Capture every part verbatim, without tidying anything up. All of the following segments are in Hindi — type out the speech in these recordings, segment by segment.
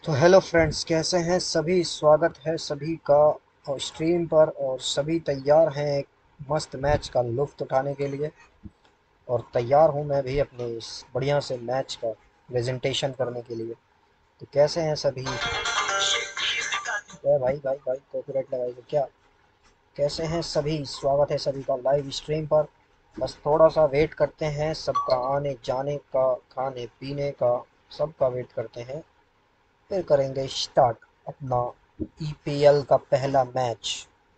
तो हेलो फ्रेंड्स, कैसे हैं सभी। स्वागत है सभी का और स्ट्रीम पर। और सभी तैयार हैं एक मस्त मैच का लुत्फ़ उठाने के लिए। और तैयार हूं मैं भी अपने इस बढ़िया से मैच का प्रेजेंटेशन करने के लिए। तो कैसे हैं सभी। ए भाई भाई भाई कॉपीराइट लगाएगा क्या। कैसे हैं सभी, स्वागत है सभी का लाइव स्ट्रीम पर। बस थोड़ा सा वेट करते हैं सबका आने जाने का, खाने पीने का, सबका वेट करते हैं। फिर करेंगे स्टार्ट अपना ईपीएल का पहला मैच।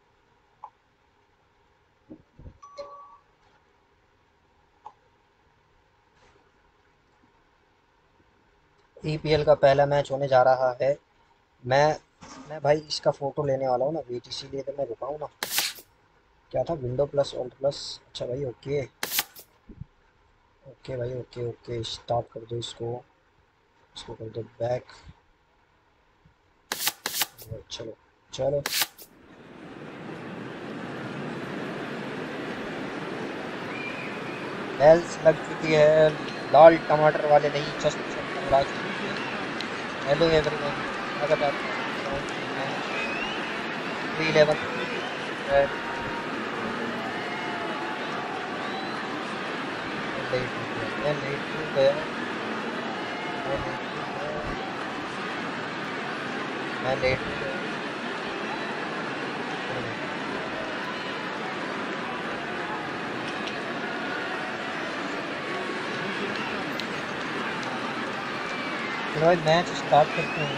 ईपीएल का पहला मैच होने जा रहा है। मैं मैं भाई इसका फोटो लेने वाला हूँ ना वेट, इसीलिए तो मैं रुका हूँ ना। क्या था, विंडो प्लस ऑल्ट प्लस। अच्छा भाई, ओके ओके भाई, ओके ओके स्टार्ट कर दो इसको। इसको कर दो बैक। चलो चलो। बेल्स लग चुकी है, लाल टमाटर वाले नहीं, चस्त टंगा चुकी है। हेलो एवरीवन, स्वागत है आपका थ्री इलेवन। लेट हो गया, मैं लेट हो गया, मैं लेट हो गया, मैं लेट हो गया। चलो भाई मैच स्टार्ट करते हैं।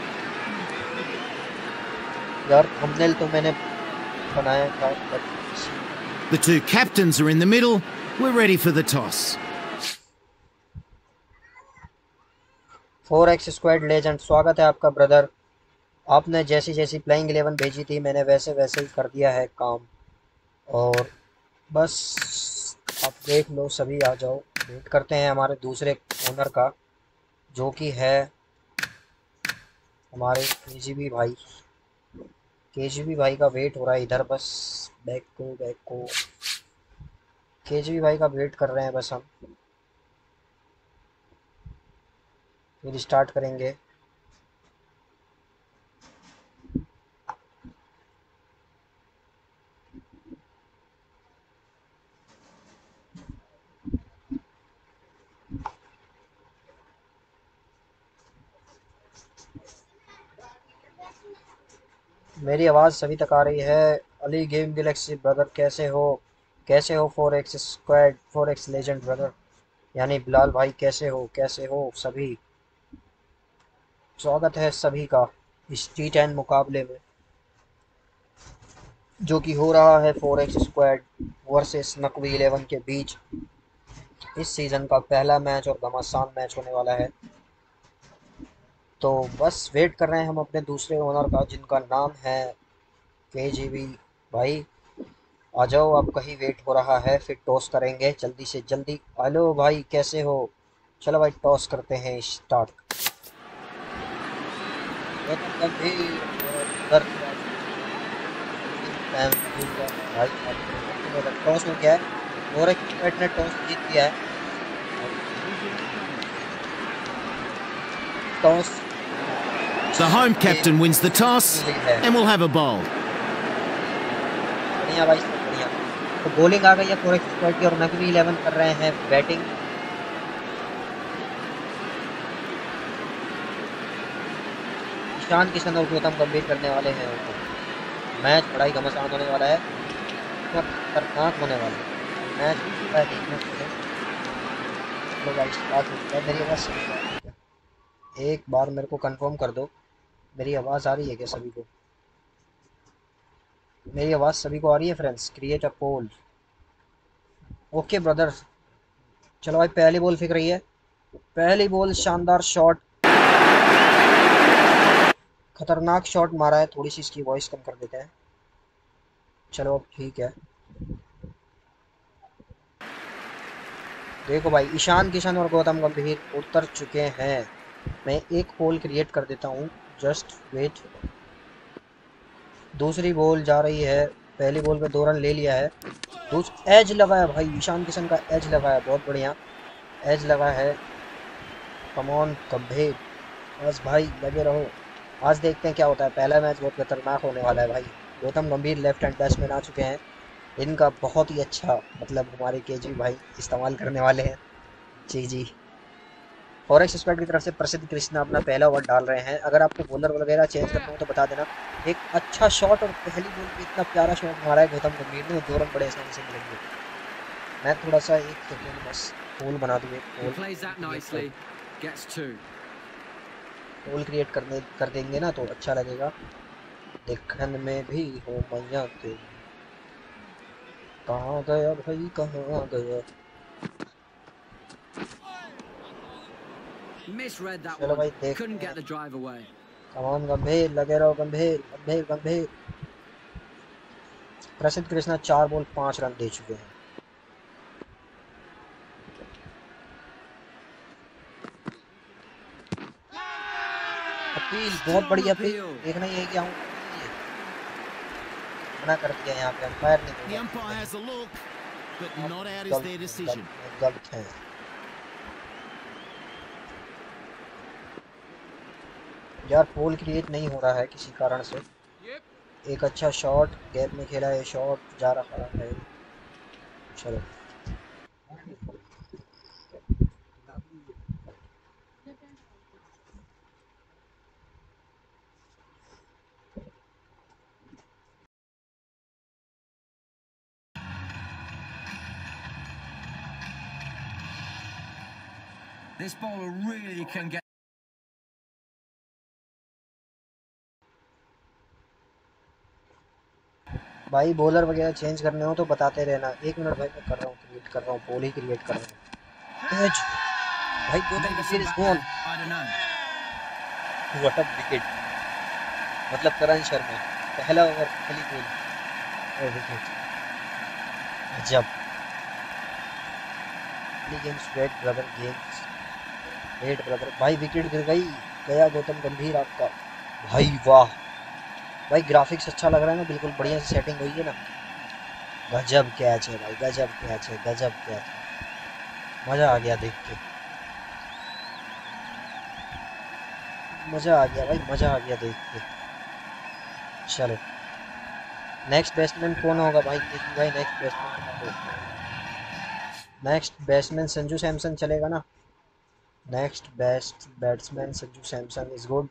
यार थंबनेल तो मैंने बनाया था but The two captains are in the middle. We're ready for the toss. Four X squad legend, स्वागत है आपका ब्रदर। आपने जैसी जैसी प्लेइंग इलेवन भेजी थी मैंने वैसे वैसे ही कर दिया है काम। और बस आप देख लो, सभी आ जाओ। वेट करते हैं हमारे दूसरे ओनर का, जो कि है हमारे केजीबी भाई। केजीबी भाई का वेट हो रहा है इधर। बस बैक को बैक को केजीबी भाई का वेट कर रहे हैं बस हम। फिर स्टार्ट करेंगे। मेरी आवाज़ सभी तक आ रही है। अली गेम गैलेक्सी ब्रदर कैसे हो, कैसे हो four X squad, four X legend brother, यानी बिलाल भाई कैसे हो, कैसे हो सभी। स्वागत है सभी का इस टी टेन मुकाबले में, जो कि हो रहा है four X squad versus Naqvi eleven के बीच। इस सीज़न का पहला मैच और घमासान मैच होने वाला है। तो बस वेट कर रहे हैं हम अपने दूसरे ओनर का, जिनका नाम है केजीबी भाई। आ जाओ, आपका ही वेट हो रहा है। फिर टॉस करेंगे जल्दी से जल्दी। हेलो भाई कैसे हो। चलो भाई टॉस करते हैं स्टार्ट। गौतम गंभीर और उधर भाई टॉस हो गया है। गोरख क्रिकेट ने टॉस जीत लिया है। Toss The home captain wins the toss and we'll have a bowl. बढ़िया भाई, सब बढ़िया। तो बॉलिंग आ गई है फोर एक्स स्क्वाड की और नकवी इलेवन कर रहे हैं बैटिंग। ईशान किशन और गौतम गंभीर करने वाले हैं। मैच बड़ा ही घमासान होने वाला है, बहुत खतरनाक होने वाला है मैच। देखने के लिए चलो भाई स्टार्ट हो गया। मेरी आवाज़ सही है क्या? एक बार मेरे को कंफर्म कर दो, मेरी आवाज़ आ रही है क्या सभी को। मेरी आवाज़ सभी को आ रही है friends. Create a poll. Okay brother. चलो भाई पहली बॉल फेंक रही है। पहली बॉल शानदार शॉट, खतरनाक शॉट मारा है। थोड़ी सी इसकी वॉइस कम कर देते हैं। चलो अब ठीक है। देखो भाई ईशान किशन और गौतम गंभीर उतर चुके हैं। मैं एक पोल क्रिएट कर देता हूँ, जस्ट वेट। दूसरी बॉल जा रही है। पहली बॉल पे दो रन ले लिया है। दूस एज लगा है भाई, ईशान किशन का एज लगा है, बहुत बढ़िया एज लगा है। कमॉन गंभीर, बस भाई लगे रहो। आज देखते हैं क्या होता है। पहला मैच बहुत खतरनाक होने वाला है भाई। गौतम गंभीर लेफ्ट हैंड बैट्समैन आ चुके हैं। इनका बहुत ही अच्छा मतलब हमारे केजी भाई इस्तेमाल करने वाले हैं। जी जी। फॉरेक्स स्क्वाड की तरफ से प्रसिद्ध कृष्णा अपना पहला ओवर डाल रहे हैं। अगर आपको बॉलर वगैरह चेंज करना हो तो बता देना। एक अच्छा शॉट और पहली बॉल पे इतना प्यारा शॉट मारा है गौतम गंभीर ने, दो रन बड़े आसानी से मिलेंगे। मैं थोड़ा सा एक सेकेंड बस पोल बना दूं, एक He poll plays that create कर nicely, gets two. Poll create करने कर देंगे ना तो अच्छा लगेगा देखने में भी। हो मैया तेरी, कहाँ गया भाई कहाँ गया। Misread that चलो one. भाई देखते Couldn't get हैं। the drive away. कमान गंभीर, लगे रहो गंभीर गंभीर गंभीर। प्रसिद्ध कृष्णा चार बॉल पांच रन दे चुके हैं। अपील, बहुत Strong बड़ी अपील। appeal. देखना ही है कि आउट मना कर दिया यहाँ पे, अंपायर ने The बोला umpire नहीं। has a look, but आप not out is गलत their हैं, decision. गलत गलत हैं। यार पोल क्रिएट नहीं हो रहा है किसी कारण से। एक अच्छा शॉट गैप में खेला है, शॉट जा रहा है। चलो This bowler really can get. भाई बॉलर वगैरह चेंज करने हो तो बताते रहना। एक मिनट भाई, मैं कर रहा हूँ, क्रिएट कर रहा हूँ, पोल ही क्रिएट कर रहा हूँ। एज भाई Gautam Maybe Gambhir some is back gone. there. I don't know. What a wicket, मतलब करण शर्मा पहला ओवर पहली बॉल और विकेट। जब games wait brother games wait brother भाई, विकेट गिर गई। गया गौतम गंभीर आपका। भाई वाह भाई, ग्राफिक्स अच्छा लग रहा है ना, बिल्कुल बढ़िया से सेटिंग हुई है ना। गजब कैच है भाई, गजब कैच है, गजब कैच है। मजा आ गया देख के, मजा आ गया भाई, मजा आ गया देख के। चलो नेक्स्ट बैट्समैन कौन होगा भाई, केजी भाई नेक्स्ट बैट्समैन बता दो। नेक्स्ट बैट्समैन संजू सैमसन चलेगा ना। Next best batsman Sanju Samson is good.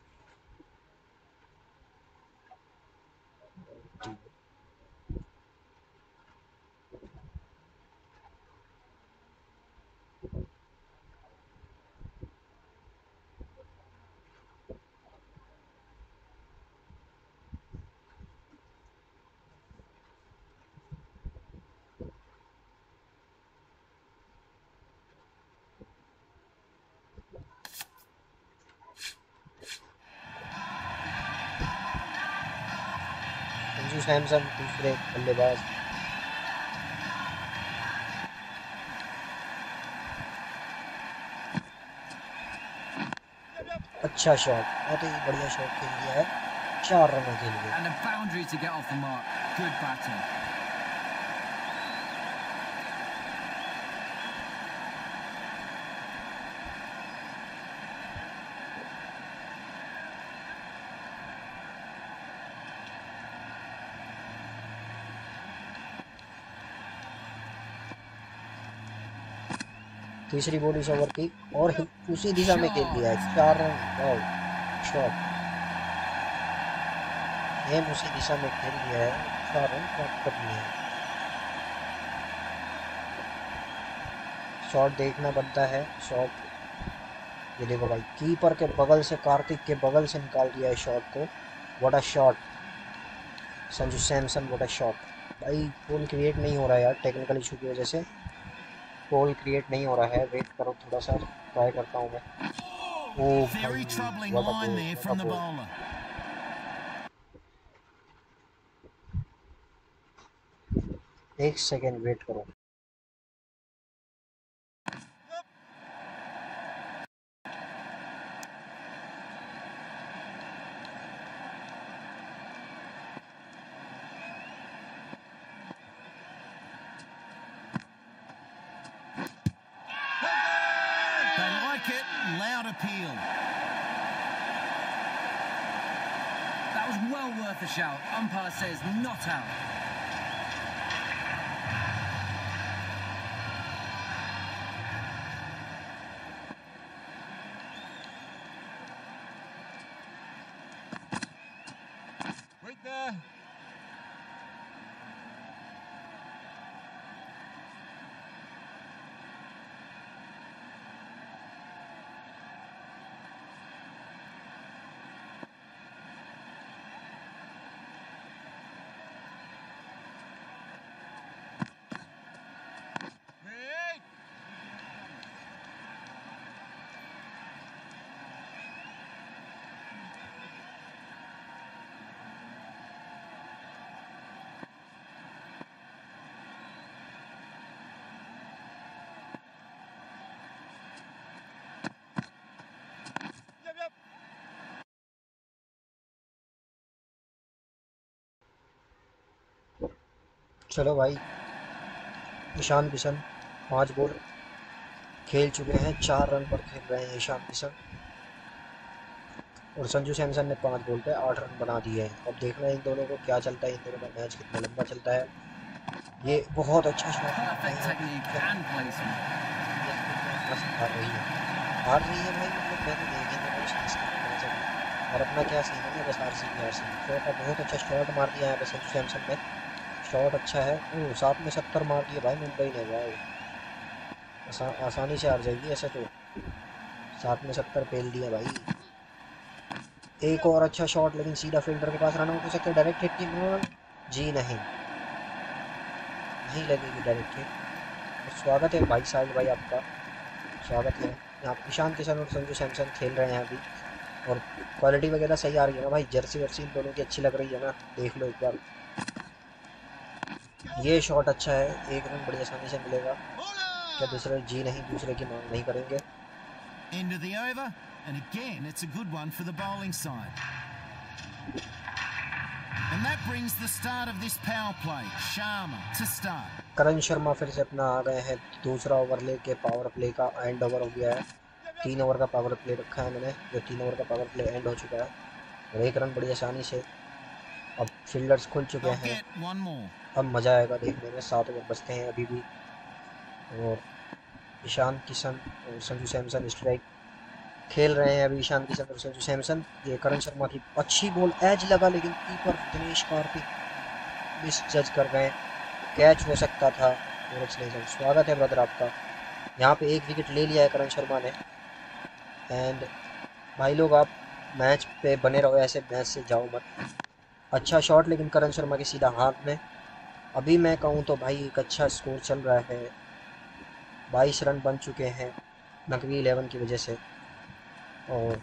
Sanju Samson दूसरे बल्लेबाज। अच्छा शॉट, बहुत ही बढ़िया शॉट खेल दिया है चार रनों के लिए। And a boundary to get off the mark. Good batting. तीसरी बॉल इस ओवर की और उसी दिशा में खेल दिया है, चार रन। वाओ शॉट, सेम उसी दिशा में खेल दिया है, चार रन प्राप्त कर लिए हैं। शॉट देखना बनता है, शॉट ये देखो भाई, कीपर के बगल से, कार्तिक के बगल से निकाल दिया है शॉट को। What a shot Sanju Samson, what a shot. भाई पोल क्रिएट नहीं हो रहा है यार, टेक्निकल इशू की वजह से पोल क्रिएट नहीं हो रहा है। वेट करो थोड़ा सा, ट्राई करता हूँ मैं। ओ भाई Very troubling what a line ball, there what a from the ball. bowler. एक सेकेंड वेट करो। They like it. Loud appeal. Well worth a shout. Umpire says not out. Wait there. Wait. Yep, yep. चलो भाई, ईशान किशन पाँच बॉल खेल चुके हैं, चार रन पर खेल रहे हैं ईशान किशन, और संजू सैमसन ने पाँच बॉल पे आठ रन बना दिए हैं। अब देखना है इन दोनों को क्या चलता है, इन दोनों का मैच कितना लंबा चलता है। ये बहुत अच्छा shot Perfect technique and placement. हार रही है हार रही है भाई, मतलब मैं तो देखे तो मैच मैच अभी, और अपना क्या सीन है बस, R C B R C B shot का बहुत अच्छा शॉट मार दिया है संजू सैमसन ने, शॉट अच्छा है। ओह, सात में सत्तर मार दिए भाई मुंबई ने, भाई आसा, आसानी से हार जाएगी ऐसे तो, सात में सत्तर पेल दिया भाई। एक और अच्छा शॉट, लेकिन सीधा फील्डर के पास रन आउट हो सकता है, डायरेक्ट हिट की मार जी नहीं, नहीं लगेगी डायरेक्ट हिट। स्वागत है भाई साहिल भाई, आपका स्वागत है। यहाँ पे ईशान किशन और संजू सैमसन खेल रहे हैं अभी, और क्वालिटी वगैरह सही आ रही है ना भाई, जर्सी वर्सी इन दोनों की अच्छी लग रही है ना, देख लो एक बार। ये शॉट अच्छा है, एक रन बड़ी आसानी से मिलेगा, क्या दूसरे जी नहीं, दूसरे की मांग नहीं करेंगे। End of the over, and again it's a good one for the bowling side. And that brings the start of this power play. Sharma to start. करण शर्मा फिर से अपना आ गए हैं, दूसरा ओवर लेके, पावर प्ले का एंड ओवर हो गया है, तीन ओवर का पावर प्ले रखा है मैंने, जो तीन ओवर का पावर प्ले एंड हो चुका है, और एक रन बड़ी आसानी से। अब फील्डर्स खुल चुके They'll हैं, get one more. अब मज़ा आएगा देखने में, सात ओवर बचते हैं अभी भी, और ईशान किशन और संजू सैमसन स्ट्राइक खेल रहे हैं अभी, ईशान किशन और संजू सैमसन। ये करण शर्मा की अच्छी बॉल, एज लगा, लेकिन कीपर दिनेश कार्तिक मिस जज कर गए, कैच हो सकता था। स्वागत है ब्रदर आपका। यहाँ पे एक विकेट ले लिया है करण शर्मा ने, एंड भाई लोग आप मैच पे बने रहो, ऐसे मैच से जाओ मत। अच्छा शॉट, लेकिन करण शर्मा के सीधा हाथ में। अभी मैं कहूँ तो भाई एक अच्छा स्कोर चल रहा है, बाईस रन बन चुके हैं नकवी इलेवन की वजह से, और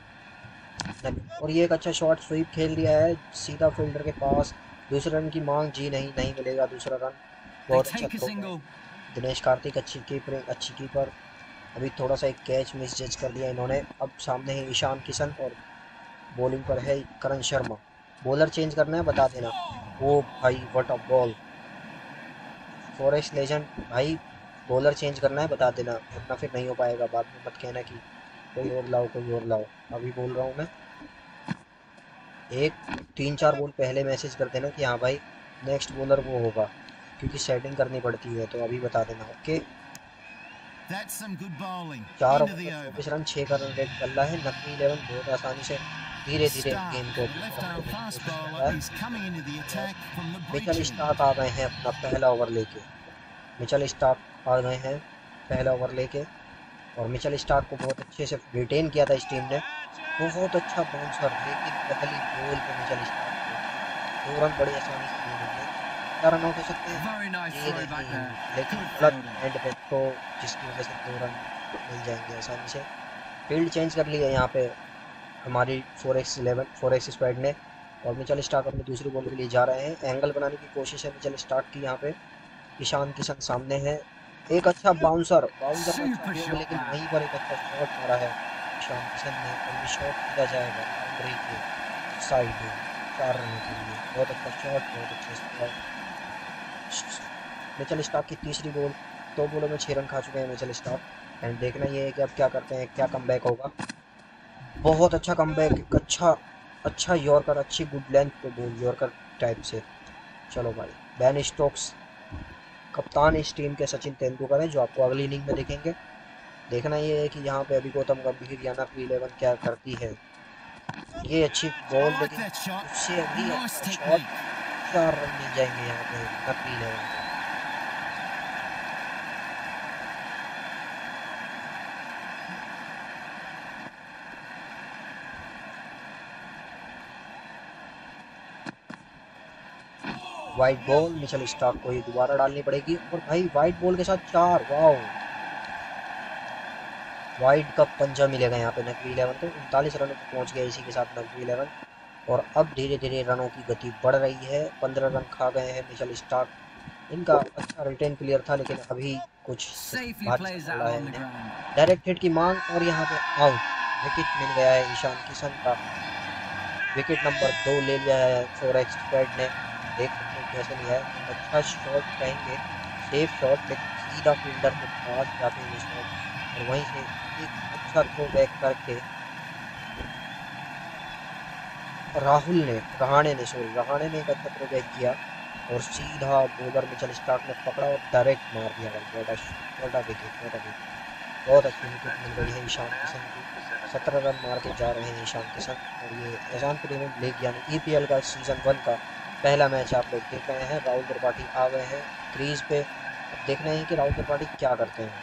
और ये एक अच्छा शॉट, स्वीप खेल दिया है सीधा फील्डर के पास, दूसरे रन की मांग जी नहीं, नहीं मिलेगा दूसरा रन। They बहुत अच्छा take a throw, single. Dinesh Karthik अच्छी कीपरिंग, अच्छी कीपर। अभी थोड़ा सा एक कैच मिस जज कर दिया इन्होंने। अब सामने है ईशान किशन, और बॉलिंग पर है करण शर्मा। बॉलर चेंज करना है बता देना। ओ भाई what a ball, forest legend भाई, बॉलर चेंज करना है बता देना, वरना फिर नहीं हो पाएगा, बाद में मत कहना कि कोई और लाओ कोई और लाओ। अभी बोल रहा हूँ मैं, एक तीन चार बॉल पहले मैसेज कर देना कि हाँ भाई नेक्स्ट बॉलर वो होगा, क्योंकि सेटिंग करनी पड़ती है, तो अभी बता देना। Okay, That's some good bowling. चार End of ओवर the में over. चौबीस रन, छः का रन रेट चल रहा है। नकवी इलेवन बहुत आसानी से धीरे धीरे Stark, गेम को the left-arm fast कोशिश कर bowler, रहा है। is coming into the attack from the Mitchell breach end. Starc आ गए हैं अपना पहला ओवर लेके, मिचेल स्टार्क आ गए हैं पहला ओवर लेके, और मिचेल स्टार्क को बहुत अच्छे से रिटेन किया था इस टीम ने। बहुत अच्छा बाउंसर, लेकिन पहली बॉल पे मिचेल स्टार्क को दो रन बड़ी आसानी से मिल गए। क्या रन आउट हो सकते हैं? Very nice ये throw back नहीं, there. लेकिन Good गलत fielding. एंड पे थ्रो, जिसकी वजह से दो रन मिल जाएंगे आसानी से। फील्ड चेंज कर लिया यहाँ पे हमारी four X eleven four X squad ने, और मिचेल स्टार्क अपनी दूसरी बॉल के लिए जा रहे हैं। एंगल बनाने की कोशिश है मिचेल स्टार्क की यहाँ पे। ईशान किशन सामने है, एक अच्छा बाउंसर, बाउंसर का अच्छा Super उपयोग, shot लेकिन that. वहीं पर एक अच्छा शॉट मारा है ईशान किशन ने, और ये शॉट सीधा जाएगा बाउंड्री के साइड में चार रनों के लिए। बहुत अच्छा शॉट, बहुत अच्छा स्ट्राइक। मिचेल स्टार्क की तीसरी बॉल, दो बॉलों में छः रन खा चुके हैं मिचेल स्टार्क, एंड देखना ये है कि अब क्या करते हैं, क्या कमबैक होगा। बहुत अच्छा कमबैक, एक अच्छा अच्छा यॉर्कर, अच्छी गुड लेंथ पे बॉल यॉर्कर टाइप से। चलो भाई, बेन स्टोक्स कप्तान इस टीम के सचिन तेंदुलकर हैं, जो आपको अगली इनिंग में देखेंगे। देखना ये है कि यहाँ पे अभी गौतम गंभीर या नकवी इलेवन क्या करती है। ये अच्छी बॉल, I like लेकिन that shot. उससे भी Nice अच्छा शॉट। technique. चार रन मिल जाएंगे यहाँ पे नकवी इलेवन को। वाइट बॉल, मिचेल स्टार्क को ही दोबारा डालनी पड़ेगी। और भाई वाइट बॉल के साथ चार, वाओ, वाइड का पंजा मिलेगा यहाँ पे नकवी इलेवन को। उनतालीस रनों पर पहुंच गया इसी के साथ नकवी इलेवन। और अब धीरे धीरे रनों की गति बढ़ रही है। पंद्रह रन खा गए हैं मिचेल स्टार्क। इनका अच्छा रिटेन प्लेयर था, लेकिन अभी कुछ Safely भारी plays that संभाला है along the इन्हें। ground. डायरेक्ट हिट की मांग, और यहाँ पे आउट। विकेट मिल गया है ईशान किशन का। विकेट नंबर दो ले लिया है फोर एक्स स्क्वाड ने। देख सकते हैं कैसे लिया है। एक अच्छा शॉट कहेंगे, सेफ शॉट, लेकिन सीधा फील्डर के पास जाके ये शॉट, और वहीं से एक अच्छा थ्रो बैक करके राहुल ने रहाणे ने सॉरी रहाणे ने एक अच्छा थ्रो बैक किया, और सीधा बॉलर मिचेल स्टार्क ने पकड़ा और डायरेक्ट मार दिया भाई। What a what a wicket, what a wicket. बहुत अच्छी विकेट मिल गई है ईशान किशन को। सत्रह रन मार के जा रहे हैं ईशान किशन। और ये एजान प्रीमियर लीग यानी ईपीएल का सीजन वन का पहला मैच आप लोग देख रहे हैं। राहुल त्रिपाठी आ गए हैं क्रीज पे। अब देखना है कि राहुल त्रिपाठी क्या करते हैं।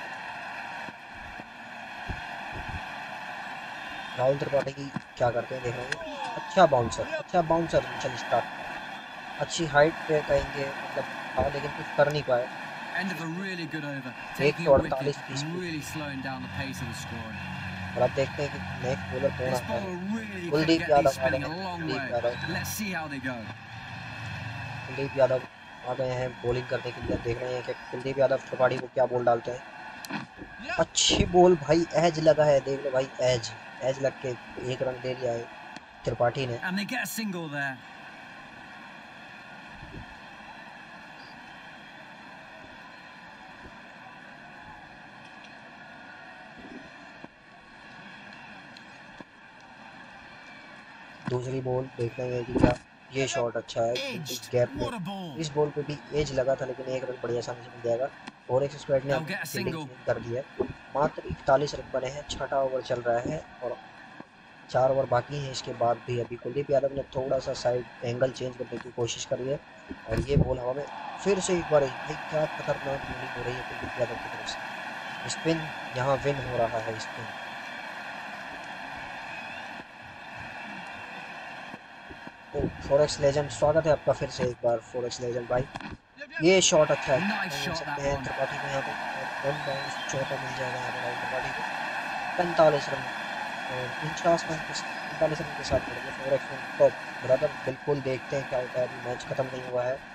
राहुल त्रिपाठी की क्या करते हैं देख रहे हैं। अच्छा बाउंसर, अच्छा बाउंसर मिचेल स्टार्क का। अच्छी हाइट पे कहेंगे, मतलब था, लेकिन कुछ कर नहीं पाए। End of a really good over. एक Taking सौ a wicket अड़तालीस की and speed. really slowing down the pace of the scoring. और अब देखते हैं कि नेक्स्ट बॉलर कौन This आता है। ball really could Kuldeep get these Yadav uh spinning गए a हैं। long way. Kuldeep Yadav Let's see how they go. Kuldeep Yadav आ गए हैं बॉलिंग करने के लिए। देख रहे हैं कि कुलदीप यादव त्रिपाठी को क्या बॉल डालते हैं। अच्छी बॉल भाई, एज लगा है, देख लो भाई, एज एज लग के एक रन ले लिया है त्रिपाठी ने। And they get a single there. दूसरी बॉल देख रहे हैं कि क्या, ये शॉट अच्छा है बिल्कुल Edged. गैप में। What a ball. इस बॉल पे भी एज लगा था, लेकिन एक रन बड़ी आसानी से मिल जाएगा। और एक स्क्वाड ने They'll get a fielding single. Change कर दी है। मात्र इकतालीस रन बने हैं, छठा ओवर चल रहा है और चार ओवर बाकी हैं। इसके बाद भी अभी कुलदीप यादव ने थोड़ा सा साइड एंगल चेंज करने की कोशिश करी है, और ये बॉल हवा में फिर से एक बार। भाई क्या खतरनाक बॉलिंग हो रही है कुलदीप यादव की तरफ से। स्पिन यहाँ विन हो रहा है स्पिन। तो फोरेक्स लेजेंड स्वागत है आपका फिर से एक बार फोरेक्स लेजेंड भाई। ये शॉट अच्छा है, Nice मिल shot सकते that हैं one. त्रिपाठी को यहाँ पे। और वन बाउंस चौथा मिल जाएगा यहाँ पे राहुल त्रिपाठी को। पैंतालीस रन और उनचास रन के पैंतालीस रन के साथ बढ़ गए फोरेक्स में टॉप। ब्रदर बिल्कुल देखते हैं क्या होता है, अभी मैच खत्म नहीं हुआ है।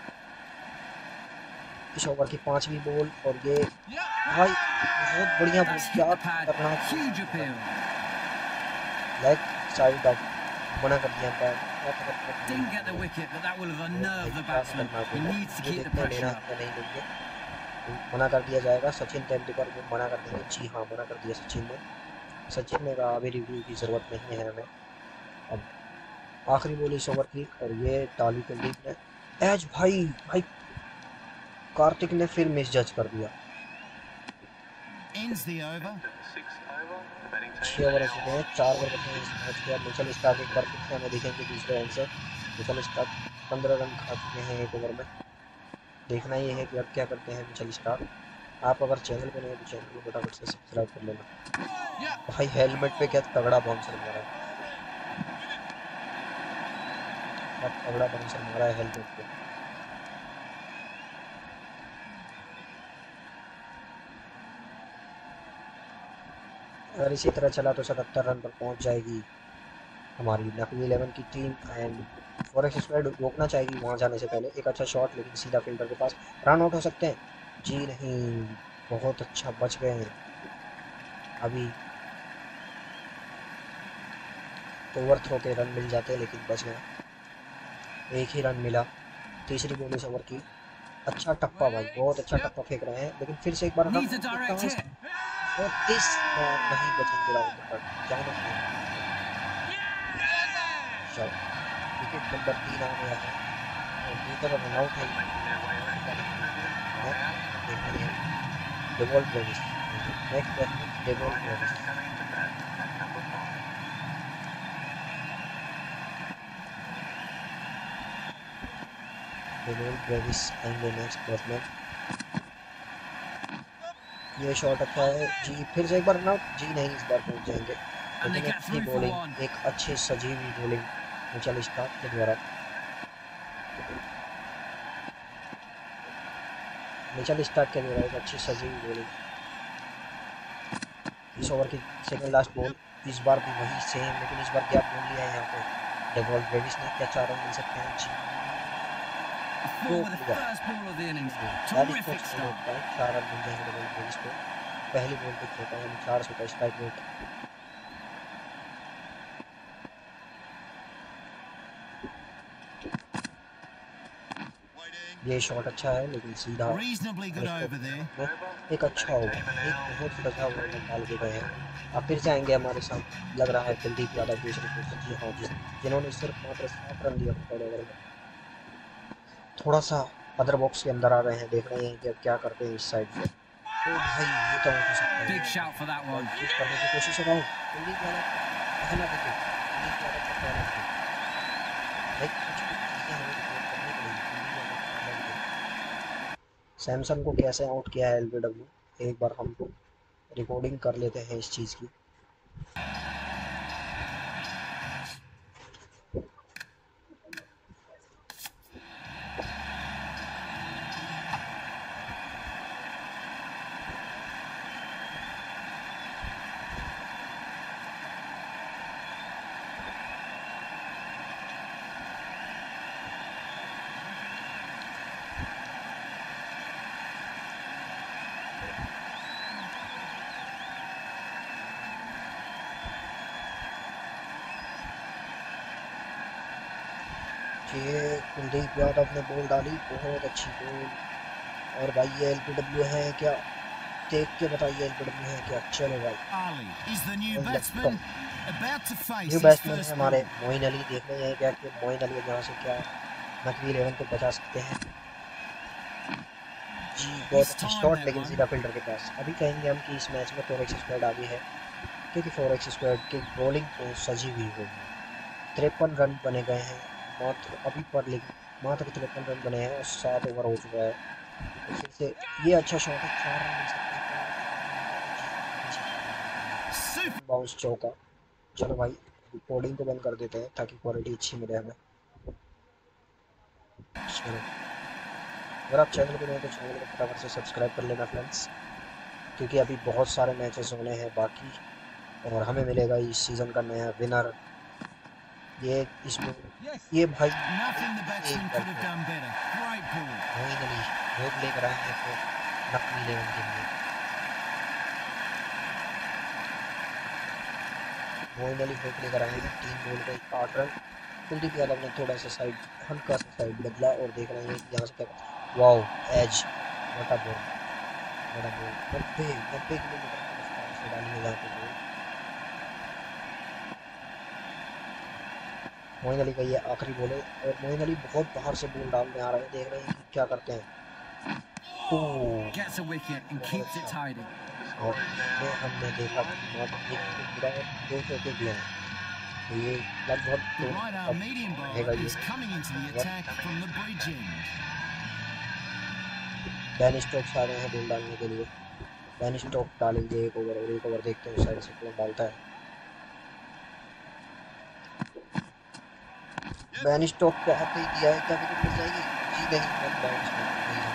इस ओवर की पांचवी बॉल, और ये भाई बहुत बढ़िया बॉल, That's hit क्या the pad. खतरनाक Huge ball appeal. Leg side off, मना कर दिया अंपायर ने। क्या खतरनाक Didn't get the ball है। wicket, but that will have बहुत unnerved the भाई क्या batsman. खतरनाक He बॉल है। needs to ये keep the देखते हैं लेना pressure है up. या नहीं लेंगे। तो मना कर दिया जाएगा, सचिन तेंदुलकर को मना कर देंगे। जी हाँ, मना कर दिया सचिन ने। सचिन ने कहा अभी रिव्यू की जरूरत नहीं है हमें। अब आखिरी बॉल इस ओवर की, और ये डाली कुलदीप ने। एज भाई भाई कार्तिक ने फिर मिस जज कर दिया। Ends the over. छह ओवर हो चुके हैं, चार ओवर बचे हैं इस मैच के। अब मिचेल स्टार्क एक बार फिर से हमें दिखेंगे दूसरे एंड से। मिचेल स्टार्क पंद्रह रन खा चुके हैं एक ओवर में। देखना ये है कि अब क्या करते हैं मिचेल स्टार्क। आप अगर चैनल पे नए हो तो चैनल को फटाफट से सब्सक्राइब कर लेना। भाई हेलमेट पे क्या तगड़ा बाउंसर मारा है, क्या तगड़ा बाउंसर मारा है हेलमेट पे। अगर इसी तरह चला तो सतहत्तर रन पर पहुंच जाएगी हमारी नकवी इलेवन की टीम। एंड फॉरेक्स स्क्वाड रोकना चाहेगी वहां जाने से पहले। एक अच्छा शॉट, लेकिन सीधा फील्डर के पास। रन आउट हो सकते हैं, जी नहीं, बहुत अच्छा बच गए हैं। अभी ओवर थ्रो के रन मिल जाते हैं, लेकिन बच गए। एक ही रन मिला तीसरी बॉल इस ओवर की। अच्छा टप्पा भाई, बहुत अच्छा टप्पा फेंक रहे हैं, लेकिन फिर से एक बार रन Needs a आउट की direct चांस। hit. और इस बार नहीं बचेंगे राहुल त्रिपाठी, जाने नहीं। शॉट, विकेट नंबर तीन आ गया है और दूसरा रन आउट है। Dewald Brevis, next batsman Dewald Brevis. Dewald Brevis आएंगे नेक्स्ट बैट्समैन। ये शॉट अच्छा है जी, फिर से एक बार रन आउट जी नहीं, इस बार पहुंच जाएंगे And they लेकिन get अच्छी through for बॉलिंग, one. एक अच्छी सजी हुई बॉलिंग मिचेल स्टार्क के द्वारा। मिचेल स्टार्क के द्वारा एक अच्छी सजी हुई बॉलिंग। इस ओवर की सेकंड लास्ट बॉल, इस बार भी वही सेम, लेकिन इस बार गैप ढूंढ लिया है यहाँ पे डेवॉल्ट ब्रेविस ने। क्या चार रन मिल सकते हैं जी? Four with the first ball of the innings. Terrific start. चार रन मिल जाएंगे डेवॉल्ट ब्रेविस को पहली बॉल पे छक्का, यानी चार सौ का स्ट्राइक रेट। ये शॉट अच्छा है लेकिन सीधा Reasonably good over there. एक अच्छा ओवर, एक बहुत सजा ओवर में डाल के गए हैं। अब फिर जाएंगे हमारे साथ, लग रहा है कुलदीप यादव दूसरे को, जी हाँ, जिस जिन्होंने सिर्फ मात्र सात रन दिया पहले ओवर में। थोड़ा सा अदर बॉक्स के अंदर आ गए हैं, देख रहे हैं कि अब क्या करते हैं इस साइड से। ओ भाई ये तो हो सकता है, Big shout for that one. कोशिश करने की कोशिश कर रहा हूँ। कुलदीप यादव का पहला विकेट, कुलदीप यादव का पहला विकेट। भाई कुछ कुछ चीजें हमें रिपोर्ट करनी पड़ेगी। कुलदीप यादव का पहला विकेट। सैमसन को कैसे आउट किया है एलबीडब्ल्यू, एक बार हम रिकॉर्डिंग कर लेते हैं इस चीज़ की। ये कुलदीप यादव ने बॉल डाली, बहुत अच्छी बॉल। और भाई ये एलबीडब्ल्यू है क्या, देख के बताइए एलबीडब्ल्यू है क्या। चलो भाई Ali is the new batsman, about to face new his batsman है first हमारे ball. मोइन अली। देख रहे हैं क्या कि मोइन अली यहाँ से क्या नकवी इलेवन को बचा सकते हैं जी। बहुत He's अच्छी timed शॉट that लेकिन one. सीधा फील्डर के पास। अभी कहेंगे हम कि इस मैच में फोर एक्स स्क्वाड आगे है, क्योंकि फोर एक्स स्क्वाड की बॉलिंग तो सजी हुई हुई है। तिरपन रन बने गए हैं मात्र अभी पर, लेकिन मात्र तिरपन रन बने हैं और सात ओवर हो चुका है। तो फिर से ये अच्छा शॉट है, चार रन मिल सकते हैं। Super. बाउंस चौका। चलो भाई रिकॉर्डिंग को बंद कर देते हैं ताकि क्वालिटी अच्छी मिले हमें। चलो अगर आप चैनल पे नए तो चैनल को फटाफट से सब्सक्राइब कर लेना फ्रेंड्स, क्योंकि अभी बहुत सारे मैचेस होने हैं बाकी और हमें मिलेगा इस सीज़न का नया विनर। ये इसमें ये भाई Nothing the batsman एक could have done better. Great ball. Moeen Ali रोक लेकर आए हैं तो नकवी इलेवन के लिए। मोइन अली रोक लेकर आए हैं, तीन बॉल पे आठ रन। कुलदीप यादव ने थोड़ा सा साइड, हल्का सा साइड बदला और देख रहे हैं कि यहाँ से क्या, वाओ एज, बड़ा बॉल, बड़ा बॉल। नब्बे नब्बे किलोमीटर की रफ्तार से डाली है यहाँ पे बॉल। मोइन अली का ये आखिरी बॉल है और मोइन अली बहुत बाहर से बॉल डालने आ रहे हैं, देख रहे हैं कि क्या करते हैं। ओह Gets a wicket and keeps it tidy. और इसमें हमने देखा कि मात्र एक विकेट गिरा और दो चौके भी हैं, तो ये लगभग The दो right arm medium रहेगा bowler ये। is coming into the attack from the bridge end. Ben Stokes आ गए हैं बॉल डालने के लिए। बैन स्टोक डालेंगे एक ओवर और एक ओवर देखते हैं साइड से कौन डालता है। बैन स्टोक को आते ही दिया है, क्या विकेट मिल जाएगी जी? नहीं, वन बाउंस में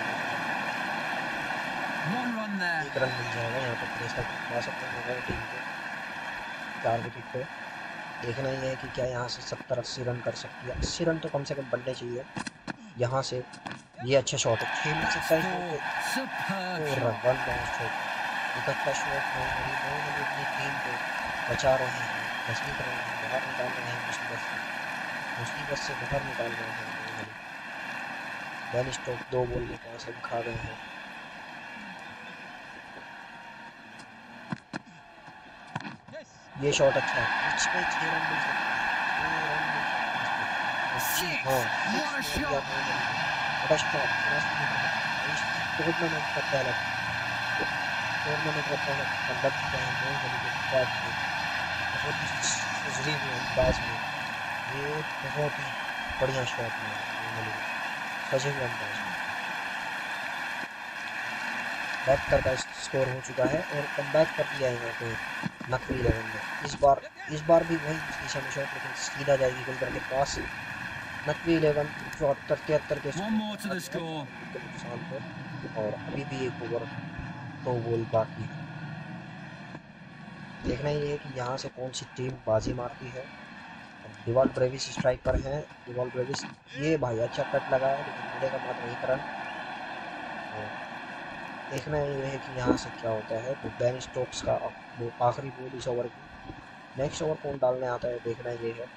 One run there. एक रन मिल जाएगा यहाँ पर। प्रेशर आ सकते हैं टीम के चार विकेट पे। देखना ही है कि क्या यहाँ से सत्तर अस्सी रन कर सकती है। अस्सी रन तो कम से कम बनने चाहिए यहाँ से। ये अच्छा शॉट है, छः मिल सकता है Four. Superb और shot. One bounce shot. एक अच्छा शॉट है और ये मोइन अली अपनी टीम को बचा रहे हैं, मुसीबत रहे हैं, बाहर निकाल रहे हैं मुसीबत से, मुसीबत से बाहर निकाल रहे हैं मोइन अली। बैन स्टोक दो बॉल में पाँच रन खा गए हैं। ये शॉट अच्छा है, पिच पे छः रन मिल सकते हैं, छः रन मिल सकते Six. हाँ What a सिक्स मार दिया shot. मोइन अली ने। बड़ा शॉट टूर्नामेंट का पहला टूर्नामेंट का पहला बंदा किया है मोइन अली के बैट में, बहुत ही सुरीले अंदाज में। ये बहुत ही बढ़िया शॉट मारा मोइन अली ने, सजीव अंदाज में। बहत्तर का स्कोर हो चुका है और कमबैक कर दिया है यहाँ पे नकवी इलेवन ने। इस बार इस बार भी वही दिशा में शॉट, लेकिन सीधा जाएगी गोलकीपर के पास। नकवी इलेवन चौहत्तर तिहत्तर के One more to the score. के नुकसान पे, और अभी भी एक ओवर दो बॉल बाकी है। देखना ये है कि यहाँ से कौन सी टीम बाजी मारती है। डिवॉल्ट ब्रेविस स्ट्राइक पर हैं। डिवॉल्ट ब्रेविस, ये भाई अच्छा कट लगा है लेकिन मिलेगा मात्र एक रन। और देखना ये है कि यहाँ से क्या होता है। तो बेन स्टोक्स का वो आखिरी बॉल इस ओवर की, नेक्स्ट ओवर कौन डालने आता है देखना ये है।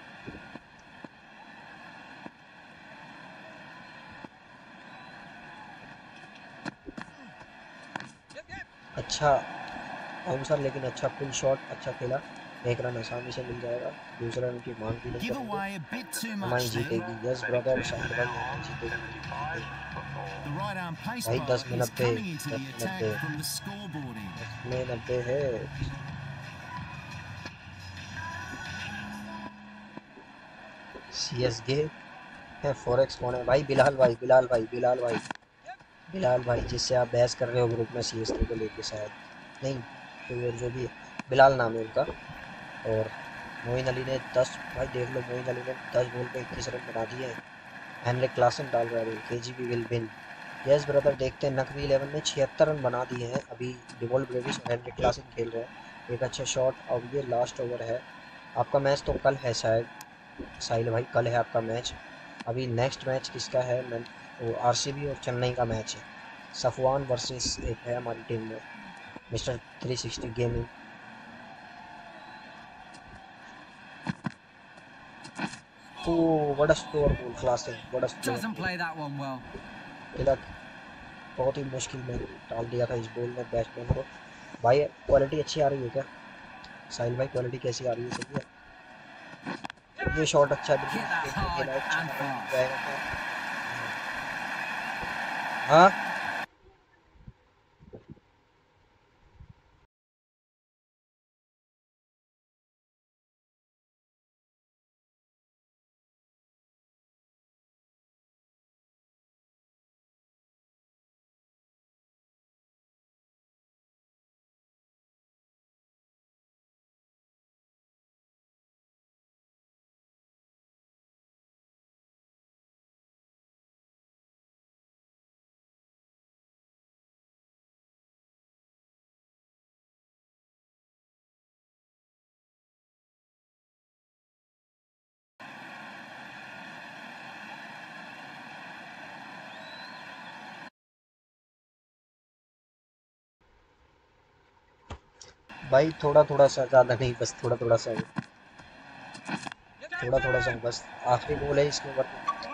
अच्छा बाउंसर, लेकिन अच्छा पुल शॉट, अच्छा खेला। एक रन आसानी से मिल जाएगा, दूसरे रन की मांग भी नहीं Give करेंगे। away a bit too MI much then. जीतेगी, यस ब्रदर, साहिल भाई एमआई जीतेगी, जीतेगी। The right arm pace भाई bowler दस में is नब्बे, coming into दस the में attack नब्बे, from the scoreboarding. दस में नब्बे है। सीएसके है, फोरेक्स कौन है भाई? बिलाल भाई, बिलाल भाई, बिलाल भाई, बिलाल भाई जिससे आप बहस कर रहे हो ग्रुप में सीएसके को लेके, शायद नहीं, कोई और जो भी है, बिलाल नाम है उनका। और मोइन अली ने दस, भाई देख लो मोइन अली ने दस बॉल पे इक्कीस रन बना दिए हैं। हेनरिक क्लासन डाल रहा है KGB will win. Yes brother, देखते हैं नकवी इलेवन ने छिहत्तर रन बना दिए हैं अभी। डिवॉल्ट ब्रेविस और हेनरिक क्लासन खेल रहे हैं, एक अच्छा शॉट। अब ये लास्ट ओवर है। आपका मैच तो कल है शायद साहिल भाई, कल है आपका मैच। अभी नेक्स्ट मैच किसका है? मैं वो आरसीबी और चेन्नई का मैच है। सफवान वर्सेस एक है हमारी टीम में, मिस्टर थ्री सिक्सटी गेमिंग। ओ बड़ा स्लोअर बॉल, क्लासिक, बड़ा slower Doesn't ball. play that one well. Tilak बहुत ही मुश्किल में डाल दिया था इस बॉल ने बैट्समैन को। भाई क्वालिटी अच्छी आ रही है क्या साहिल भाई? क्वालिटी कैसी आ रही है? सही है। ये शॉट अच्छा, बिल्कुल Hit that देखने के hard लायक, and चार रन मिल fast. जाएगा क्या? हाँ भाई थोड़ा थोड़ा सा, ज़्यादा नहीं, बस थोड़ा थोड़ा सा, थोड़ा थोड़ा सा बस। आखिरी बॉल है इसके ओवर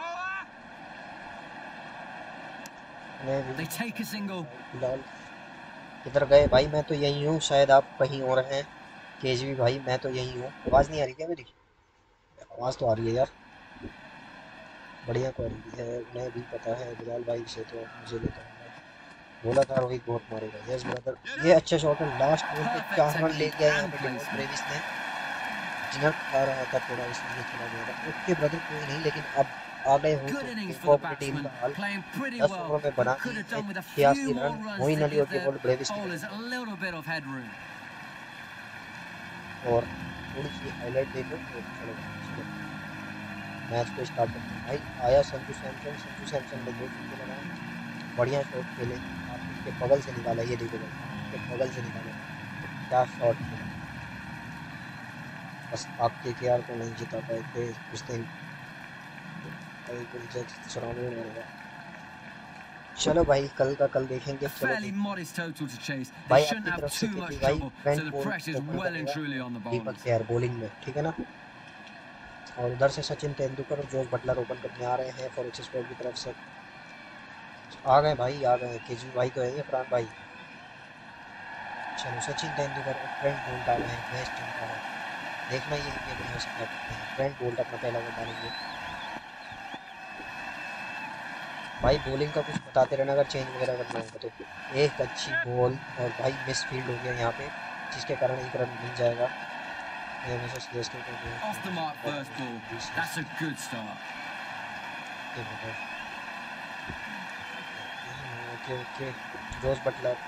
में भी। They take a single. फिलहाल किधर गए भाई? मैं तो यही हूँ, शायद आप कहीं और हैं। केजवी भाई मैं तो यही हूँ। आवाज़ नहीं आ रही क्या मेरी? आवाज़ तो आ रही है यार, बढ़िया क्वालिटी है, उन्हें भी पता है बिलाल भाई से, तो मुझे लेकर आऊंगा। बोला था रोहित बहुत मारेगा। यस ब्रदर, ये अच्छा शॉट है, लास्ट बॉल पे Perfect चार रन ले technique लिया यहाँ and पे डिवॉल्ट placement. ब्रेविस ने। जिनक खा रहा था थोड़ा, इसलिए चला गया था। ओके ब्रदर, कोई नहीं, लेकिन अब आ गए हो Good तो innings for देखो the अपनी टीम batsman, का हाल। playing pretty दस well. ओवर में He बना could दिए have हैं done with a few छियासी more run runs Moeen to Ali और give the डिवॉल्ट ब्रेविस की bowlers तरफ a little bit of headroom. से। और थोड़ी सी हाईलाइट दे दो और चलो चलो मैच को स्टार्ट करते हैं। भाई आया संजू सैमसन, संजू सैमसन ने दो छक्के लगाए, बढ़िया शॉट खेले। आपने इसके बगल से निकाला, ये देखो भाई, इसके बगल से निकाला, क्या शॉट खेला। बस आप केकेआर को नहीं जिता पाए थे उस दिन, चौरानवे में रहेगा। चलो भाई कल का कल देखेंगे, A चलो fairly देखते हैं। modest total to chase. They भाई shouldn't आपकी have तरफ से too केके much भाई, trouble, so Trent the Boult pressure's open well and करेगा truly और on the Deepak bowlers. Kher bowling में, ठीक है ना। और उधर से सचिन तेंदुलकर और जोस बटलर ओपन करने आ रहे हैं फॉरेक्स स्पोर्ट की तरफ से। आ गए भाई, आ गए, केजी भाई तो है ये, फरहान भाई। चलो सचिन तेंदुलकर और ट्रेंट बोल्ट आ गए हैं वेस्ट इंडीज का। देखना ये है कि अभी यहाँ से क्या करते हैं। ट्रेंट बोल्ट अपना पहला ओवर डालेंगे। भाई बॉलिंग का कुछ बताते रहना अगर चेंज वगैरह करना होगा तो। एक अच्छी बॉल और भाई मिस फील्ड हो गया यहाँ पे, जिसके कारण एक रन मिल जाएगा। मैं हमेशा सीएसके को Off the mark first ball. That's a good start. Okay okay, Jos Buttler.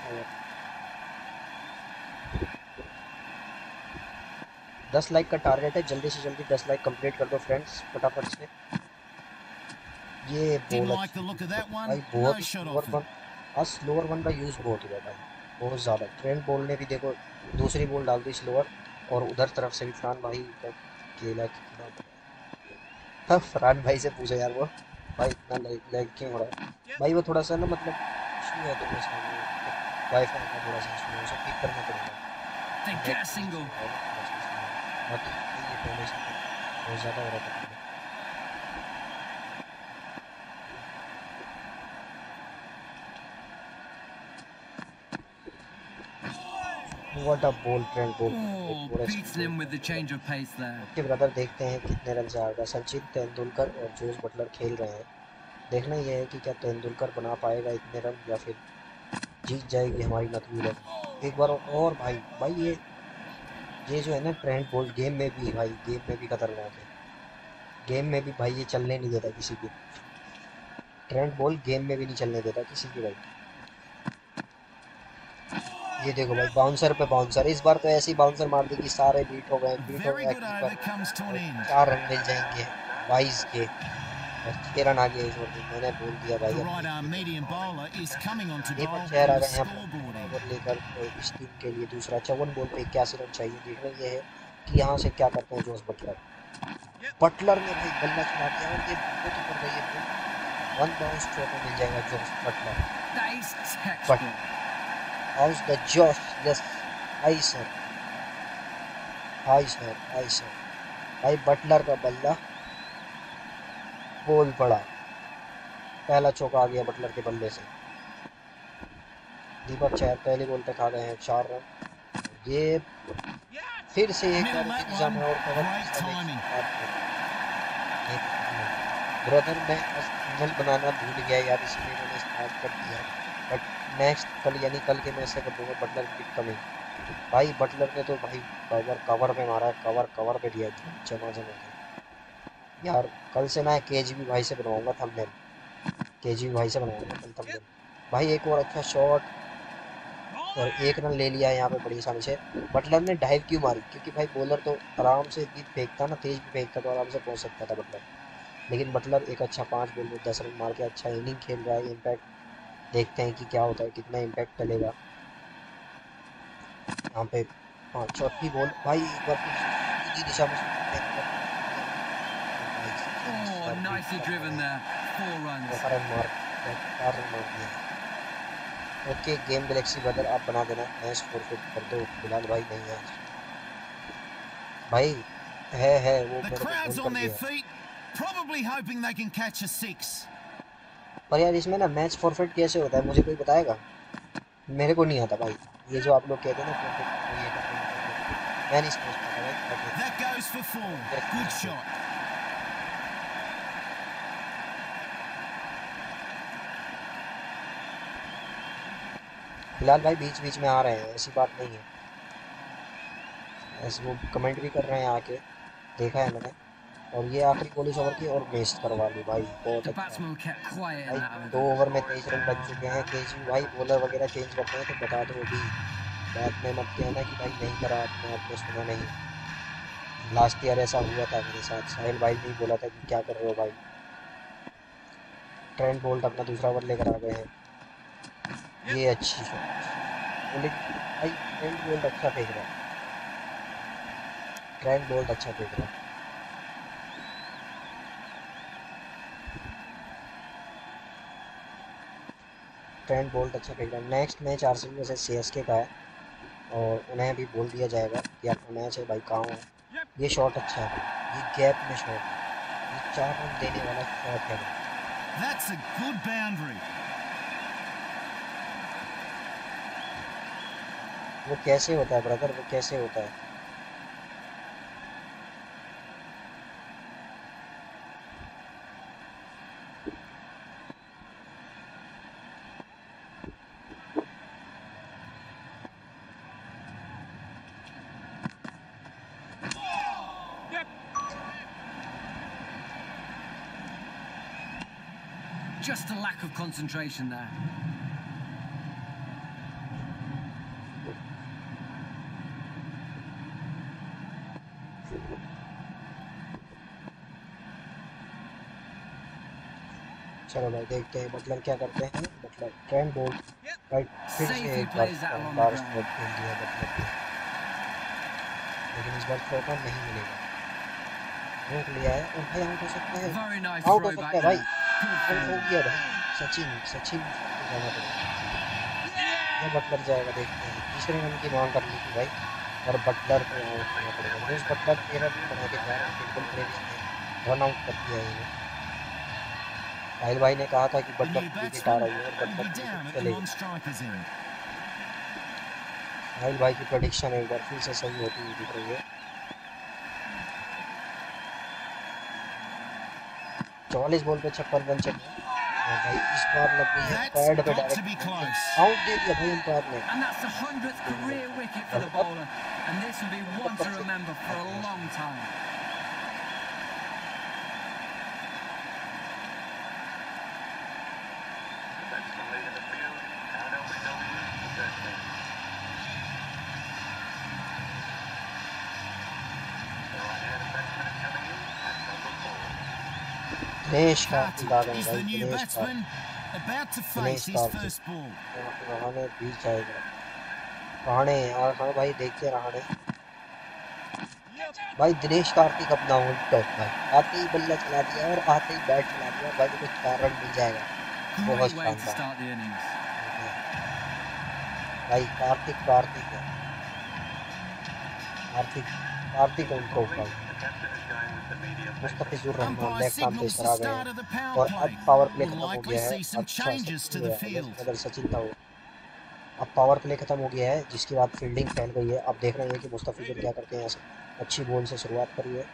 दस लाइक का टारगेट है, जल्दी से जल्दी दस लाइक कंप्लीट कर दो फ्रेंड्स फटाफट से। ये Didn't बॉल like the अच्छी look of that one. भाई, No बहुत shot slower off him. One. आज स्लोअर वन का यूज़ बहुत हुआ भाई, बहुत ज़्यादा। ट्रेंट बॉल ने भी देखो दूसरी बॉल डाल दी स्लोअर, और उधर तरफ से भी फरहान भाई का केला कितना बड़ा है। हाँ, फरहान भाई से पूछो यार वो भाई इतना लैग क्यों हो रहा है। भाई वो थोड़ा सा ना मतलब इशू है, थोड़ा सा वो वाईफाई का थोड़ा सा इशू है, उसे ठीक करना पड़ेगा। They नेट get a का इशू single. है ना थोड़ा सा इसलिए। बाकी ये पहले से तो बहुत ज़्यादा हो रहा था पहले। What a ball, Trent ball Oh, पूरा beating him with the speed. change of pace there. Okay brother, देखते हैं कितने रन से आएगा। सचिन तेंदुलकर और जोस बटलर खेल रहे हैं। देखना यह है कि क्या तेंदुलकर बना पाएगा इतने रन, या फिर जीत जाएगी हमारी नकली इलेवन। एक बार और भाई, भाई ये ये जो है ना ट्रेंट बोल्ट, गेम में भी भाई, गेम में भी खतरनाक है। गेम में भी भाई ये चलने नहीं देता किसी की। ट्रेंट बोल्ट गेम में भी नहीं चलने देता किसी की भाई। ये देखो भाई, बाउंसर पे बाउंसर, इस बार तो ऐसी बाउंसर मार दी कि सारे बीट हो गए, A बीट हो very गया good keeper, over comes to an और end. चार रन मिल जाएंगे बाईस के, और छह रन आ गए इस ओवर में। मैंने बोल दिया भाई, The अब right arm देखिए medium bowler is coming on to Deepak bowl Chahar on uh the गए हैं अपना scoreboard दूसरा end. ओवर लेकर, और इस टीम के लिए दूसरा चौवन बॉल पे इक्यासी रन चाहिए। देखना ये है कि यहाँ से क्या करते हैं जोस बटलर। बटलर ने भाई बल्ला चढ़ा दिया, और ये बहुत ऊपर गई है बॉल। वन बाउंस थ्रो पे मिल जाएगा Jos Buttler. That is but textbook. How's the josh, yes, high sir, high sir, high sir. भाई बटलर का बल्ला बोल पड़ा, पहला चौका आ गया बटलर के बल्ले से। दीपक चहर पहली बॉल पे खा गए हैं चार रन। ये फिर से एक बार Middle that इंतजाम one. है, और कवर Great तीसरा में timing. ब्रदर मैं बस थंबनेल बनाना भूल गया यार, इसीलिए मैंने स्टार्ट कर दिया। बट नेक्स्ट कल यानी कल के मैच से कर दूंगा बटलर की कमिंग। भाई बटलर ने तो भाई कवर कवर पे मारा है, कवर कवर पे दिया एकदम जमा जमा के। यार कल से मैं केजीबी भाई से बनवाऊंगा थंबनेल, केजीबी भाई से बनवाऊंगा कल थंबनेल। भाई एक और अच्छा शॉट, और एक रन ले लिया है यहाँ पे बड़ी आसानी से। बटलर ने डाइव क्यों मारी, क्योंकि भाई बॉलर तो आराम से भी फेंकता ना, तेज भी फेंकता तो आराम से पहुंच सकता था बटलर। लेकिन बटलर एक अच्छा पांच बॉल में दस रन मार के अच्छा इनिंग खेल रहा है। इम्पैक्ट देखते हैं कि क्या होता है, कितना इम्पैक्ट डलेगा यहाँ पे। हाँ, चौथी बॉल भाई, एक बार फिर से सीधी दिशा में स्विंग फेंककर मार दिया, और भाई तीन Oh, चार बीट nicely कर driven गए, there. Four runs. चार रन मार, चार रन मार दिए। ओके गेम गैलेक्सी ब्रदर, आप बना देना, मैच फोरफिट कर दो। बिलाल भाई नहीं है आज भाई, है है वो The मेरे को crowd's बोल on कर their गया। feet, probably hoping they can catch a six. पर यार इसमें ना मैच फॉरफिट कैसे होता है, मुझे कोई बताएगा? मेरे को नहीं आता भाई, ये जो आप लोग कहते हैं ना फॉरफिट कर दो, ये कर दो, वो कर दो, मैं नहीं समझ पाता भाई क्या कहते That goes for four. हैं, मुझे Good explanation दो। shot. बिलाल भाई बीच बीच में आ रहे हैं, ऐसी बात नहीं है, ऐसे वो कमेंट भी कर रहे हैं आके, देखा है मैंने। और ये आखिरी बॉल इस ओवर की, और मिस करवा ली भाई, बहुत The अच्छा। batsman kept quiet in भाई that दो event. ओवर में तेईस रन बन चुके हैं। केजी भाई बॉलर वगैरह चेंज करते हैं तो बता दो अभी, बाद में मत कहना कि भाई नहीं करा आपने, आपने सुना नहीं। लास्ट ईयर ऐसा हुआ था मेरे साथ, साहिल भाई ने बोला था कि क्या कर रहे हो भाई। ट्रेंट बोल्ट अपना दूसरा ओवर लेकर आ गए हैं। ये अच्छी शॉट, बॉलिंग भाई, ट्रेंट बोल्ट अच्छा फेंक रहा है, ट्रेंट बोल्ट अच्छा फेंक रहा है। ट्रेंट बोल्ट अच्छा फेंक रहा है। Next match RCB versus CSK का है, और उन्हें भी बोल दिया जाएगा कि आपका मैच है भाई, कहाँ हो। ये शॉट अच्छा है भाई, ये गैप में शॉट है, ये चार रन देने वाला शॉट है भाई। That's a good boundary. वो कैसे होता है ब्रदर, वो कैसे होता है? Just a lack of concentration there. चलो भाई देखते हैं बटलर क्या करते हैं। बटलर ट्रेंट बोल्ट राइट फिर से Safely एक बार plays that along the बार ground. स्ट्रोक खेल दिया बटलर ने, लेकिन इस बार थ्रो पर नहीं मिलेगा। रोक लिया है और भाई आउट हो सकता है, Very nice आउट हो throw सकता back है भाई, there. Good आउट हो field. गया भाई। सचिन सचिन को जाना पड़ेगा या बटलर जाएगा, देखते हैं। तीसरे रन की मांग कर ली थी भाई और बटलर को आउट करना पड़ेगा। रोज बटलर तेरह रन बना के जा रहे हैं, बिल्कुल क्रेविस ने रन आउट कर दिया है इन्हें। साहिल भाई ने कहा था कि The बटलर new की विकेट आ batsman रही है और will बटलर be की down विकेट at the चलेगी। non-strikers end. साहिल भाई की प्रेडिक्शन एक बार फिर से सही होती हुई दिख रही है। चौवालीस बॉल पे छप्पन रन चाहिए और भाई इस बार लग गई है That's पैड पे got to be direct, close. Out दे दिया भाई अंपायर ने। And that's the hundredth career wicket for the bowler. And this will be one to remember for a long time. Dinesh Karthik आ गए Is भाई, the new Dinesh batsman Kartik about to Dinesh face his Kartik first ball. Rahane बीच जाएगा। रहाणे यार, हाँ भाई देखते रहाणे भाई। दिनेश कार्तिक अपना ऑन टॉप भाई, आते ही बल्ला चला दिया और आते ही बैट चला दिया भाई, को चार रन मिल जाएगा। बहुत Great way to शानदार start the innings. भाई। कार्तिक कार्तिक है, कार्तिक कार्तिक ऑन टॉप भाई। Mustafizur Rahman Umpire left arm signals pacer the आ गए start हैं of the power और अब play. पावर प्ले We'll खत्म हो likely गया है। see some अच्छा changes to सचिन the है, field. अगर सचिन था वो। अब पावर प्ले खत्म हो गया है, जिसके बाद फील्डिंग फैल गई है। अब देख रहे हैं कि मुस्तफिजुर क्या करते हैं। यहाँ से अच्छी बॉल से शुरुआत करी है।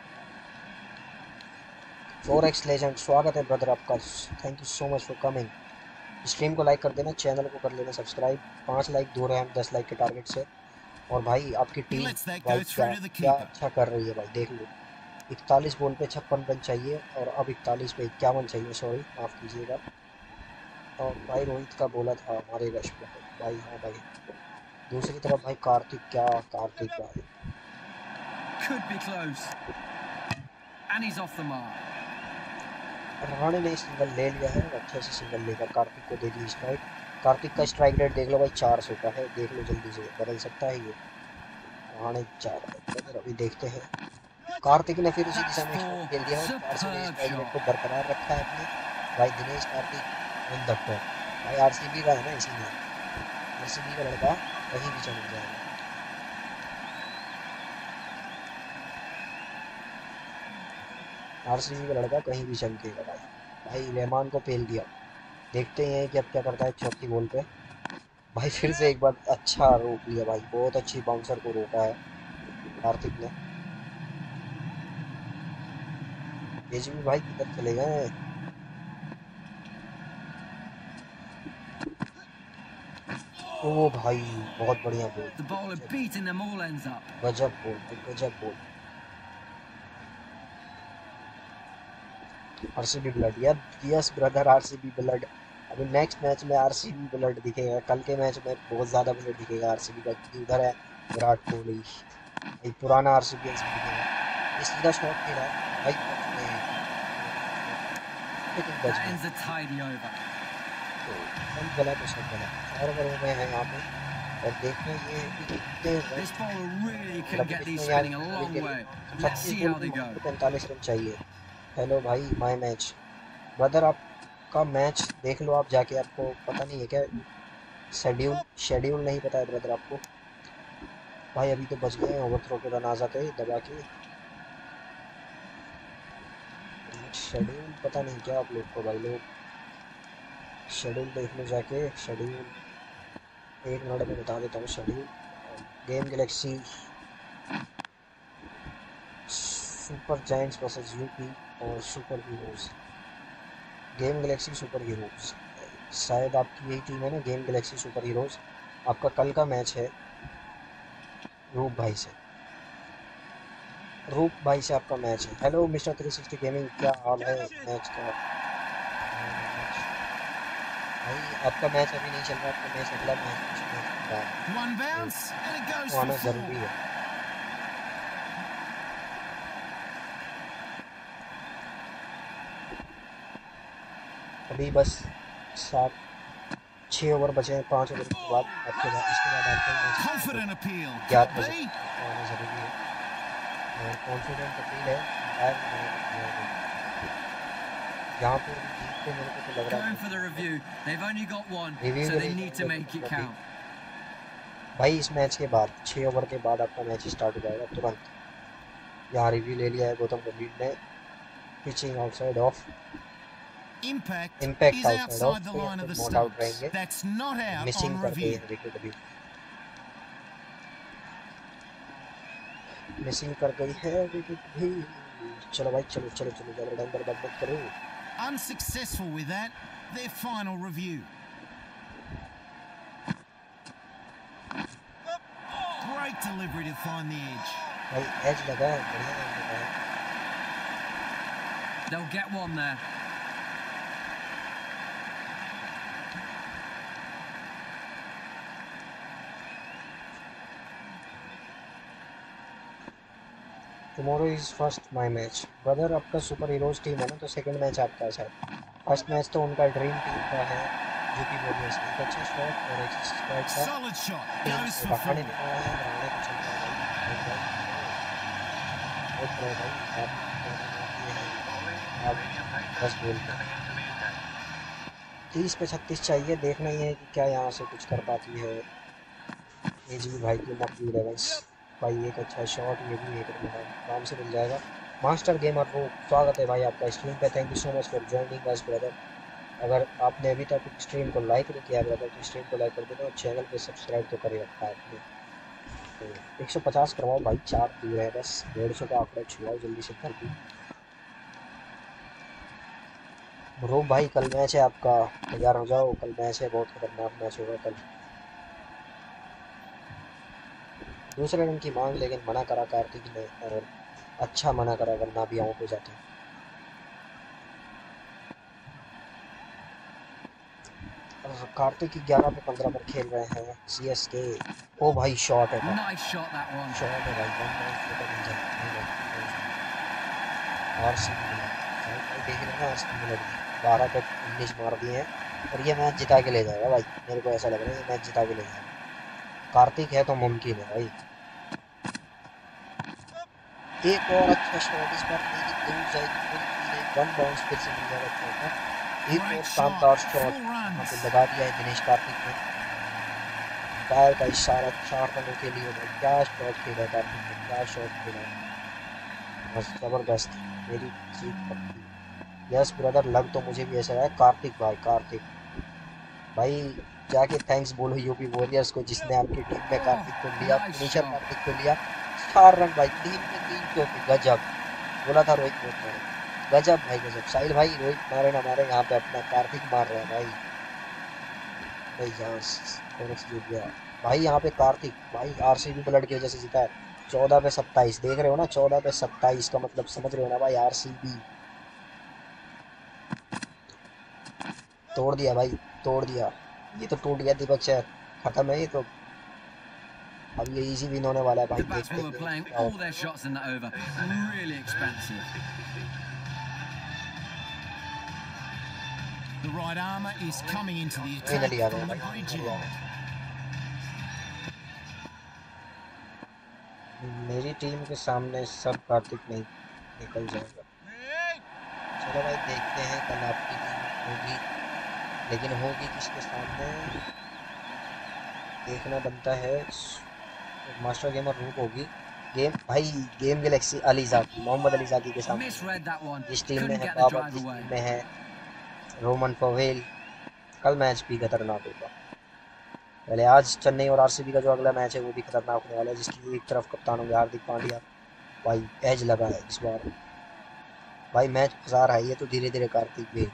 फोर एक्स लेजेंड स्वागत है ब्रदर आपका, thank you so much for coming. Stream को लाइक कर देना, चैनल को कर लेना सब्सक्राइब। पाँच लाइक दूर है हम दस लाइक के टारगेट से। और भाई आपकी He टीम lets that भाई go क्या through to the क्या keeper. अच्छा कर रही है भाई, देख लो। इकतालीस बॉल पे छप्पन रन चाहिए और अब इकतालीस पे इक्यावन चाहिए, सॉरी माफ़ कीजिएगा। और भाई रोहित का बोला था हमारे रश पे भाई, हाँ भाई। दूसरी तरफ भाई कार्तिक, क्या कार्तिक भाई। Could be close. And he's off the mark. Rahane ने सिंगल ले लिया है, अच्छे से सिंगल लेकर कार्तिक को दे दी स्ट्राइक। कार्तिक का स्ट्राइक रेट देख लो भाई, चार सौ का है, देख लो जल्दी से, बदल सकता है ये। रहाणे चार है, अभी देखते हैं। कार्तिक ने फिर उसी दिशा में स्ट्रोक खेल दिया और चार सौ के Superb स्ट्राइक रेट को shot. बरकरार रखा है अपने भाई। Dinesh Karthik on the top भाई, आरसीबी का है ना, इसीलिए आरसीबी का लड़का कहीं भी चल जाएगा। आरसीबी का लड़का कहीं भी चमकेगा भाई। भाई रहमान को पेल दिया, देखते हैं कि अब क्या करता है चौथी बॉल पे। भाई फिर से एक बार अच्छा रोक लिया भाई, बहुत अच्छी बाउंसर को रोका है कार्तिक ने। केजीबी भाई किधर चले गए। ओ भाई बहुत बढ़िया ball, The bowler beating them all ends up. गजब बॉल भाई, गजब ball. RCB blood, yes brother RCB blood. अभी नेक्स्ट मैच में आरसीबी ब्लड दिखेगा, कल के मैच में बहुत ज़्यादा ब्लड दिखेगा आरसीबी का, क्योंकि उधर है विराट कोहली, एक पुराना आरसीबी दिखेगा। ये सीधा शॉट खेला भाई, बच गए, लेकिन बच That गए। ends a tidy over. तो सब गलत है, सब गलत। चार ओवरों में है यहाँ पे और देखना ये है कि कितने run. This bowler really could मतलब get these इसमें यार spinning a long way. Let's छत्तीस see बॉल how में they go. मात्र पैंतालीस रन चाहिए। हेलो भाई माय मैच ब्रदर, आपका मैच देख लो आप जाके, आपको पता नहीं है क्या शेड्यूल? शेड्यूल नहीं पता है ब्रदर आपको? भाई अभी तो बच गए ओवर थ्रो के रन आ जाते दबा के। शेड्यूल पता नहीं क्या आप लोग को भाई, लोग शेड्यूल देख लो जाके। शेड्यूल एक मिनट में बता देता हूँ schedule. Game galaxy super giants versus UP और super heroes. Game galaxy super heroes, शायद आपकी यही टीम है ना, गेम गैलेक्सी सुपर हीरोज। आपका कल का मैच है रूप भाई से, रूप भाई से आपका मैच है। Hello mister three sixty gaming, क्या हाल है मैच का? भाई आपका मैच अभी नहीं चल रहा, आपका मैच अगला मैच मैच चल रहा है, One तो bounce, and it goes वो for आना four. जरूरी है। अभी बस सात छः ओवर बचे हैं, पाँच ओवर के बाद आपके बाद इसके बाद आपका ही मैच स्टार्ट Confident होगा। appeal. ग्यारह Could बजे be. आपका आना जरूरी है और कॉन्फिडेंट अपील है, अंपायर ने मना कर दिया है। यहाँ पे अभी जीत पे मेरे को तो लग रहा Going है for the review. They've only got one, review so के they लिए need to जाएंगे make तो it अभी count. भाई इस मैच के बाद छः ओवर के बाद आपका मैच स्टार्ट हो जाएगा तुरंत। यहाँ रिव्यू ले लिया है गौतम गंभीर ने, pitching outside off, Impact impact is outside off, outside the तो यहाँ line पे of the not out stumps. रहेंगे, That's not out missing on कर गई review. है विकेट अभी, मिसिंग कर गई है विकेट भी। चलो भाई चलो चलो चलो, ज़्यादा टाइम बर्बाद मत करो। Unsuccessful with that. Their final review. Great delivery to find the edge. भाई एज लगा है, बढ़िया एज लगा है। They'll get one there. Tomorrow is first my match brother, आपका सुपर हीरोज टीम है ना, तो सेकंड मैच आपका है शायद। फर्स्ट मैच तो उनका ड्रीम टीम का है, यूपी वॉरियर्स, एक अच्छा शॉट और एक स्ट्राइक था, Solid shot. टीम Goes से for रहाणे four. ने मारा है, रहाणे को चल रहा है भाई, भाई भाई बहुत प्रो भाई, आप रन मार दिए हैं आप दस बॉल पे। तीस पे छत्तीस चाहिए, देखना ही है कि क्या यहाँ से कुछ कर पाती है एज भी भाई की नकली इलेवेंस। भाई एक अच्छा शॉट, ये भी एक रन आराम से मिल जाएगा। मास्टर गेमर वो स्वागत है भाई आपका स्ट्रीम पे, thank you so much for joining us brother. अगर आपने अभी तक स्ट्रीम को लाइक नहीं किया ब्रदर तो स्ट्रीम को लाइक कर देना और चैनल पे सब्सक्राइब तो कर ही रखा है आपने। तो एक सौ पचास करवाओ भाई, चार दूर है बस, डेढ़ सौ का आंकड़ा छुआओ जल्दी से कर दी। रो भाई कल मैच है आपका, तैयार हो जाओ, कल मैच है, बहुत खतरनाक मैच होगा कल। दूसरे रन की मांग लेकिन मना करा कार्तिक ने, और अच्छा मना करा वरना भी आउट हो जाते। और कार्तिक ग्यारह पे पंद्रह पर खेल रहे हैं सी एस के। ओ भाई शॉट है, Nice shot, that one. Shot है भाई, वन बाउंस पे तो मिल जाएगा आर सी बी मिला भाई, भाई देख लेना आर सी बी मिला, बारह पे उन्नीस मार दिए हैं और ये मैच जिता के ले जाएगा भाई, मेरे को ऐसा लग रहा है ये मैच जिता के ले जाएगा। कार्तिक है तो मुमकिन है भाई। एक और अच्छा शॉट इस बार नहीं दूर जाएगी, पूरी की जाएगी, वन बाउंस फिर से मिल जाएगा चौका। एक और Great शानदार shot. शॉट Full यहाँ पे runs. लगा दिया है दिनेश कार्तिक ने, पैर का इशारा चार रनों के लिए भाई, क्या शॉट खेला कार्तिक ने, क्या शॉट खेला, बस जबरदस्त, मेरी जीत पक्की। यस ब्रदर, लग तो मुझे भी ऐसा रहा है, कार्तिक भाई कार्तिक भाई जाके थैंक्स बोलो यूपी वॉरियर्स को जिसने आपकी टीम में कार्तिक को लिया, Oh, nice finisher shot. Karthik को लिया। चार रन भाई, तीन पे तीन चौके, गजब। बोला था रोहित बहुत मारे, गजब भाई गजब। साहिल भाई रोहित मारे ना मारे, यहाँ पे अपना कार्तिक मार रहा है भाई, भाई यहाँ फोरेक्स जीत गया भाई, यहाँ पे कार्तिक भाई आरसीबी ब्लड की वजह से जीता है। चौदह पे सत्ताईस देख रहे हो ना, चौदह पे सत्ताईस का मतलब समझ रहे हो ना भाई, आरसीबी तोड़ दिया भाई, तोड़ दिया, ये तो टूट गया दीपक शहर, खत्म है ये तो। अब ये इजी विन होने वाला है भाई, The देखते batsmen were हैं playing क्या all होता their shots in that over. Really expensive. The right armour is coming into the है। attack फाइनली आ गया from the भाई, bridge फाइनली आ end. गया। मेरी टीम के सामने सब कार्तिक नहीं निकल जाएगा। चलो भाई देखते हैं कल आपकी टीम होगी, लेकिन होगी किसके सामने देखना बनता है। मास्टर गेमर रूप होगी, गेम भाई गेम गैलेक्सी अली जाकी, मोहम्मद अली जाकी के सामने होगी। Misread that one. जिस टीम में Couldn't है get the बाबर, drive जिस away. टीम में है रोमन पवेल, कल मैच भी खतरनाक होगा। पहले आज चेन्नई और आरसीबी का जो अगला मैच है वो भी खतरनाक होने वाला है, जिसकी एक तरफ कप्तान होंगे हार्दिक पांड्या, भाई एज लगा है इस बार भाई, मैच फंसा रहा है ये तो धीरे धीरे कार्तिक भी।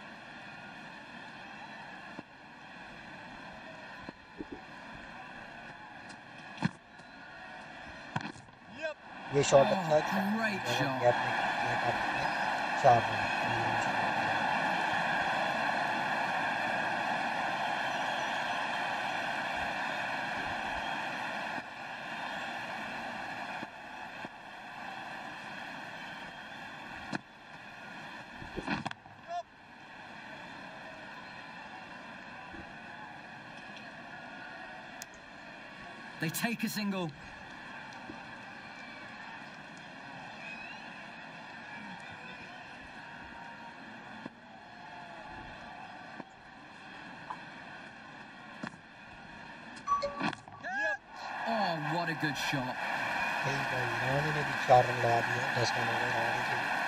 ये शॉट अच्छा है, Oh, great shot. गैप में किया कार्तिक ने, चार run. They take a single. Oh, what a good shot. भाई भाई रानी ने भी चार रन लगा दिए, दस रन हो गए रानी के लिए।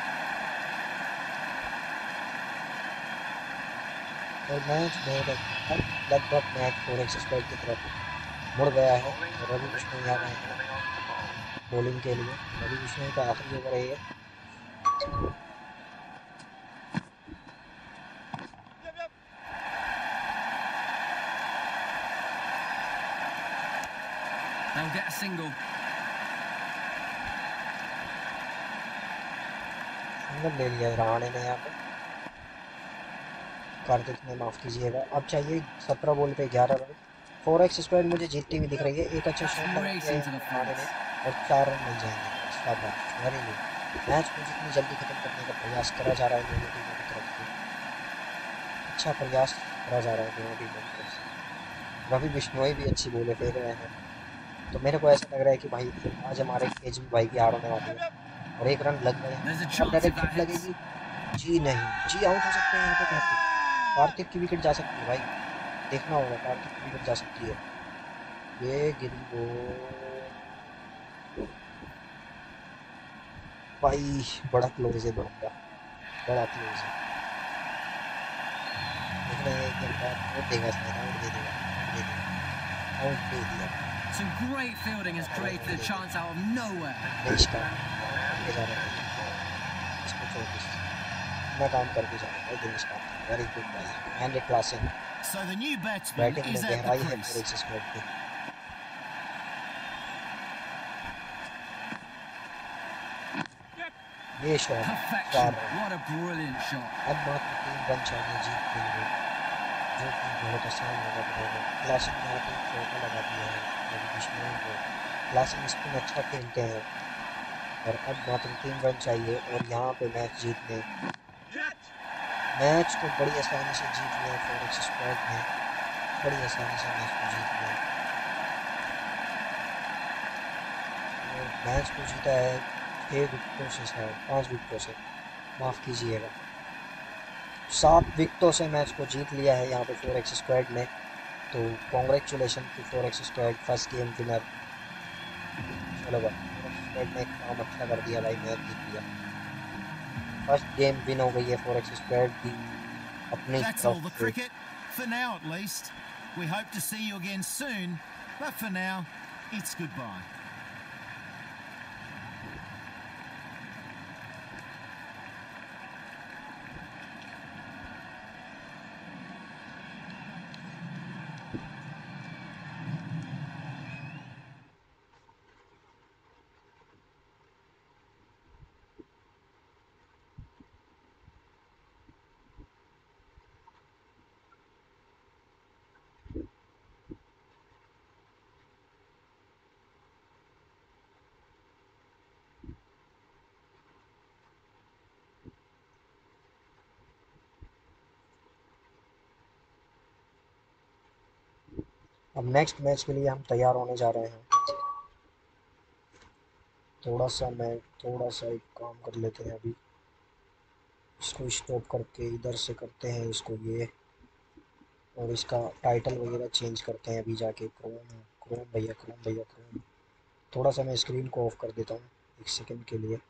और मैच बहुत अब लगभग मैच फोर एक्स स्क्वायर की तरफ मुड़ गया है। रवि बिश्नोई आ गए हैं बॉलिंग के लिए। रवि बिश्नोई का आखिरी ओवर है ये। Yep, yep. They'll get a single. Single ले लिया रहाणे ने यहाँ पे, कार्तिक ने माफ कीजिएगा। अब चाहिए सत्रह बॉल पे ग्यारह रन। फोर एक्स स्क्वायर मुझे जीतती हुई दिख रही है। एक अच्छा That's शॉट लगा दिया racing यहाँ to the पे रहाणे ने fence. और चार रन मिल जाएंगे। शाबाश, वेरी गुड। मैच को जितनी जल्दी खत्म करने का प्रयास करा जा रहा है दोनों टीमों की तरफ से, अच्छा प्रयास करा जा रहा है दोनों टीमों की तरफ से। रवि बिश्नोई भी अच्छी बॉलें फेंक रहे हैं, तो मेरे को ऐसा लग रहा है कि भाई आज हमारे केजवी भाई की हार होने वाली है। और एक रन लग गया, There's a और chance if direct that hit hits. लगेगी। जी नहीं, जी आउट हो सकते हैं यहाँ पे कार्तिक। कार्तिक की विकेट जा सकती है भाई, देखना होगा, कार्तिक की विकेट जा सकती है। ये गिरी वो भाई, बड़ा क्लोज है बड़ा, बड़ा क्लोज है। देख रहे हैं एकदम बात आउट देगा, शायद आउट दे देगा, आउट दे देगा, आउट दे दिया। Some great fielding has created a chance out of nowhere. देश का काम करके जा रहा है इसको चौबीस, अपना काम करके जा रहा है दिनेश का। वेरी गुड भाई, hundred classing. So the new batsman batting में is at the गहराई है crease. फोर एक्स स्क्वाड पे। ये शॉट Perfection. चार run. What a brilliant shot. अब मात्र तीन रन चाहिए जीत के लिए, जो कि बहुत आसान होगा दोनों। क्लासिक ने यहाँ पे एक चौका लगा दिया है रवि बिश्नोई को। क्लासिक स्पिन अच्छा खेलते हैं, और अब मात्र तीन रन चाहिए और यहाँ पे मैच जीतने। Catch. मैच को बड़ी आसानी से जीत लिया फोर एक्स स्क्वाड ने, बड़ी आसानी से मैच को जीत लिया। और मैच को जीता है छः विकेटों से, शायद पाँच विकेटों से, माफ़ कीजिएगा, सात विकेटों से मैच को जीत लिया है यहाँ पे फोर एक्स स्क्वाड ने। तो congratulation to four X squad, first game winner. चलो भाई, फोर एक्स स्क्वाड ने काम अच्छा कर दिया भाई, मैच जीत लिया। फर्स्ट गेम विन हो गई है फोर एक्स स्क्वाड की अपनी That's all तरफ the से। cricket, for now at least. We hope to see you again soon, but for now, it's goodbye. अब नेक्स्ट मैच के लिए हम तैयार होने जा रहे हैं। थोड़ा सा मैं थोड़ा सा एक काम कर लेते हैं अभी, इसको स्टॉप करके इधर से करते हैं इसको ये, और इसका टाइटल वगैरह चेंज करते हैं अभी जाके। क्रोम क्रोम भैया, क्रोम भैया, क्रोम। थोड़ा सा मैं स्क्रीन को ऑफ कर देता हूँ एक सेकंड के लिए।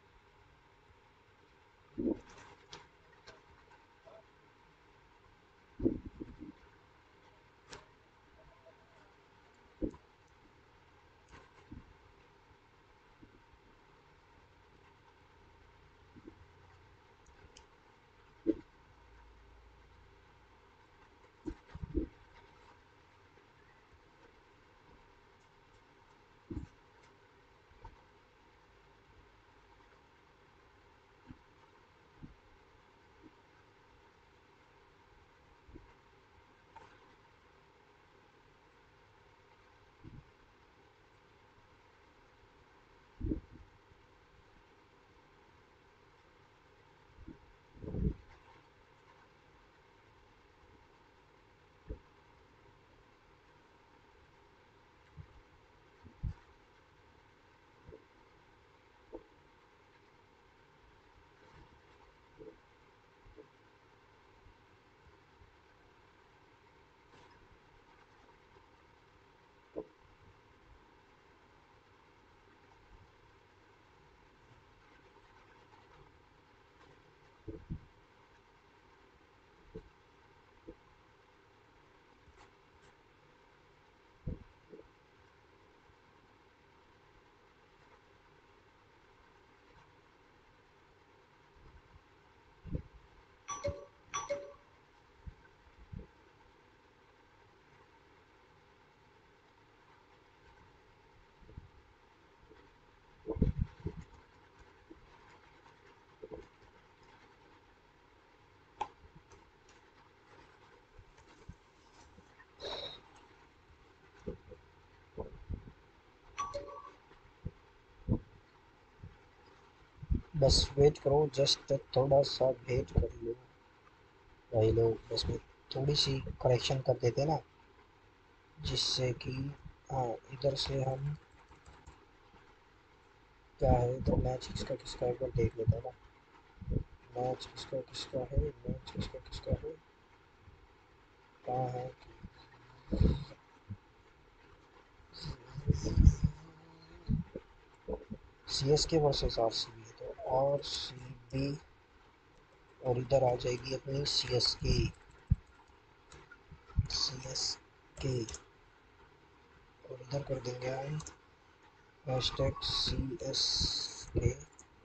बस वेट करो, जस्ट थोड़ा सा वेट कर लो भाई लोग। बस मैं थोड़ी सी करेक्शन कर देते ना, जिससे कि हाँ इधर से हम क्या है, तो मैच किसका किसका एक बार देख लेते हैं ना। मैच किसका किसका है, मैच किसका किसका है, कहाँ है। C S K versus R C B, तो आर सी बी और इधर आ जाएगी अपनी सी एस के। सी एस के और इधर कर देंगे हम हैशटैग सी एस के।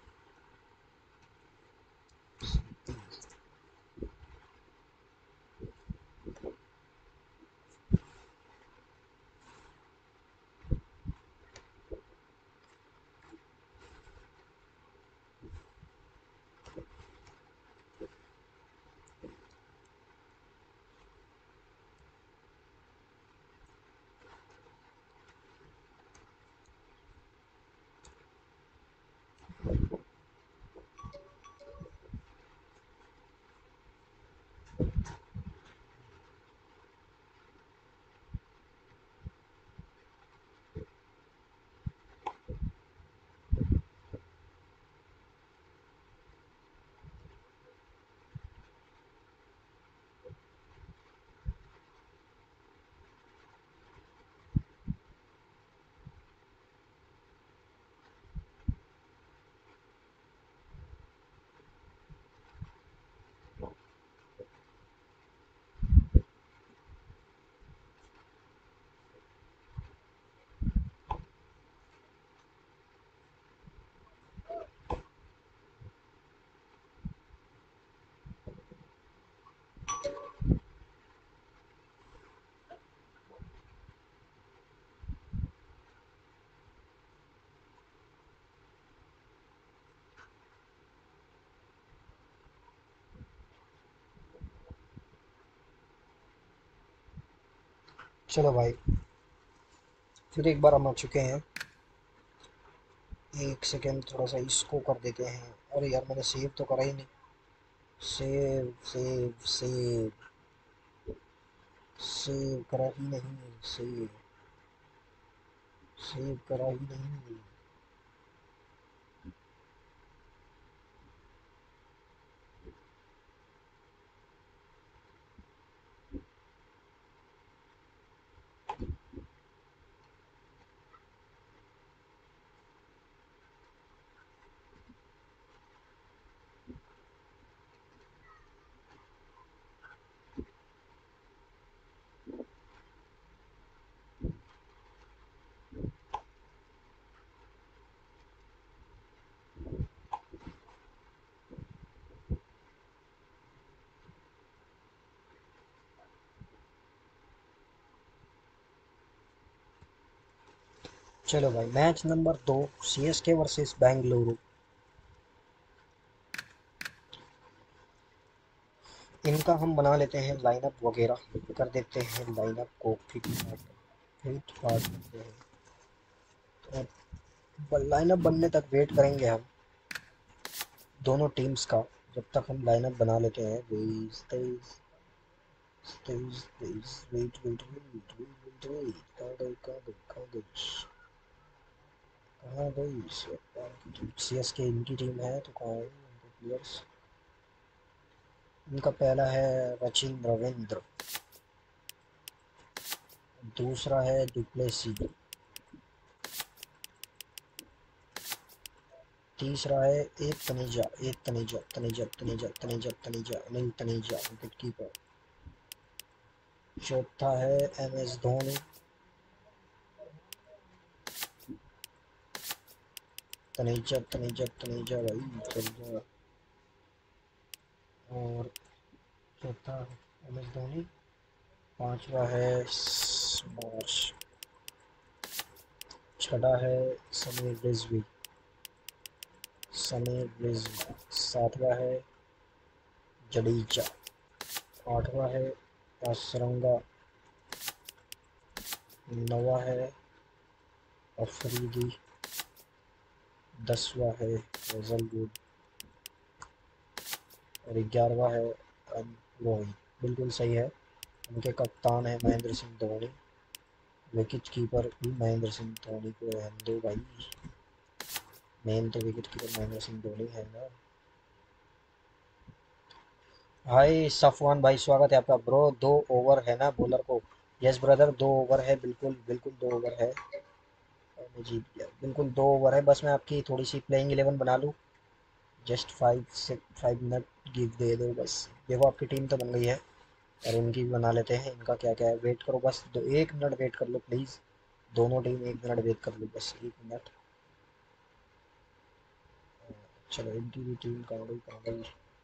चलो भाई, फिर एक बार हम आ चुके हैं। एक सेकेंड, थोड़ा सा इसको कर देते हैं। अरे यार मैंने सेव तो करा ही नहीं। सेव सेव सेव सेव करा ही नहीं। सेव सेव करा ही नहीं। चलो भाई, मैच नंबर दो, C S K versus Bengaluru. इनका हम बना लेते हैं लाइनअप वगैरह, कर देते हैं लाइनअप को फिट फिट फाट करते हैं। तो लाइनअप बनने तक वेट करेंगे हम दोनों टीम्स का, जब तक हम लाइनअप बना लेते हैं। तेईस तेईस तेईस तेईस wait wait wait wait wait कहाँ गई कहाँ गई कहाँ गई कहाँ गई। सी एस के इनकी टीम है, तो कहाँ है उनके प्लेयर्स। इनका पहला है रचिन रविंद्र, दूसरा है डुप्लेसी, तीसरा है एक तनेजा, एक तनेजा तनेजा तनेजा तनेजा तनेजा अनिल तनेजा विकेट कीपर। चौथा है एम एस धोनी। तनेजा तनेजा तनेजा भाई तनेजा। और चौथा एम एस धोनी। पांचवा है स्मैश। छठा है समीर रिजवी, समीर रिजवी। सातवां है जडेजा। आठवां है असरंगा। नौवां है अफरीदी। दसवां है हेजलवुड और ग्यारहवां है रोहित। बिल्कुल सही है। उनके कप्तान है महेंद्र सिंह धोनी। विकेट कीपर भी महेंद्र सिंह धोनी को रहने दो भाई, मेन तो विकेट कीपर महेंद्र सिंह धोनी है ना। भाई सफवान भाई स्वागत है आपका ब्रो। दो ओवर है ना बॉलर को? यस ब्रदर, दो ओवर है, बिल्कुल बिल्कुल दो ओवर है। मैं जीत गया, बिल्कुल दो ओवर है। बस मैं आपकी थोड़ी सी प्लेइंग इलेवन बना लूँ। जस्ट फाइव से फाइव मिनट गिव दे दो बस। देखो आपकी टीम तो बन गई है और इनकी भी बना लेते हैं। इनका क्या क्या है, वेट करो बस दो एक मिनट वेट कर लो प्लीज़। दोनों टीम एक मिनट वेट कर लो बस, एक मिनट। चलो इनकी भी टीम कहाँ गई कहाँ गई।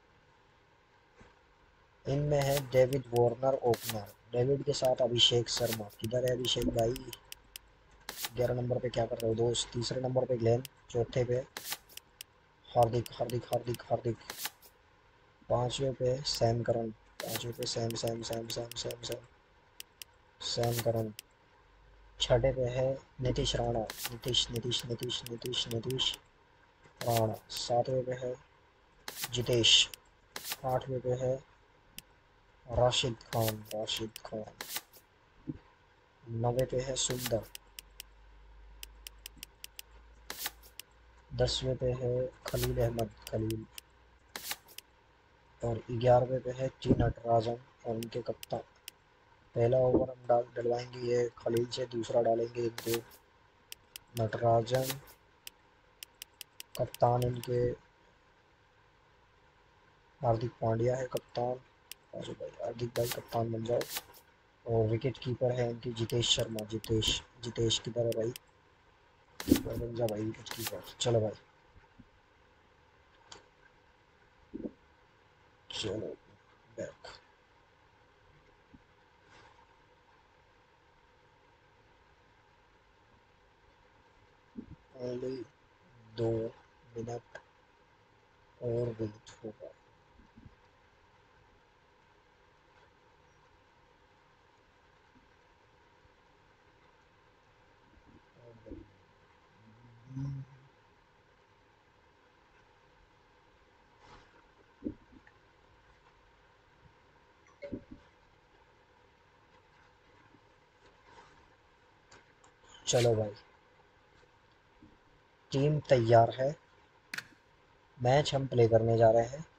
इनमें है डेविड वार्नर ओपनर, डेविड के साथ अभिषेक शर्मा। किधर है अभिषेक भाई? ग्यारह नंबर पे क्या कर रहे हो दोस्त? तीसरे नंबर पे ग्लेन। चौथे पे हार्दिक हार्दिक हार्दिक हार्दिक। पांचवे पे सैम करन। पांचवे पे Sam Sam Sam Sam Sam Sam Sam Curran. छठे पे है नीतीश राणा। नीतीश नीतीश नीतीश नीतीश नीतीश राणा। सातवें पे है जितेश। आठवें पे है राशिद खान। राशिद खान। नवे पे है सुंदर। दसवें पे है खलील अहमद खलील। और ग्यारहवें पे है टी नटराजन और उनके कप्तान। पहला ओवर हम डाल डलवाएंगे ये खलील से, दूसरा डालेंगे इनके नटराजन। कप्तान इनके हार्दिक पांड्या है कप्तान। अरे भाई हार्दिक भाई कप्तान बन जाओ। और विकेट कीपर है इनकी जितेश शर्मा। जितेश जितेश किधर है भाई? कीपर बन जा भाई, विकेट कीपर। चलो भाई चलो बैक। ओनली दो मिनट और वेट होगा। चलो भाई टीम तैयार है, मैच हम प्ले करने जा रहे हैं।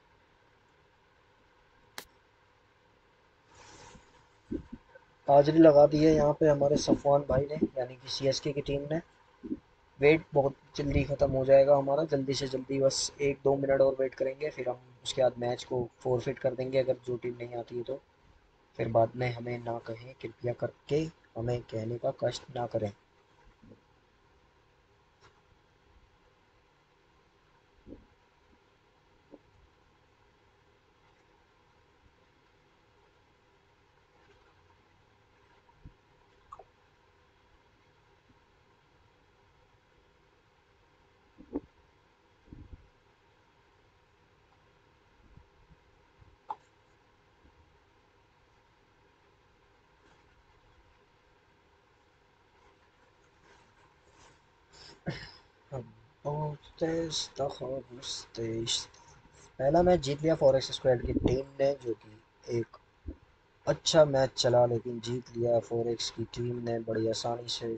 हाजिरी लगा दी है यहाँ पे हमारे सफवान भाई ने, यानी कि सीएसके की टीम ने। वेट बहुत जल्दी ख़त्म हो जाएगा हमारा, जल्दी से जल्दी बस एक दो मिनट और वेट करेंगे, फिर हम उसके बाद मैच को फोरफिट कर देंगे अगर जो टीम नहीं आती है तो। फिर बाद में हमें ना कहें, कृपया करके हमें कहने का कष्ट ना करें। हम बहुत तेज तखलुस तेज। पहला मैच जीत लिया फॉरेक्स स्क्वाड की टीम ने, जो कि एक अच्छा मैच चला लेकिन जीत लिया फॉरेक्स की टीम ने बड़ी आसानी से।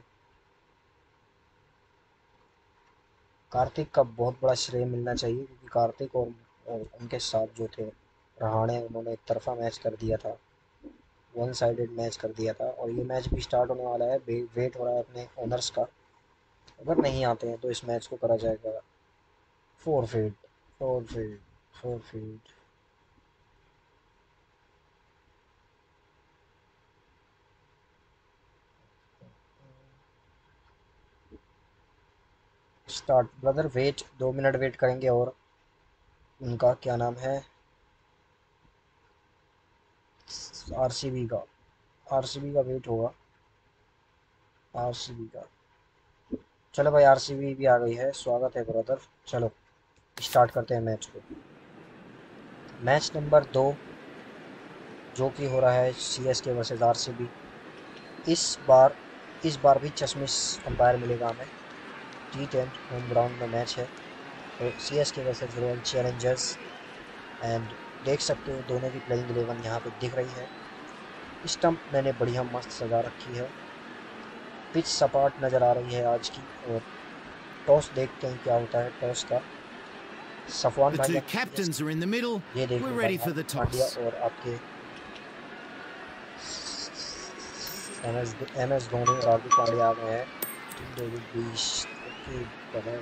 कार्तिक का बहुत बड़ा श्रेय मिलना चाहिए, क्योंकि कार्तिक और, और उनके साथ जो थे रहाणे, उन्होंने एक तरफा मैच कर दिया था, वन साइडेड मैच कर दिया था। और ये मैच भी स्टार्ट होने वाला है, वेट हो रहा है अपने ओनर्स का। अगर नहीं आते हैं तो इस मैच को करा जाएगा four feet four feet four feet start brother, wait, दो मिनट वेट करेंगे। और उनका क्या नाम है, आरसीबी का आरसीबी का वेट होगा, आरसीबी का। चलो भाई, आरसीबी भी आ गई है, स्वागत है ब्रदर। चलो स्टार्ट करते हैं मैच को। मैच नंबर दो जो कि हो रहा है सीएसके वर्सेस आरसीबी। इस बार इस बार भी चश्मिश अंपायर मिलेगा हमें। टी टेन होम ग्राउंड में मैच है, तो CSK versus Royal Challengers. And देख सकते हो दोनों की प्लेइंग इलेवन यहाँ पे दिख रही है। स्टंप मैंने बढ़िया मस्त सजा रखी है। पिच सपाट नज़र आ रही है आज की। और टॉस देखते हैं क्या होता है टॉस का। सफवान The भाई, two captains are in the middle. ये देख We're लो ready भाई, for the पांड्या toss. और आपके M S M S Dhoni और हार्दिक पांड्या आ गए हैं। डेविड बीश, ओके ब्रदर।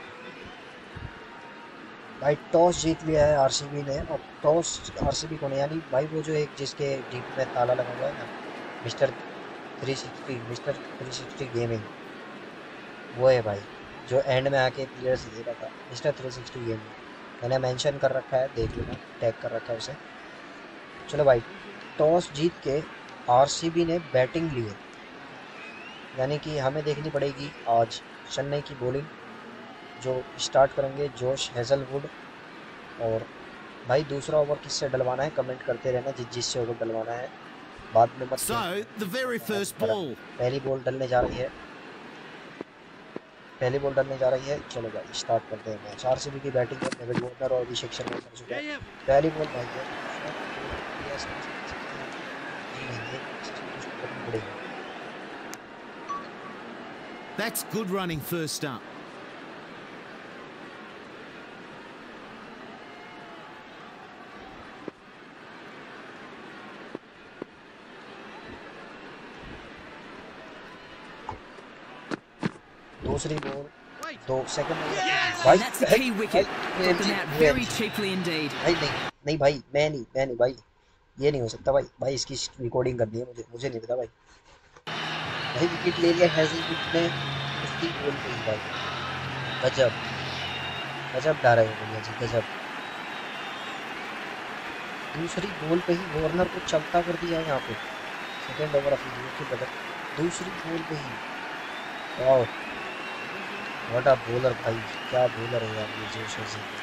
भाई टॉस जीत लिया है आरसीबी ने। और टॉस आरसीबी को नहीं, यानी भाई वो जो एक जिसके डीपी में ताला लगा हुआ है ना, mister three sixty mister three sixty gaming, वो है भाई जो एंड में आके प्लेयर्स दे रहा था। मिस्टर थ्री सिक्सटी गेमिंग मैंने मेंशन कर रखा है, देख लेना, टैग कर रखा है उसे। चलो भाई, टॉस जीत के आरसीबी ने बैटिंग ली है, यानी कि हमें देखनी पड़ेगी आज चेन्नई की बॉलिंग। जो स्टार्ट करेंगे जोश हेजलवुड। और भाई दूसरा ओवर किससे डलवाना है कमेंट करते रहना, जिस जिससे ओवर डलवाना है, बाद में मत। So, the very first ball. पहली बॉल डलने जा रही है पहली बॉल डलने जा रही है चलो भाई स्टार्ट करते हैं मैच। आरसीबी की बैटिंग है, डेविड वार्नर और अभिषेक शर्मा कर चुके हैं। पहली बॉल भाई है, That's good running first up. दूसरी बॉल दो सेकंड And भाई। that's the key wicket. भाई, Took them out very cheaply indeed. भाई नहीं नहीं भाई, मैं नहीं मैं नहीं भाई, ये नहीं हो सकता भाई। भाई इसकी रिकॉर्डिंग करनी है मुझे मुझे नहीं पता भाई। भाई विकेट ले लिया हेजलवुड ने उसकी बॉल पे ही भाई। गजब गजब डा रहे हो भैया जी, गजब। दूसरी बॉल पे ही वार्नर को चलता कर दिया है यहाँ पे। सेकेंड ओवर ऑफ के बदल दूसरी बॉल पे ही। वाह व्हाट अ बॉलर भाई, क्या बॉलर है यार ये जोश हेजलवुड।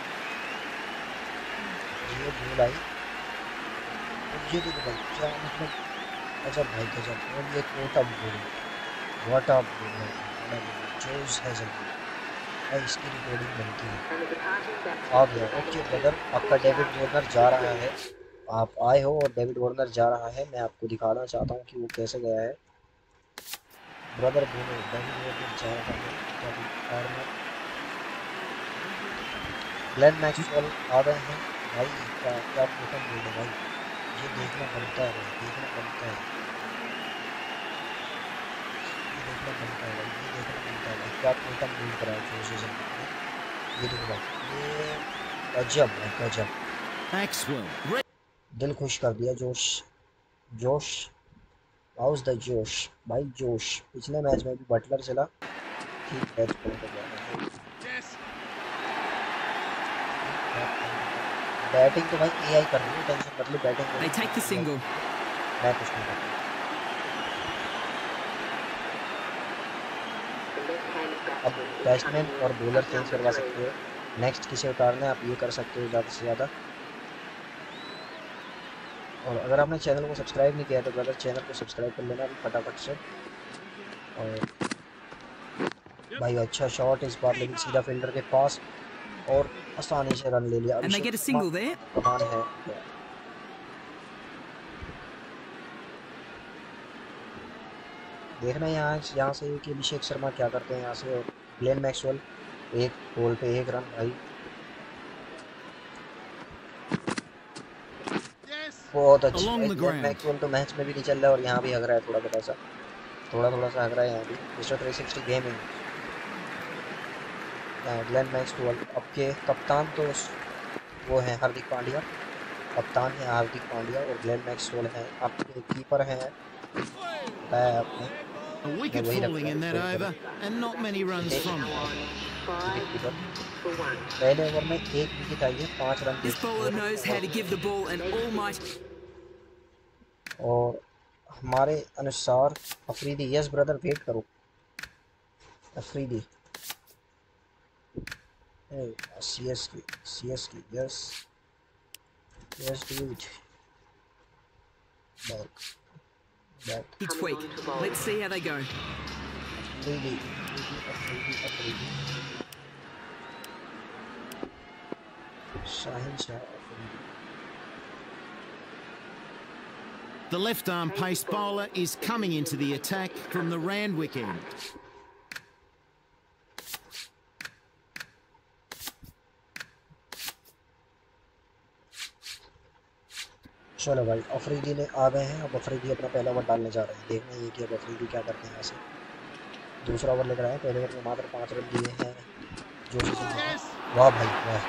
ये बॉल आई और ये देखो भाई क्या मतलब, गजब भाई गजब। और ये what a ball, what a bowler Josh Hazlewood भाई, इसकी रिकॉर्डिंग बनती है। आ गया ओके ब्रदर, आपका डेविड वार्नर जा रहा है। आप आए हो और डेविड वार्नर जा रहा है। मैं आपको दिखाना चाहता हूँ कि वो कैसे गया है। ब्रदर बोलो, डेविड वार्नर जा रहा है। डेविड वार्नर, ग्लेन मैक्सवेल आ गए हैं भाई। क्या क्या प्रथम बोल है भाई, ये देखना बनता है भाई, देखना बनता है, ये देखना बनता है भाई, ये देखना बनता है भाई। क्या प्रथम बोल करा है जो सीजन में, ये देखो भाई, ये गजब है गजब। Maxwell. दिल खुश कर दिया जोश जोश हाउस द जोश भाई जोश। पिछले मैच में भी बटलर चला, ठीक बैट कर गया। बैटिंग तो भाई एआई कर रही है, टेंशन मत लो, batting They take the single. मैं कुछ नहीं करता। अब बैट्समैन और बॉलर चेंज करवा सकते हो, नेक्स्ट किसे उतारना है आप ये कर सकते हो ज़्यादा से ज़्यादा। और अगर आपने चैनल को सब्सक्राइब नहीं किया तो ब्रदर चैनल को सब्सक्राइब कर लेना अभी फटाफट से। और भाई अच्छा शॉट इस बार, लेकिन सीधा फील्डर के पास और आसानी से रन ले लिया। And they get a single there. कमान है। देखना यहाँ यहाँ से कि अभिषेक शर्मा क्या करते हैं यहाँ से। और ग्लेन मैक्सवेल एक बॉल पे एक रन भाई, बहुत अच्छी। ग्लेन मैक्सवेल तो मैच में भी नहीं चल रहा है और यहाँ भी हग रहा है थोड़ा थोड़ा सा थोड़ा थोड़ा सा हग रहा है यहाँ भी। Mister three sixty gaming Glenn Maxwell. अब के कप्तान तो वो हैं हार्दिक पांड्या, कप्तान है हार्दिक पांड्या और ग्लेन मैक्सवेल हैं आपके कीपर हैं, बताया आपने, A मैं wicket वही falling रखता in हूँ that गोल over करूँ। and not many runs from it. Wicket keeper पहले ओवर में एक विकेट आई है, पाँच रन दे This चुके bowler हैं knows how to give the ball an almighty. और हमारे अनुसार अफरीदी, यस ब्रदर वेट करो Afridi, C S K C S K yes yes dude back back tweak. Let's see how they go. Afridi Afridi Afridi Shaheen Shah Afridi. The left-arm pace bowler is coming into the attack from the Randwick end. चलो भाई अफरीदी ने आ गए हैं, अब अफरीदी अपना पहला ओवर डालने जा रहे हैं, देखना ये कि अब अफरीदी क्या करते हैं यहाँ से। दूसरा ओवर लेकर आए, पहले ओवर में मात्र पाँच रन दिए हैं जोशी सिंह ने। वाह भाई वाह,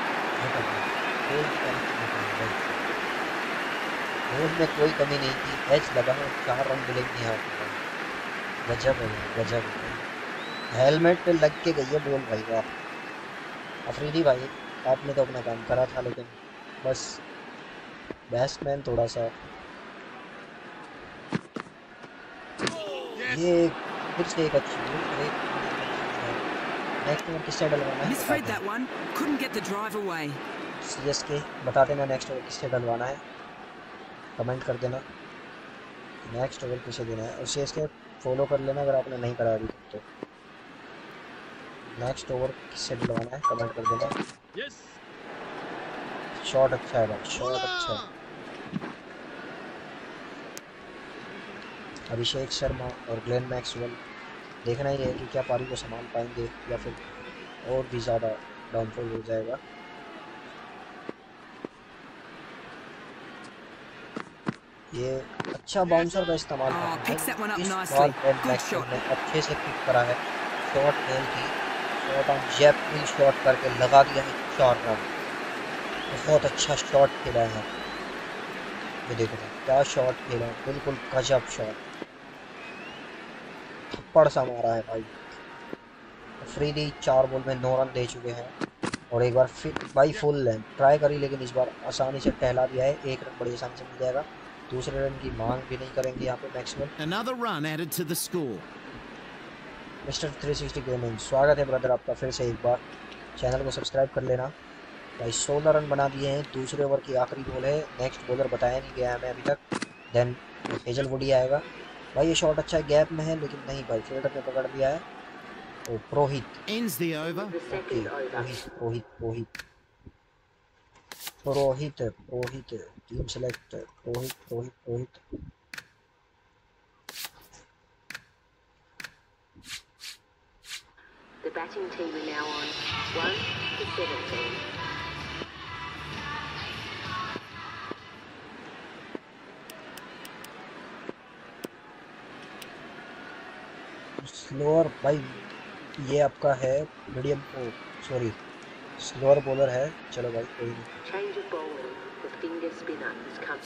बॉल में कोई कमी नहीं थी, एच लगा है, चार रन मिलेंगे यहाँ पर। गजब है गजब है, हेलमेट पे लग के गई है बॉल भाई, वाह अफरीदी भाई आपने तो अपना काम करा था, लेकिन बस बैट्समैन थोड़ा सा ये फिर से एक अच्छी नेक्स्ट ओवर किससे डलवाना है Misread that one. Couldn't get the drive away. CSK बता देना नेक्स्ट ओवर किससे डलवाना है, कमेंट कर देना नेक्स्ट ओवर किसे देना है, और सीएसके फॉलो कर लेना अगर आपने नहीं करा अभी तक तो। नेक्स्ट ओवर किससे डलवाना है कमेंट कर देना। शॉट अच्छा है भाई, शॉट अच्छा है। अभिषेक शर्मा और ग्लेन मैक्सवेल, देखना ही है कि क्या पारी को संभाल पाएंगे या फिर और भी ज़्यादा डाउनफॉल हो जाएगा। ये अच्छा बाउंसर का इस्तेमाल Oh, करना picks that one up है, इस nicely. बार ग्लेन Good मैक्सवेल shot. ने अच्छे से पिक करा है, शॉट मेल की शॉट ऑन जेपली शॉट करके लगा दिया है चार रन, बहुत अच्छा शॉट खेला है। ये देखो क्या शॉट खेला है, बिल्कुल गजब शॉट, थप्पड़ सा मारा है भाई। अफरीदी चार बॉल में नौ रन दे चुके हैं और एक बार फिर भाई फुल लेंथ ट्राई करी, लेकिन इस बार आसानी से टहला दिया है, एक रन बड़ी आसानी से मिल जाएगा, दूसरे रन की मांग भी नहीं करेंगे यहाँ पे Maxwell. Another run added to the score. Mister three sixty gaming स्वागत है ब्रदर आपका फिर से एक बार, चैनल को सब्सक्राइब कर लेना भाई। सोलह रन बना दिए हैं, दूसरे ओवर की आखिरी बॉल है, नेक्स्ट बॉलर बताया नहीं गया हमें अभी तक, देन हेजलवुड ही आएगा भाई। ये शॉट अच्छा गैप में है लेकिन नहीं भाई, फील्डर ने पकड़ लिया है। और Purohit Ends the over. Okay, Purohit Purohit Purohit Purohit Purohit team select Purohit Purohit Purohit The batting team are now on one to seventeen. Slower भाई, ये आपका है medium oh sorry slower bowler है। चलो भाई कोई नहीं, Change of bowling. The finger spinner has come.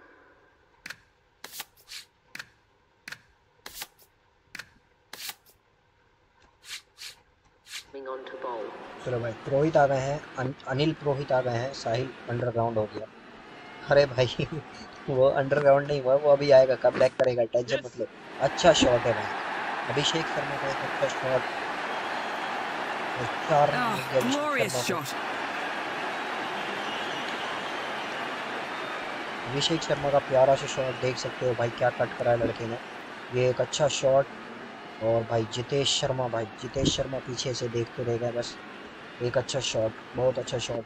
Coming on to bowl. चलो भाई पुरोहित आ गए हैं, अन, अनिल पुरोहित आ गए हैं, साहिल अंडरग्राउंड हो गया। अरे भाई वो अंडरग्राउंड नहीं हुआ, वो अभी आएगा, कब बैक करेगा, टेंशन मतलब। अच्छा शॉट है भाई, अभिषेक शर्मा का एक अच्छा शॉट, चार रन Oh, मिल गए अभिषेक glorious शर्मा को। shot. अभिषेक शर्मा का प्यारा सा शॉट देख सकते हो भाई, क्या कट करा है लड़के ने, ये एक अच्छा शॉट। और भाई जितेश शर्मा, भाई जितेश शर्मा पीछे से देखते रह गए बस, एक अच्छा शॉट, बहुत अच्छा शॉट।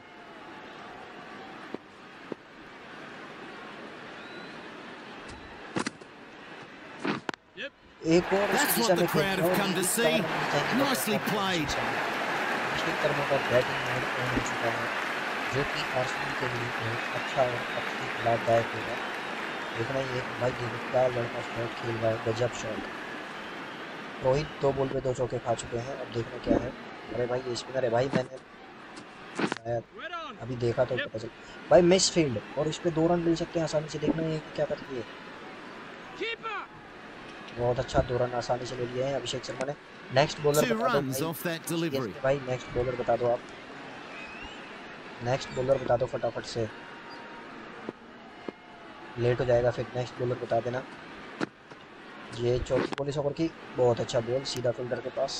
एक और इसी That's दिशा what the में खेल crowd रहा have हूँ, come to इस see. चार रन चाहिए Nicely बस। played. अभिषेक शर्मा का बैटिंग मोड ऑन हो चुका है, जो कि आरसीबी के लिए बहुत अच्छा और काफी लाभदायक होगा। देखना ये भाई देखो क्या लड़का शॉट खेल रहा है, गजब शॉट। रोहित दो बॉल पे दो चौके खा चुके हैं, अब देखना क्या है। अरे भाई ये स्पिनर है भाई, मैंने शायद Red on. अभी देखा तो पता चल। भाई मिस फील्ड, और इस पे दो रन मिल सकते हैं आसानी से, देखना है कि क्या करती है। Keeper. बहुत अच्छा, दो रन आसानी से ले लिए हैं अभिषेक शर्मा ने। नेक्स्ट बॉलर Two बता दो runs भाई। off that Yes, delivery. भाई नेक्स्ट बॉलर बता दो आप, नेक्स्ट बॉलर बता दो फटाफट से, लेट हो जाएगा फिर। नेक्स्ट बॉलर बता देना। ये चौथी बॉल इस ओवर की, बहुत अच्छा बॉल सीधा फील्डर के पास,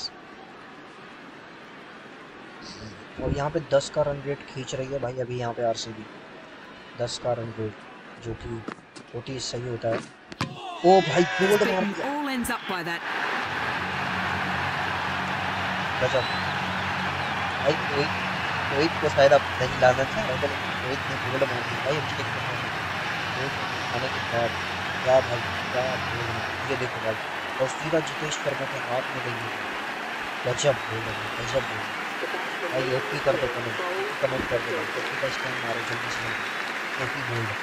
और यहाँ पे दस का रन रेट खींच रही है भाई अभी यहाँ पे आरसीबी। दस का रन रेट, जो कि बहुत ही सही होता है। ओ भाई बोल्ड मार Beaten दिया, all ends up by that. गजब भाई। रोहित रोहित को शायद अब नहीं लाना था, लेकिन रोहित ने बोल्ड मार दिया भाई अभिषेक शर्मा ने। रोहित आने के बाद क्या भाई, क्या बोल, ये देखो भाई, और सीधा जितेश शर्मा के हाथ में गई है। गजब बोल है, गजब बोल भाई। ओपी कर दो कमेंट, कमेंट कर दो भाई, ओपी का स्टैंड मारो जल्दी से जल्दी, ओपी बोल है।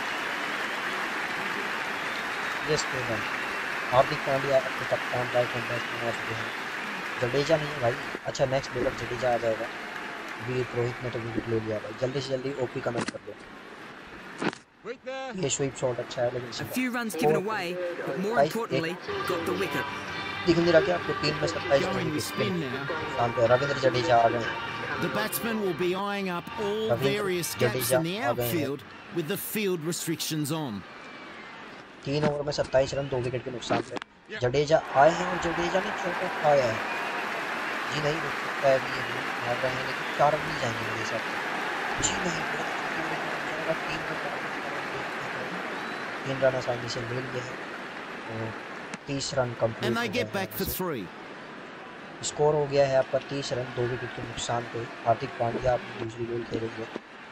यस तो हार्दिक पांड्या अपने कप्तान राइट हैंड बैट्समैन आ चुके हैं। जडेजा नहीं है भाई, अच्छा नेक्स्ट बॉलर जडेजा आ जाएगा। विकेट रोहित ने तो विकेट ले लिया भाई, जल्दी से जल्दी ओपी कमेंट कर दो। Wait there. ये स्वीप शॉट अच्छा है लेकिन A few runs given away, but more Guys, importantly, got the wicket. दिख नहीं रहा क्या आपको? टीम में सत्ताईस Going with spin now. शांत है। रविंद्र जडेजा आ गए, The batsman will be eyeing up all Ravindra various gaps Jadeja in the आ गए हैं। outfield with the field restrictions on. तीन ओवर में सत्ताईस रन, दो विकेट के नुकसान पे जडेजा आए हैं, और जडेजा ने चौका खाया है। जी नहीं रुक सकता है अभी, ये मार रहे हैं लेकिन चार रन नहीं जाएंगे मेरे हिसाब से। जी नहीं, पूरा तीन रन, तीन रन आसानी से ले लिए हैं, और तीस रन And कंप्लीट they हो get back for गए हैं। three. स्कोर हो गया है आपका तीस रन, दो विकेट के नुकसान पे। हार्दिक पांड्या अपनी दूसरी बॉल खेलेंगे,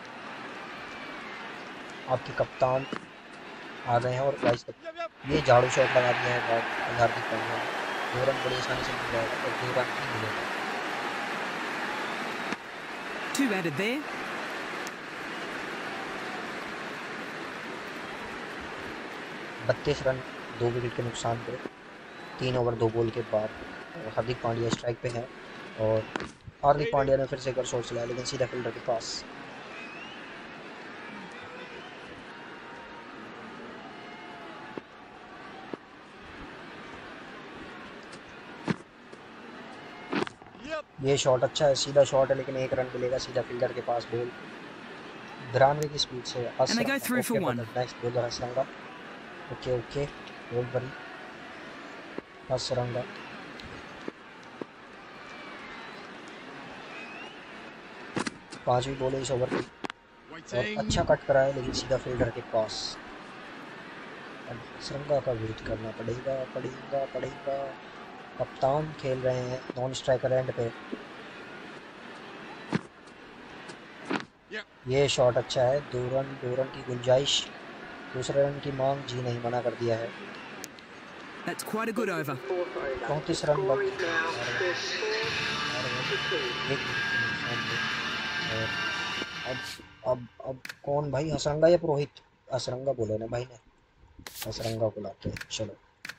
आपके कप्तान आ गए हैं, और वाइस Yep, yep. ये झाड़ू शॉट लगा दिया है बहुत हार्दिक पांड्या ने। दो रन बड़ी आसानी से मिल जाएगा, और दो रन ही मिलेगा। Two added there. बत्तीस रन, दो विकेट के नुकसान पे, तीन ओवर दो बॉल के बाद। और हार्दिक पांड्या स्ट्राइक पे है, और हार्दिक पांड्या ने फिर से एक और शॉट चलाया लेकिन सीधा फील्डर के पास। Yep. ये शॉट अच्छा है, सीधा शॉट है लेकिन एक रन मिलेगा, सीधा फील्डर के पास बॉल। बिरानवे की स्पीड से And they go through for one. Next bowler Hasaranga. Okay okay, don't worry, Hasaranga. पांचवी बॉल है इस ओवर की, और Waiting. अच्छा कट करा है लेकिन सीधा फील्डर के पास। अब हसरंगा का वेट करना पड़ेगा, पड़ेगा पड़ेगा। कप्तान खेल रहे हैं नॉन स्ट्राइकर एंड पे। Yep. ये शॉट अच्छा है, दो रन, दो रन की गुंजाइश, दूसरे रन की मांग। जी नहीं, मना कर दिया है। That's quite a good over. Fourth over. चौंतीस रन Score बन is now four to two. एक और अब अब अब कौन भाई, हसरंगा या पुरोहित? हसरंगा बोले ना भाई ने, हसरंगा को लाते हैं। चलो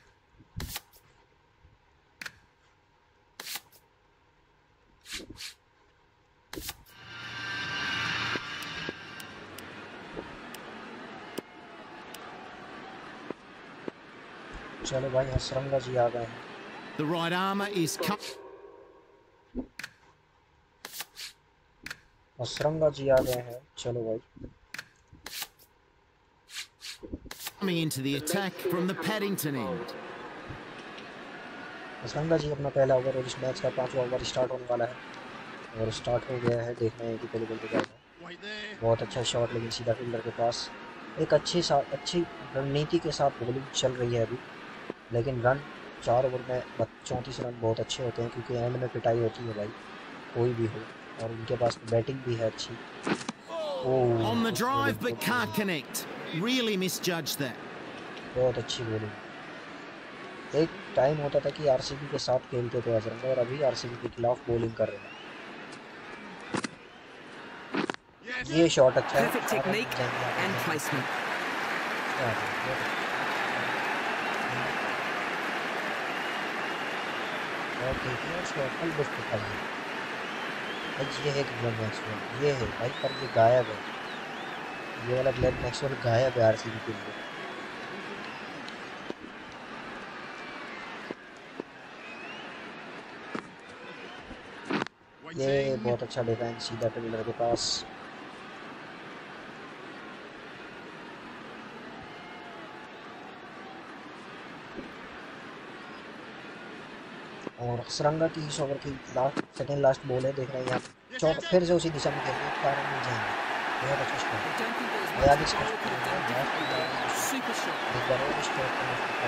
चलो भाई, हसरंगा जी आ गए हैं। The right armour is cut. Hasaranga जी आ गए हैं, चलो भाई। Coming into the attack from the Paddington end. Hasaranga जी अपना पहला ओवर, और इस मैच का पांचवा ओवर स्टार्ट होने वाला है, और स्टार्ट हो गया है। देखना है कि पहले बॉल पे क्या होगा। Wait there. बहुत अच्छा शॉट लेकिन सीधा फील्डर के पास। एक अच्छी सा अच्छी रणनीति के साथ बॉलिंग चल रही है अभी, लेकिन रन चार ओवर में चौंतीस रन बहुत अच्छे होते हैं, क्योंकि एंड में पिटाई होती है भाई, कोई भी हो, और उनके पास बैटिंग भी है अच्छी। ओह, On the drive but can't connect. Really misjudged that. बहुत अच्छी बॉलिंग। एक टाइम होता था कि आरसीबी के साथ खेलते थे हसरंगा, और अभी आरसीबी के खिलाफ बॉलिंग कर रहे हैं। Yes. ये शॉट अच्छा है, Perfect technique and placement. और देखिए शॉट का लुत्फ उठाइए। आज ये है ग्लेन मैक्सवेल, ये है भाई, पर ये गायब है, ये वाला ग्लेन मैक्सवेल गायब है आरसीबी के लिए। ये बहुत अच्छा डिफेंस सीधा टेलर के पास। और सरंगा की इस ओवर की लास्ट सेकंड लास्ट बॉल है, देख रहे हैं यहाँ चौक फिर से उसी दिशा में खेलने के कारण मिल जाएंगे। बहुत अच्छा स्कोर है, आगे से Super shot. एक बार और स्ट्रोक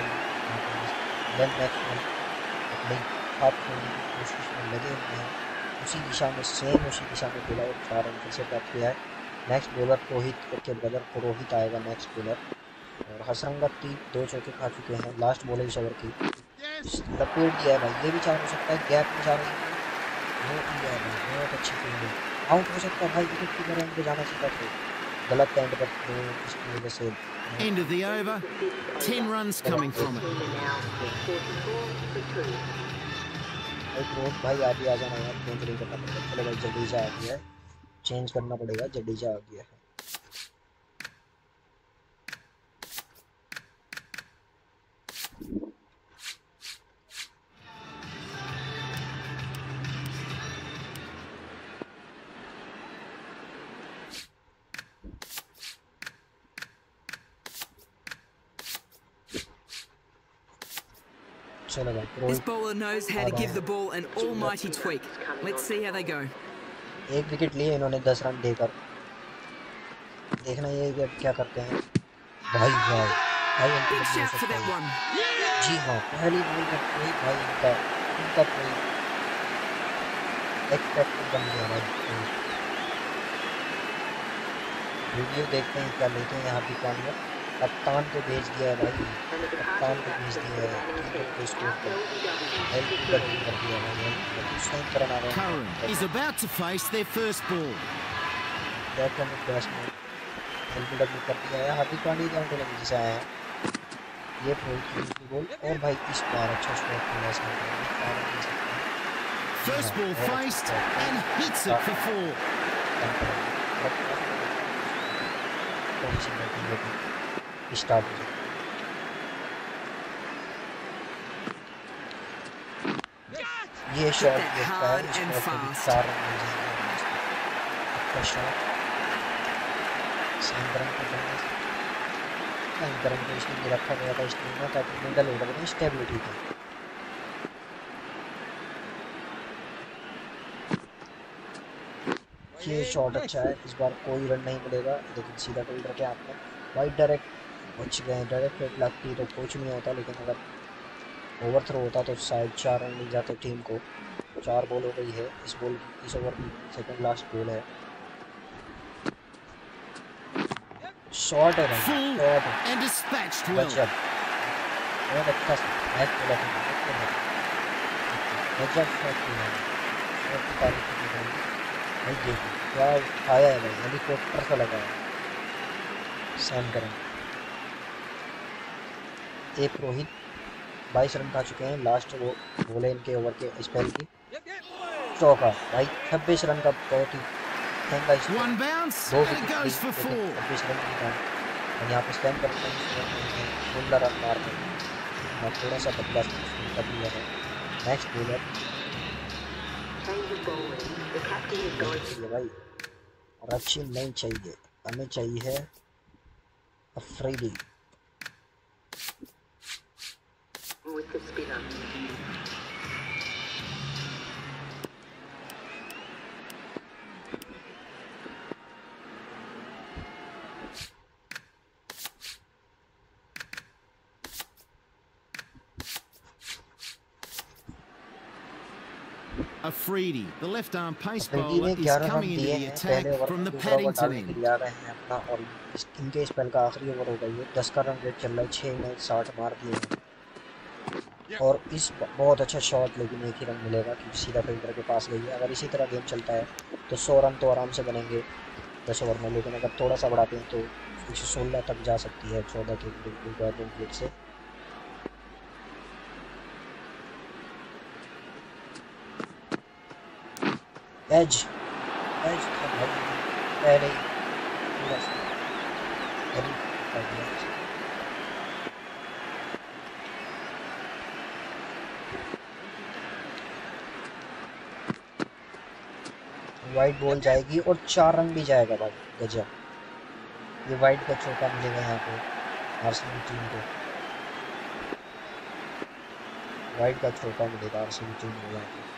लेंथ मैक्सवेल अपने हाथ खोलने की कोशिश में लगे हुए हैं, उसी दिशा में सेम उसी दिशा में खेला और चार रन फिर से प्राप्त किया है। नेक्स्ट बॉलर रोहित के ब्रदर पुरोहित आएगा नेक्स्ट बॉलर। और हसरंगा तीन दो चौके खा चुके हैं, लास्ट बॉल है इस ओवर की, लपेट दिया है भाई, ये भी चार हो सकता है, गैप में जा रही है, बहुत ही है भाई, बहुत अच्छी फील्डिंग, आउट हो सकता है भाई, विकेट कीपर एंड पे जाना चाहिए था, गलत एंड पर तो इसकी वजह से End of the over. Ten runs coming from it. एक रोहित भाई आप भी आ जाना यार, चेंज नहीं करना पड़ेगा। चलो भाई जडेजा आ गया है, चेंज करना पड़ेगा, जडेजा आ गया है। चलो भाई This Rohit bowler knows how to give the ball an almighty tweak. Let's see how they go. एक विकेट लिए इन्होंने दस रन देकर, देखना ये कि अब क्या करते हैं भाई। भाई भाई Big इनको shout for सकता that है, one. जी हाँ पहली बॉल का कोई भाई इनका इनका कोई एक्सपेक्ट बन गया भाई। वीडियो देखते हैं क्या लेते हैं यहाँ भी पानी, कप्तान को भेज दिया है भाई, कप्तान को भेज दिया है टीम को स्कोर पर हेल्प कर दिया भाई, हेल्प उस टाइम करना आ रहा Curran is about to face their first ball. Batsman batsman help W कर दिया है, हार्दिक पांड्या के आउट लगे जिसे आया है ये फोर्थ की बॉल। और भाई इस बार अच्छा स्ट्रोक खेला इसने, First ball faced and hits it for four. Start हो जाए ये शॉट देखता है, इस शॉट को चार रन मिल जाएंगे। अच्छा शॉट सैंकरन को करना, सैंकरन को इसलिए रखा गया था इस टीम में ताकि मिडल ऑर्डर में स्टेबिलिटी थी। ये शॉट अच्छा है, इस बार कोई रन नहीं मिलेगा, लेकिन सीधा फील्डर के हाथ में वाइड डायरेक्ट बच गए, डायरेक्ट हिट लगती तो कुछ नहीं होता, लेकिन अगर ओवर थ्रो होता तो शायद चार रन मिल जाते टीम को। चार बॉल हो गई है इस बॉल की, इस ओवर की सेकंड लास्ट बॉल है। शॉट है भाई, शॉट है And dispatched well. गजब, बहुत अच्छा मैच खेला था, गजब शॉट किया है, शॉट की तारीफ करनी चाहिए भाई। देखो क्या उठाया है भाई, हेलीकॉप्टर से लगा है सैंकरन। एक रोहित बाईस रन खा चुके हैं, लास्ट वो बोले इनके ओवर के स्पेल की, चौका भाई छब्बीस रन का बहुत ही महंगा स्कोर, One bounce दो and it wicket goes for four. छब्बीस रन की रन और यहाँ पे स्टैंड करते हैं सोलह रन मार कर और थोड़ा सा बदला कर लिया है। नेक्स्ट बॉलर चाहिए भाई, और अच्छी नहीं चाहिए, हमें चाहिए है Afridi. With the spinner. Afridi, the left arm pace Afridi bowler, ने is ग्यारह रन coming into दिए the हैं attack पहले ओवर from the में, दूसरा ओवर Paddington डालने के end. लिए आ रहे हैं अपना, और इस इनके स्पेल का आखिरी ओवर हो गई है, दस का रन रेट चल रहा है, छः में साठ मार दिए हैं और इस बहुत अच्छा शॉट, लेकिन एक ही रन मिलेगा क्योंकि सीधा फील्डर के पास गई है। अगर इसी तरह गेम चलता है तो सौ रन तो आराम से बनेंगे दस ओवर में, लेकिन अगर थोड़ा सा बढ़ाते हैं तो एक सौ सोलह तक जा सकती है चौदह के विकेट से। एज एज था भाई, पहले ही पूरा कर दिया। वाइट बॉल जाएगी और चार रन भी जाएगा भाई, गजब। ये वाइट का चौका मिलेगा यहाँ पे आरसीबी टीम को, वाइट का चौका मिलेगा आरसीबी टीम को यहाँ पे।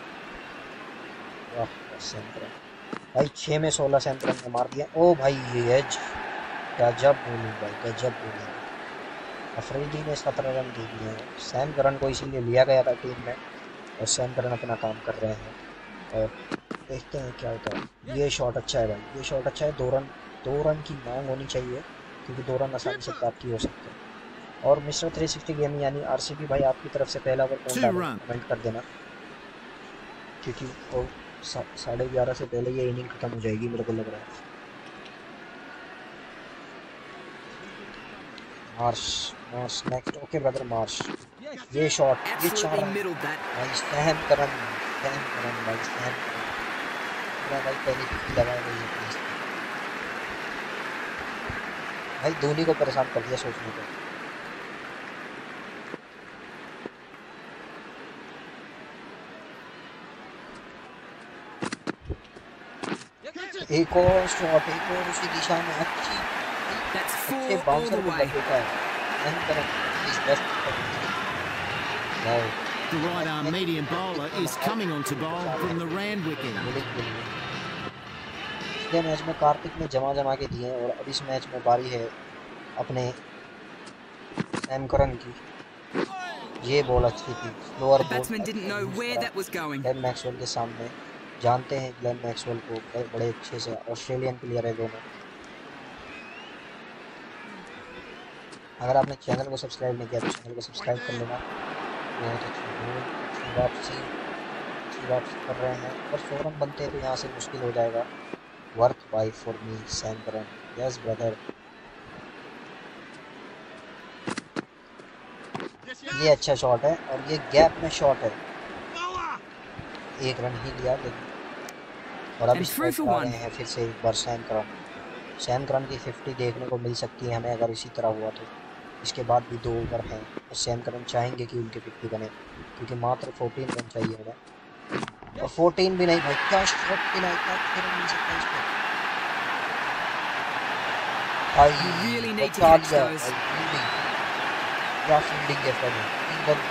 वाह सेंटर भाई, छः में सोलह सेंटर ने मार दिया। ओ भाई ये एज, गजब बोलिंग भाई, गजब बोलिंग। अफरीदी ने सत्रह रन दे दिए हैं। सैम करन को इसीलिए लिया गया था टीम में, और सैम करन अपना काम कर रहे हैं और देखते हैं क्या होता है। ये शॉट अच्छा है भाई, ये शॉट अच्छा है। दो रन, दो रन की मांग होनी चाहिए क्योंकि दो रन आसानी से प्राप्ति हो सकते हैं। और मिस्टर थ्री सिक्सटी गेम यानी आरसीबी भाई, आपकी तरफ से पहला ओवर कौन डाला कमेंट कर देना, क्योंकि वो साढ़े ग्यारह से पहले ये इनिंग खत्म हो जाएगी मेरे को लग रहा है। Marsh, Marsh next. Okay brother Marsh, ये शॉट, ये चार रन भाई, सैम करन, सैम करन भाई, सैम करन भाई, पहले फिफ्टी लगाया गई है भाई, धोनी को परेशान कर दिया सोचने को। एक और शॉट, एक और उसी दिशा में अच्छी अच्छे बाउंसर को लगता है। The right arm medium bowler is coming on to bowl from the Randwick end. पिछले मैच में कार्तिक ने जमा जमा के दिए और अब इस मैच में बारी है अपने सैम करन की। ये बॉल अच्छी थी, स्लोअर बॉल ग्लेन मैक्सवेल के सामने। जानते हैं ग्लेन मैक्सवेल को, बड़े अच्छे से ऑस्ट्रेलियन प्लेयर है दोनों। अगर आपने चैनल को सब्सक्राइब नहीं किया तो चैनल को सब्सक्राइब कर लेना। बहुत अच्छी वापसी, अच्छी वापसी कर रहे हैं और सौ रन बनते हैं तो यहाँ से मुश्किल हो जाएगा। Worth by for me Sam Curran, yes brother. ये अच्छा शॉट है और ये गैप में शॉट है, एक रन ही लिया लेकिन। और अब इस पर आ रहे हैं फिर से एक बार सैम करन। सैम करन की फिफ्टी देखने को मिल सकती है हमें अगर इसी तरह हुआ तो। इसके बाद भी दो ओवर हैं और सैम करन चाहेंगे कि उनकी फिफ्टी बने क्योंकि मात्र फोर्टीन रन चाहिए उन्हें, और फोर्टीन भी नहीं भाई, क्या शॉट मिला, क्या रन मिल सकता है इस पर भाई। बचा दिया भाई, क्या फील्डिंग है फिर, तीन रन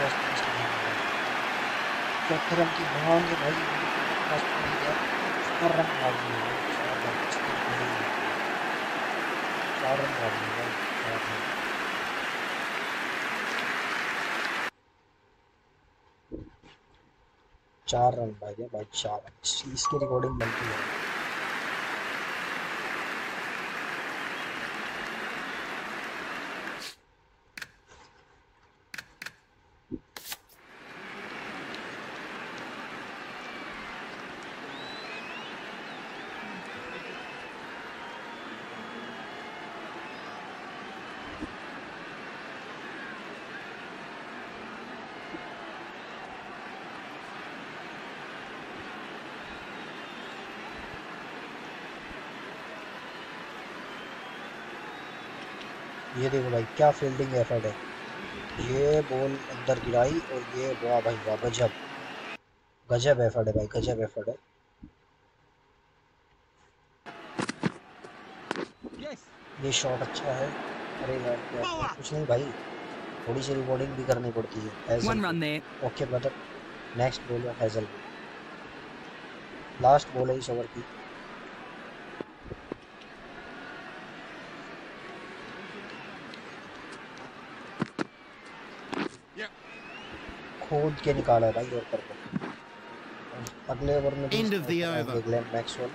चौथे रन की मांग है भाई, चार रन मार दिए, चार रन मार दिए भाई। चार रन भाई भाई, चार रन, इसकी रिकॉर्डिंग बनती है। ये देखो भाई क्या फील्डिंग एफर्ट है, ये बॉल अंदर गिराई और ये वाह भाई वाह, गजब गजब एफर्ट है भाई, गजब एफर्ट है। ये शॉट अच्छा है। अरे यार कुछ नहीं भाई, थोड़ी सी रिकॉर्डिंग भी करनी पड़ती है। ओके ब्रदर, नेक्स्ट बॉल है हैजल, लास्ट बॉल है इस ओवर की। खोद के निकाला है भाई यॉर्कर को। अगले ओवर में ग्लेन मैक्सवेल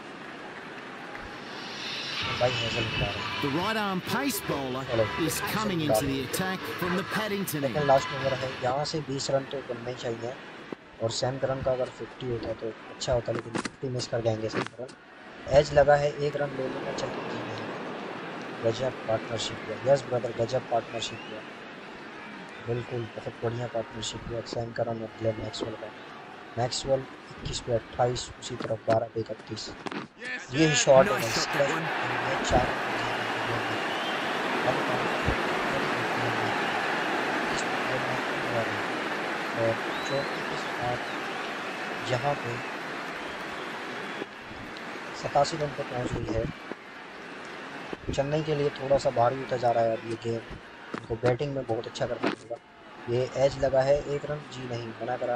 भाई हैजल निकाल रहा है। The right arm pace bowler is coming into the attack from the Paddington end. Last over है, यहाँ से बीस रन तो बनने चाहिए और सैम करन का अगर फिफ्टी होता तो अच्छा होता, लेकिन फिफ्टी मिस कर जाएंगे सैम करन। एज लगा है, एक रन ले लेना चाहिए। गजब पार्टनरशिप हुआ, यस ब्रदर, गजब पार्टनरशिप हुआ, बिल्कुल बहुत बढ़िया पार्टनरशिप हुआ सैम करन और ग्लेन मैक्सवेल का। मैक्सवेल इक्कीस पे अट्ठाईस, उसी तरफ बारह पे इकतीस। ये ही शॉट है Nice guys, shot, that one. ये चार और चौकी के साथ यहाँ पे सतासी रन तक पहुँच गई है। चेन्नई के लिए थोड़ा सा भारी होता जा रहा है अब ये गेम, उनको बैटिंग में बहुत अच्छा करना पड़ेगा। ये एज लगा है, एक रन जी नहीं बना करा।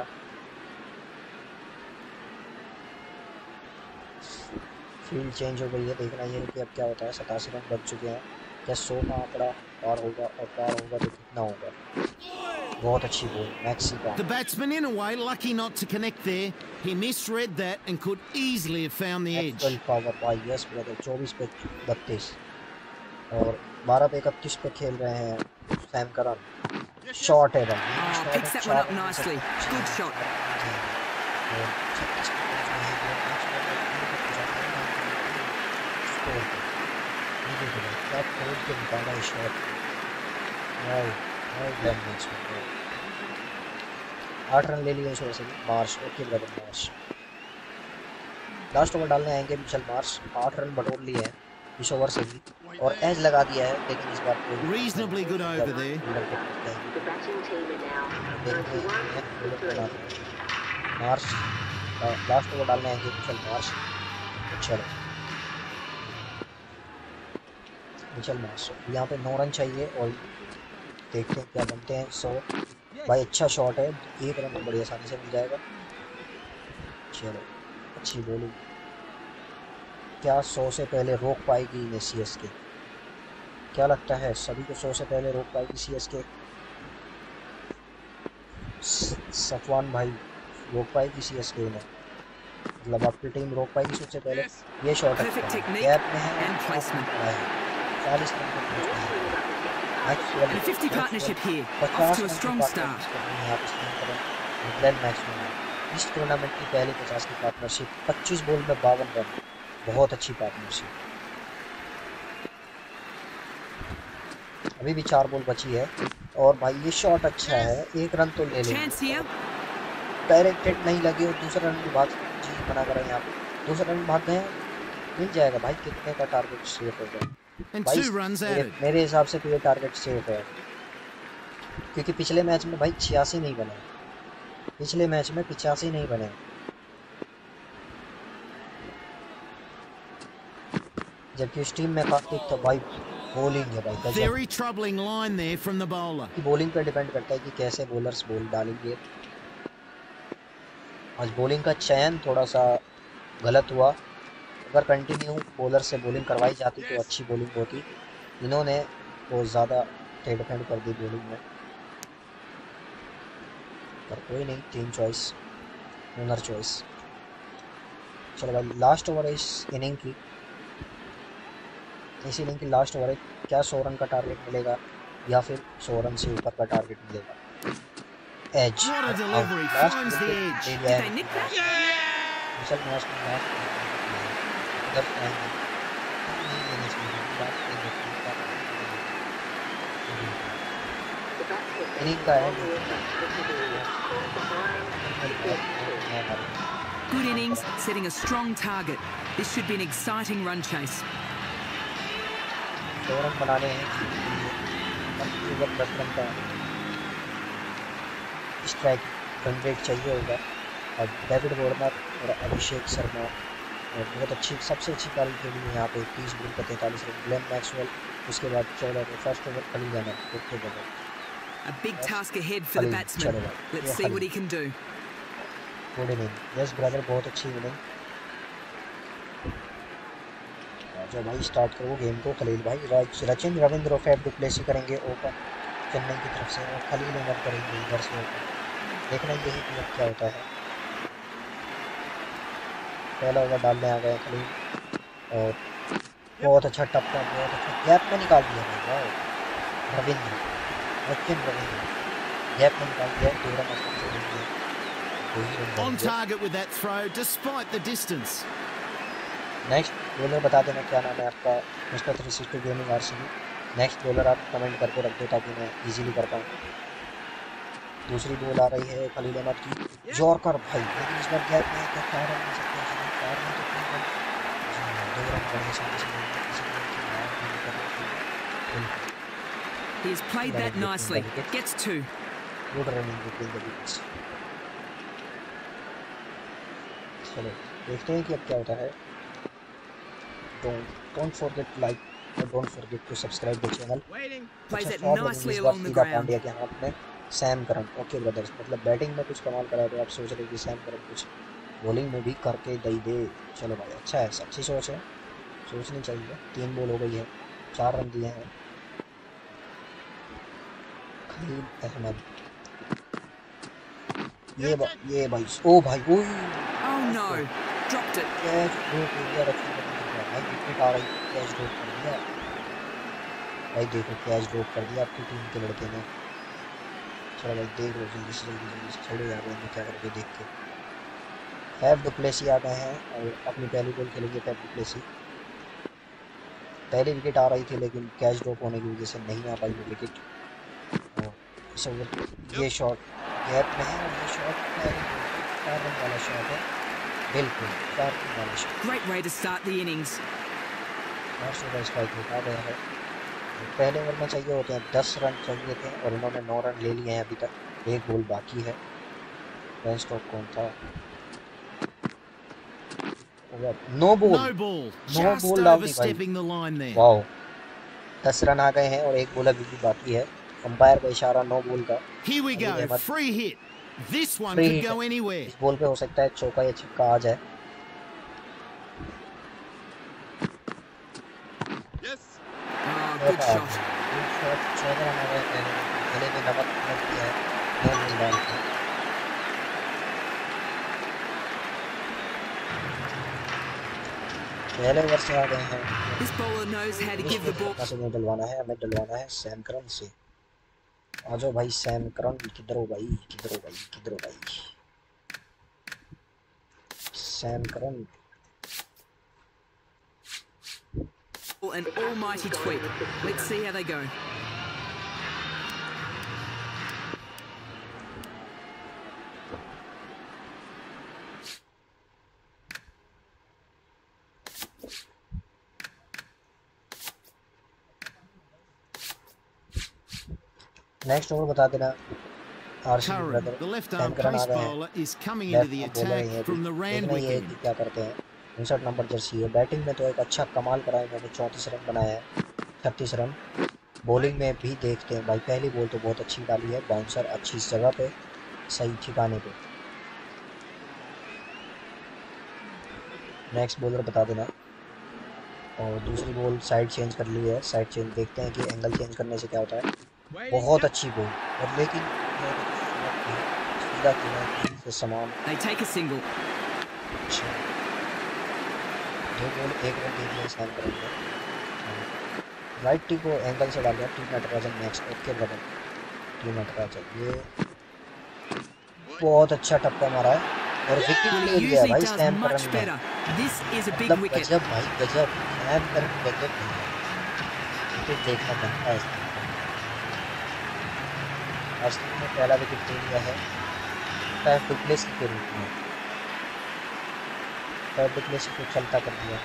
फील्ड चेंज हो गई है, देखना ये है कि अब क्या होता है। सतासी रन बच चुके हैं, क्या सौ का आंकड़ा पार होगा, और पार होगा तो कितना होगा। बहुत अच्छी बॉल मैक्सी का। The batsman in a way lucky not to connect there. He misread that and could easily have found the edge. Actual power by yes brother, चौबीस पे बत्तीस और बारह पे इकतीस पे खेल रहे हैं सैम करन। शॉट है भाई, Oh, शॉट picks है, that one up चार रन से nicely. पीछे Good हैं। shot. और छत्तीस पे पहुंच गए हैं, ये मैच में स्कोर पे। ये देखो भाई, क्या खोल के निकाला है shot. Wow wow Glenn match में आठ रन ले लिए इस ओवर से भी। Marsh, okay brother Marsh. Last over डालने आएंगे मिचेल मार्श, आठ रन बटोर लिए हैं इस ओवर से भी और एज लगा दिया है, लेकिन इस बार कोई Reasonably good over there. The batting team are now ninety-one and three. Marsh last over डालने आएंगे मिचेल मार्श। चलो मिचेल मार्श, यहाँ पे नौ रन चाहिए और देखते हैं क्या बनते हैं। सौ भाई अच्छा शॉट है, एक रन बड़ी आसानी से मिल जाएगा। चलो अच्छी बॉलिंग, क्या सौ से पहले रोक पाएगी इन्हें सी एस के? क्या लगता है सभी को सौ से पहले रोक पाएगी सी एस के? सफवान भाई रोक पाएगी सी एस के इन्हें? मतलब आपकी टीम रोक पाएगी सबसे पहले? ये शॉट Perfect अच्छा है, technique गैप में है and placement. चालीस रन तक पहुंच गए हैं। And a fifty partnership here. Off to a strong start. इस टूर्नामेंट की पहली पचास की पार्टनरशिप, पच्चीस बॉल में बावन रन, बहुत अच्छी पार्टनरशिप। अभी भी चार बॉल बची है और भाई ये शॉट अच्छा है, एक रन तो ले Chance लेंगे। here. डायरेक्टेड नहीं लगी और दूसरा रन भी भाग जी बना कर यहाँ पे दूसरा रन भाग गए, मिल जाएगा भाई। कितने का टारगेट सेफ हो गया And भाई? two runs मेरे, added. मेरे हिसाब से तो ये टारगेट सेफ है, क्योंकि पिछले मैच में भाई छियासी नहीं बने, पिछले मैच में पिचासी नहीं बने। जबकि उस टीम में कार्तिक तो भाई बॉलिंग है भाई गजब। Very troubling line there from the bowler. Bowling पे डिपेंड करता है कि कैसे बॉलर्स बॉल डालेंगे। आज बॉलिंग का चयन थोड़ा सा गलत हुआ, अगर कंटिन्यू बॉलर से बॉलिंग करवाई जाती तो अच्छी बॉलिंग होती। इन्होंने बहुत ज़्यादा टेढ़ फेंड कर दी बॉलिंग में, पर कोई नहीं, टीम चॉइस, ओनर चॉइस। चलो भाई लास्ट ओवर है इस इनिंग की, इस इनिंग की लास्ट ओवर है। क्या सौ रन का टारगेट मिलेगा या फिर सौ रन से ऊपर का टारगेट मिलेगा? Edge What a delivery, finds the edge. Did they nick that? Mitchell Marsh ने लास्ट उधर आएंगे इनिंग का है। Good innings, setting a strong target. This should be an exciting run chase. सौ रन बनाने हैं, दस रन का स्ट्राइक रन रेट चाहिए होगा। और डेविड वार्नर और अभिषेक शर्मा और बहुत अच्छी, सबसे अच्छी पारी खेली है यहाँ पे, तीस बॉल पर तैंतालीस रन। ग्लेन मैक्सवेल उसके बाद चौदह पे, first over Khaleel Ahmed okay बदल। A big task ahead for the batsman. Let's see what he can do. Good inning, yes brother, बहुत अच्छी इनिंग। जो भाई स्टार्ट करो गेम को खलील भाई। राज रचिन रविंद्र और फैफ डुप्लेसी करेंगे ओपन चेन्नई की तरफ से, और खलील अहमद करेंगे इधर से ओपन। देखना यही कि अब क्या होता है। पहला ओवर डालने आ गए खलील और बहुत अच्छा टप्पा, बहुत अच्छा गैप में निकाल दिया भाई। वाह रविंद्र, रचिन रविंद्र गैप में निकाल दिया, दो रन आसानी से मिल गए। On target with that throw, despite the distance. Next bowler बता देना क्या नाम है आपका, mister three sixty gaming RCB. Next bowler आप कमेंट करके रख दो ताकि मैं इजीली कर पाऊँ। दूसरी बॉल आ रही है खलील अहमद की, यॉर्कर भाई, लेकिन इस बार गैप में क्या चार रन मिल सकते हैं? चार रन तो तीन run He has played that nicely. Gets two. Good running between the wickets. चलो देखते हैं कि अब क्या होता है. Don't don't forget to like and don't forget to subscribe the channel. Plays it nicely along the ground. Pandya के हाथ में सैम करन. ओके ब्रदर्स, मतलब बैटिंग में कुछ कमाल करा तो आप सोच रहे कि सैम करन कुछ बॉलिंग में भी करके दई दे. चलो भाई अच्छा है, अच्छी सोच है, सोचनी चाहिए. तीन बॉल हो गई है, चार रन दिए हैं. खलील अहमद, ये बा, ये भाई ओ भाई ओ Oh no, dropped it. Catch drop हो गया. रखी भाई विकेट आ रही, कैच ड्रॉप कर दिया भाई. देखो कैच ड्रॉप कर दिया आपकी टीम के लड़के ने. चलो भाई देख लो जल्दी से जल्दी जल्दी से. छोड़ो यार इन्हें क्या करके देख के. फैफ डु प्लेसी आ गए हैं और अपनी पहली बॉल खेलेंगे. फैफ डु प्लेसी पहली विकेट आ रही थी लेकिन कैच ड्रॉप होने की वजह से नहीं आ पाई वो विकेट. इस ओवर ये शॉट गैप में है और ये शॉट चार रन वाला शॉट है. बिल्कुल चार रन वाला shot. Great way to start the innings. का स्ट्राइक रेट आ गया है. पहले ओवर में चाहिए होते हैं दस रन चाहिए थे और इन्होंने नौ रन ले लिए हैं अभी तक. एक बॉल बाकी है. बेन स्टोक कौन था? No ball, No ball. No Just ball डाल दी overstepping भाई. the line there. वाओ, दस रन आ गए हैं और एक बॉल अभी भी बाकी है. अंपायर का इशारा नो बॉल का. Here we Khaleel go. Ahmed Free hit. This one free could hit go है. anywhere. इस बॉल पे हो सकता है चौका या छक्का आ जाए. Yes. Oh, good shot. Good shot. चौदह रन आ गए पहले गले में नमक लग गया है. नो बॉल डाल के पहले ओवर से आ गए हैं. This bowler knows how to give the ball. से हमें डलवाना है, हमें डलवाना है सैम करन से. आ जाओ भाई सैम करन. किधर हो भाई, किधर हो भाई, किधर हो भाई. Sam Curran An almighty tweak. Let's see how they go. Next over बता देना. RCB Curran, brother the left Sam arm Curran आ pace गए हैं. bowler, is coming into the left bowler attack है from the Rand देखना ये wicket. कि क्या करते हैं. उनसठ नंबर जर्सी है. बैटिंग में तो एक अच्छा कमाल करा है इन्होंने. चौंतीस रन बनाया है, छत्तीस रन. बॉलिंग में भी देखते हैं भाई. पहली बॉल तो बहुत अच्छी डाली है. बाउंसर अच्छी जगह पे, सही ठिकाने पे. नेक्स्ट बॉलर बता देना. और दूसरी बॉल साइड चेंज कर ली है. साइड चेंज देखते हैं कि एंगल चेंज करने से क्या होता है. बहुत अच्छी बॉल और लेकिन सीधा किया से समान. They take a single. अच्छा दो बॉल एक रन दे दिया सैम करन ने. राइट टी को एंगल से डाल दिया. T Natarajan next. Okay brother T Natarajan ये बहुत अच्छा टप्पा मारा है और विकेट Well, ले he लिया usually भाई does सैम much करन ने. better. This is a big मतलब wicket. गजब भाई गजब. सैम करन गजब विकेट देखना बनता है. आरसीबी ने पहला विकेट ले लिया है फैफ डु प्लेसी के रूप में. फैफ डु प्लेसी को चलता कर दिया.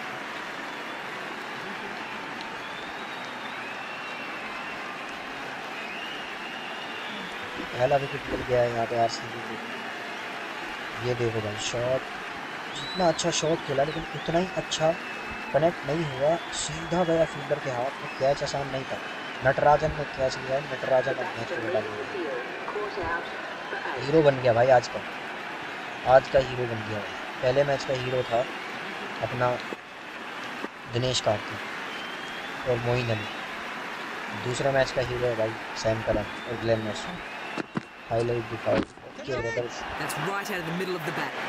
पहला विकेट मिल गया है यहाँ पे आरसीबी को. ये देखो भाई शॉट, जितना अच्छा शॉट खेला लेकिन उतना ही अच्छा कनेक्ट नहीं हुआ. सीधा गया फील्डर के हाथ में. कैच आसान नहीं था. नटराजन ने कैच लिया है. नटराजन ने मैच को डाल दिया. हीरो बन गया भाई आज का. आज का हीरो बन गया भाई. पहले मैच का हीरो था अपना दिनेश कार्तिक और मोइन अली. दूसरा मैच का हीरो है भाई सैम करन और ग्लेन मैक्सवेल. हाईलाइट दिखाओ. Okay brothers. That's right out of the middle of the bat.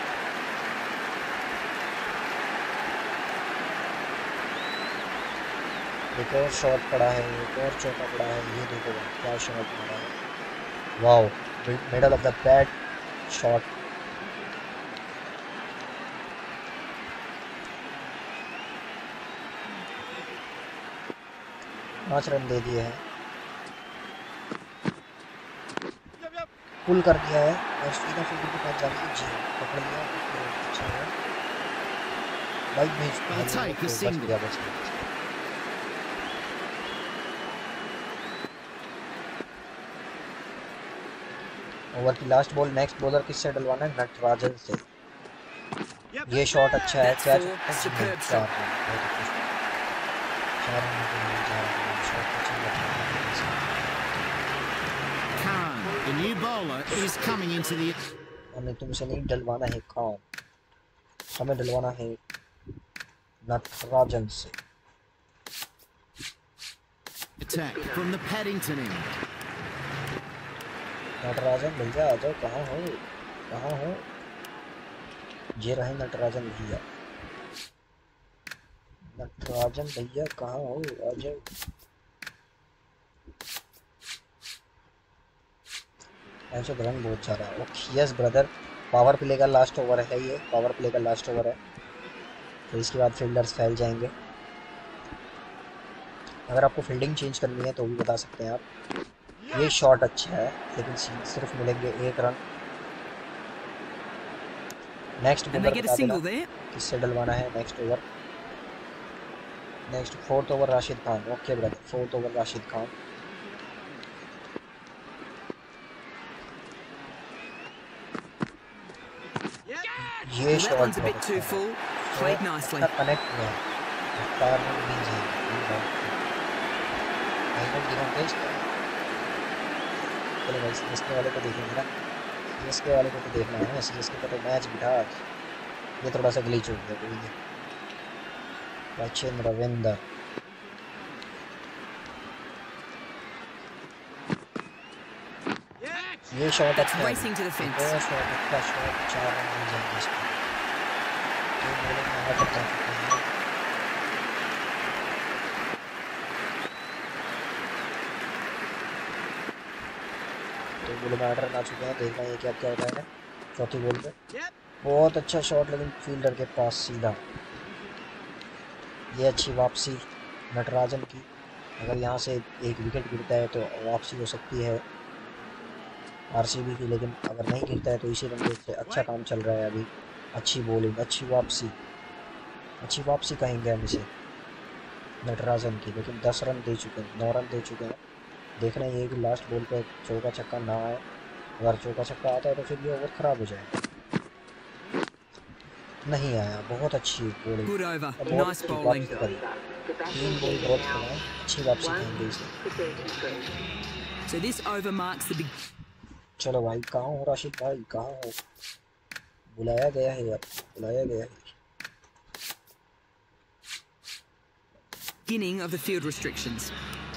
एक और शॉट पड़ा है, एक और चौका पड़ा है. ये देखो भाई क्या शॉट पड़ा है. Wow, middle of the bat shot. पाँच रन दे दिए हैं. Yep, yep. पुल कर दिया है और सीधा फील्डर के पास जाके जी पकड़ लिया. अच्छा है. भाई मैच They'll take a बच single. गया बच गया। ओवर की लास्ट बॉल नेक्स्ट बॉलर किससे डलवाना है? नटराजन से। Yep. ये शॉट अच्छा है, That's कैच four. होता है? जी नहीं, Superb चार shot. रन, बहुत अच्छा शॉट। चार रन के लिए चार रन, शॉट अच्छा लग रहा है। Khan, the new bowler, is coming into the हमें तुमसे नहीं डलवाना है खान, हमें डलवाना है नटराजन से। attack from the Paddington end. Natarajan भैया आ जाओ, कहाँ हो कहाँ हो? ये रहे नटराजन भैया। नटराजन भैया कहाँ हो, आ जाओ। ऐसे रन बहुत जा रहा है। Okay yes brother, power play का लास्ट ओवर है, ये पावर प्ले का लास्ट ओवर है, फिर इसके बाद फील्डर्स फैल जाएंगे। अगर आपको फील्डिंग चेंज करनी है तो भी बता सकते हैं आप। ये शॉट अच्छा है लेकिन सिर्फ मिलेंगे एक run. Next And they bowler get a बता देना single there. किससे डलवाना है next over. Next fourth over Rashid Khan. Okay brother, fourth over Rashid Khan. ये Well, that shot one's a बहुत bit अच्छा too है, full. Played nicely. कनेक्ट हुआ है, चार रन भी चाहिए। चलो भाई सीएसके वाले को देखेंगे ना, सीएसके वाले को तो देखना है, सीएसके का तो मैच बिठा। ये थोड़ा सा ग्लिच हो गया, कोई नहीं। सचिन रविंदर, ये शॉट That's अच्छा है, racing to the fence. ये शॉट अच्छा शॉट, चार रन मिल जाएंगे इसको। तो बोले मैं आउट कर चुका हूं। तो बोले मैं आउट आ चुके हैं, देखना ये क्या क्या होता है चौथी बॉल पे। बहुत अच्छा शॉट लेकिन फील्डर के पास सीधा। ये अच्छी वापसी नटराजन की, अगर यहाँ से एक विकेट गिरता है तो वापसी हो सकती है आरसीबी की, लेकिन अगर नहीं गिरता है तो इसी रन से अच्छा काम चल रहा है अभी। अच्छी बॉलिंग, अच्छी वापसी, अच्छी वापसी कहेंगे हम इसे नटराजन की, लेकिन दस रन दे चुके हैं, नौ रन दे चुके हैं। देखना ये कि लास्ट बॉल पे चौका छक्का ना आए, अगर चौका छक्का आता है तो फिर ये ओवर खराब हो जाएगा। नहीं आया, बहुत अच्छी बॉलिंग, Good over. बहुत Nice अच्छी bowling. वापसी करी। The best तीन बॉल team ड्रॉप now. कराएं, अच्छी वापसी One कहेंगे इसे। to thirty-three. So this over marks the चलो भाई, कहाँ हो राशिद भाई, कहाँ हो? बुलाया गया है अब, बुलाया गया है। beginning of the field restrictions.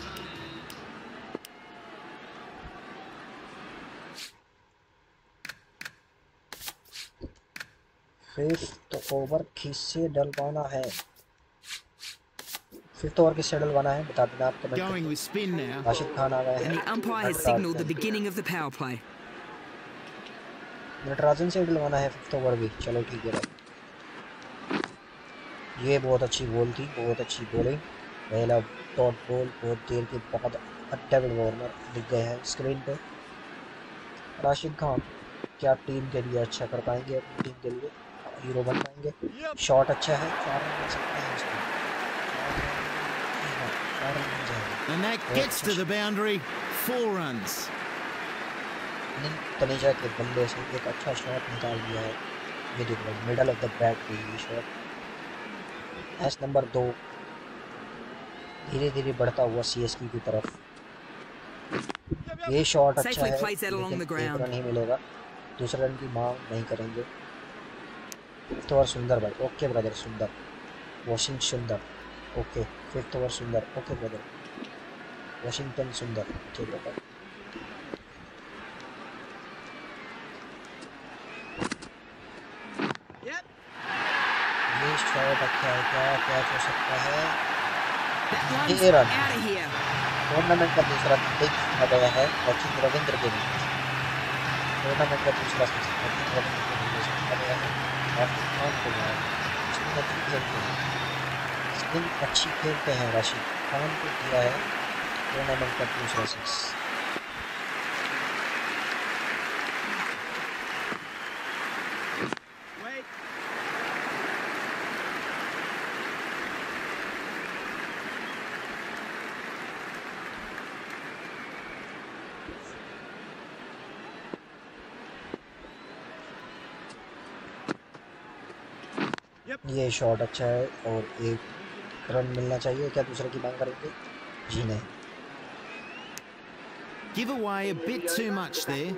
Fifth over किससे डलवाना है? फिफ्थ ओवर किससे डलवाना है बता देना आप कमेंट going करके। with spin now. Rashid Khan आ गए And हैं। the umpire has signalled the beginning of the power play. Natarajan से डलवाना है फिफ्थ ओवर भी, चलो ठीक है भाई। ये बहुत अच्छी बॉल थी, बहुत अच्छी बॉलिंग, पहला डॉट बॉल, बहुत देर के बाद डेविड वार्नर दिख गए हैं स्क्रीन पे। राशिद खान क्या टीम के लिए अच्छा कर पाएंगे, अपनी टीम के लिए हीरो बन पाएंगे? शॉट अच्छा है, चार रन मिल सकते हैं इसमें, चार रन मिल जाएंगे। And that gets to the boundary. Four runs. तनीजा के बल्ले से एक अच्छा शॉट निकाल दिया है, ये देखो मिडल ऑफ द बैट पे ये शॉट। मैच नंबर दो धीरे धीरे बढ़ता हुआ सीएसके की तरफ। ये शॉट अच्छा Safely है plays that along लेकिन the एक ground. रन ही मिलेगा, दूसरे रन की मांग नहीं करेंगे। फिफ्थ ओवर सुंदर भाई, okay brother Sundar, Washington Sundar, okay fifth over Sundar, okay brother Washington Sundar, okay brother. ये शॉट अच्छा है, क्या कैच हो सकता है? That one's ये run out of here. Tournament का दूसरा सिक्स आ गया है सचिन रविंद्र के लिए। टूर्नामेंट का दूसरा सिक्स सचिन रविंद्र के लिए आ गया है राशिद खान को गया है। स्पिन अच्छी खेलते हैं, स्पिन अच्छी खेलते हैं राशिद खान को दिया है टूर्नामेंट का दूसरा सिक्स। ये शॉट अच्छा है और एक रन मिलना चाहिए। क्या दूसरे की मांग करेंगे? जी नहीं। Give away a bit too much there.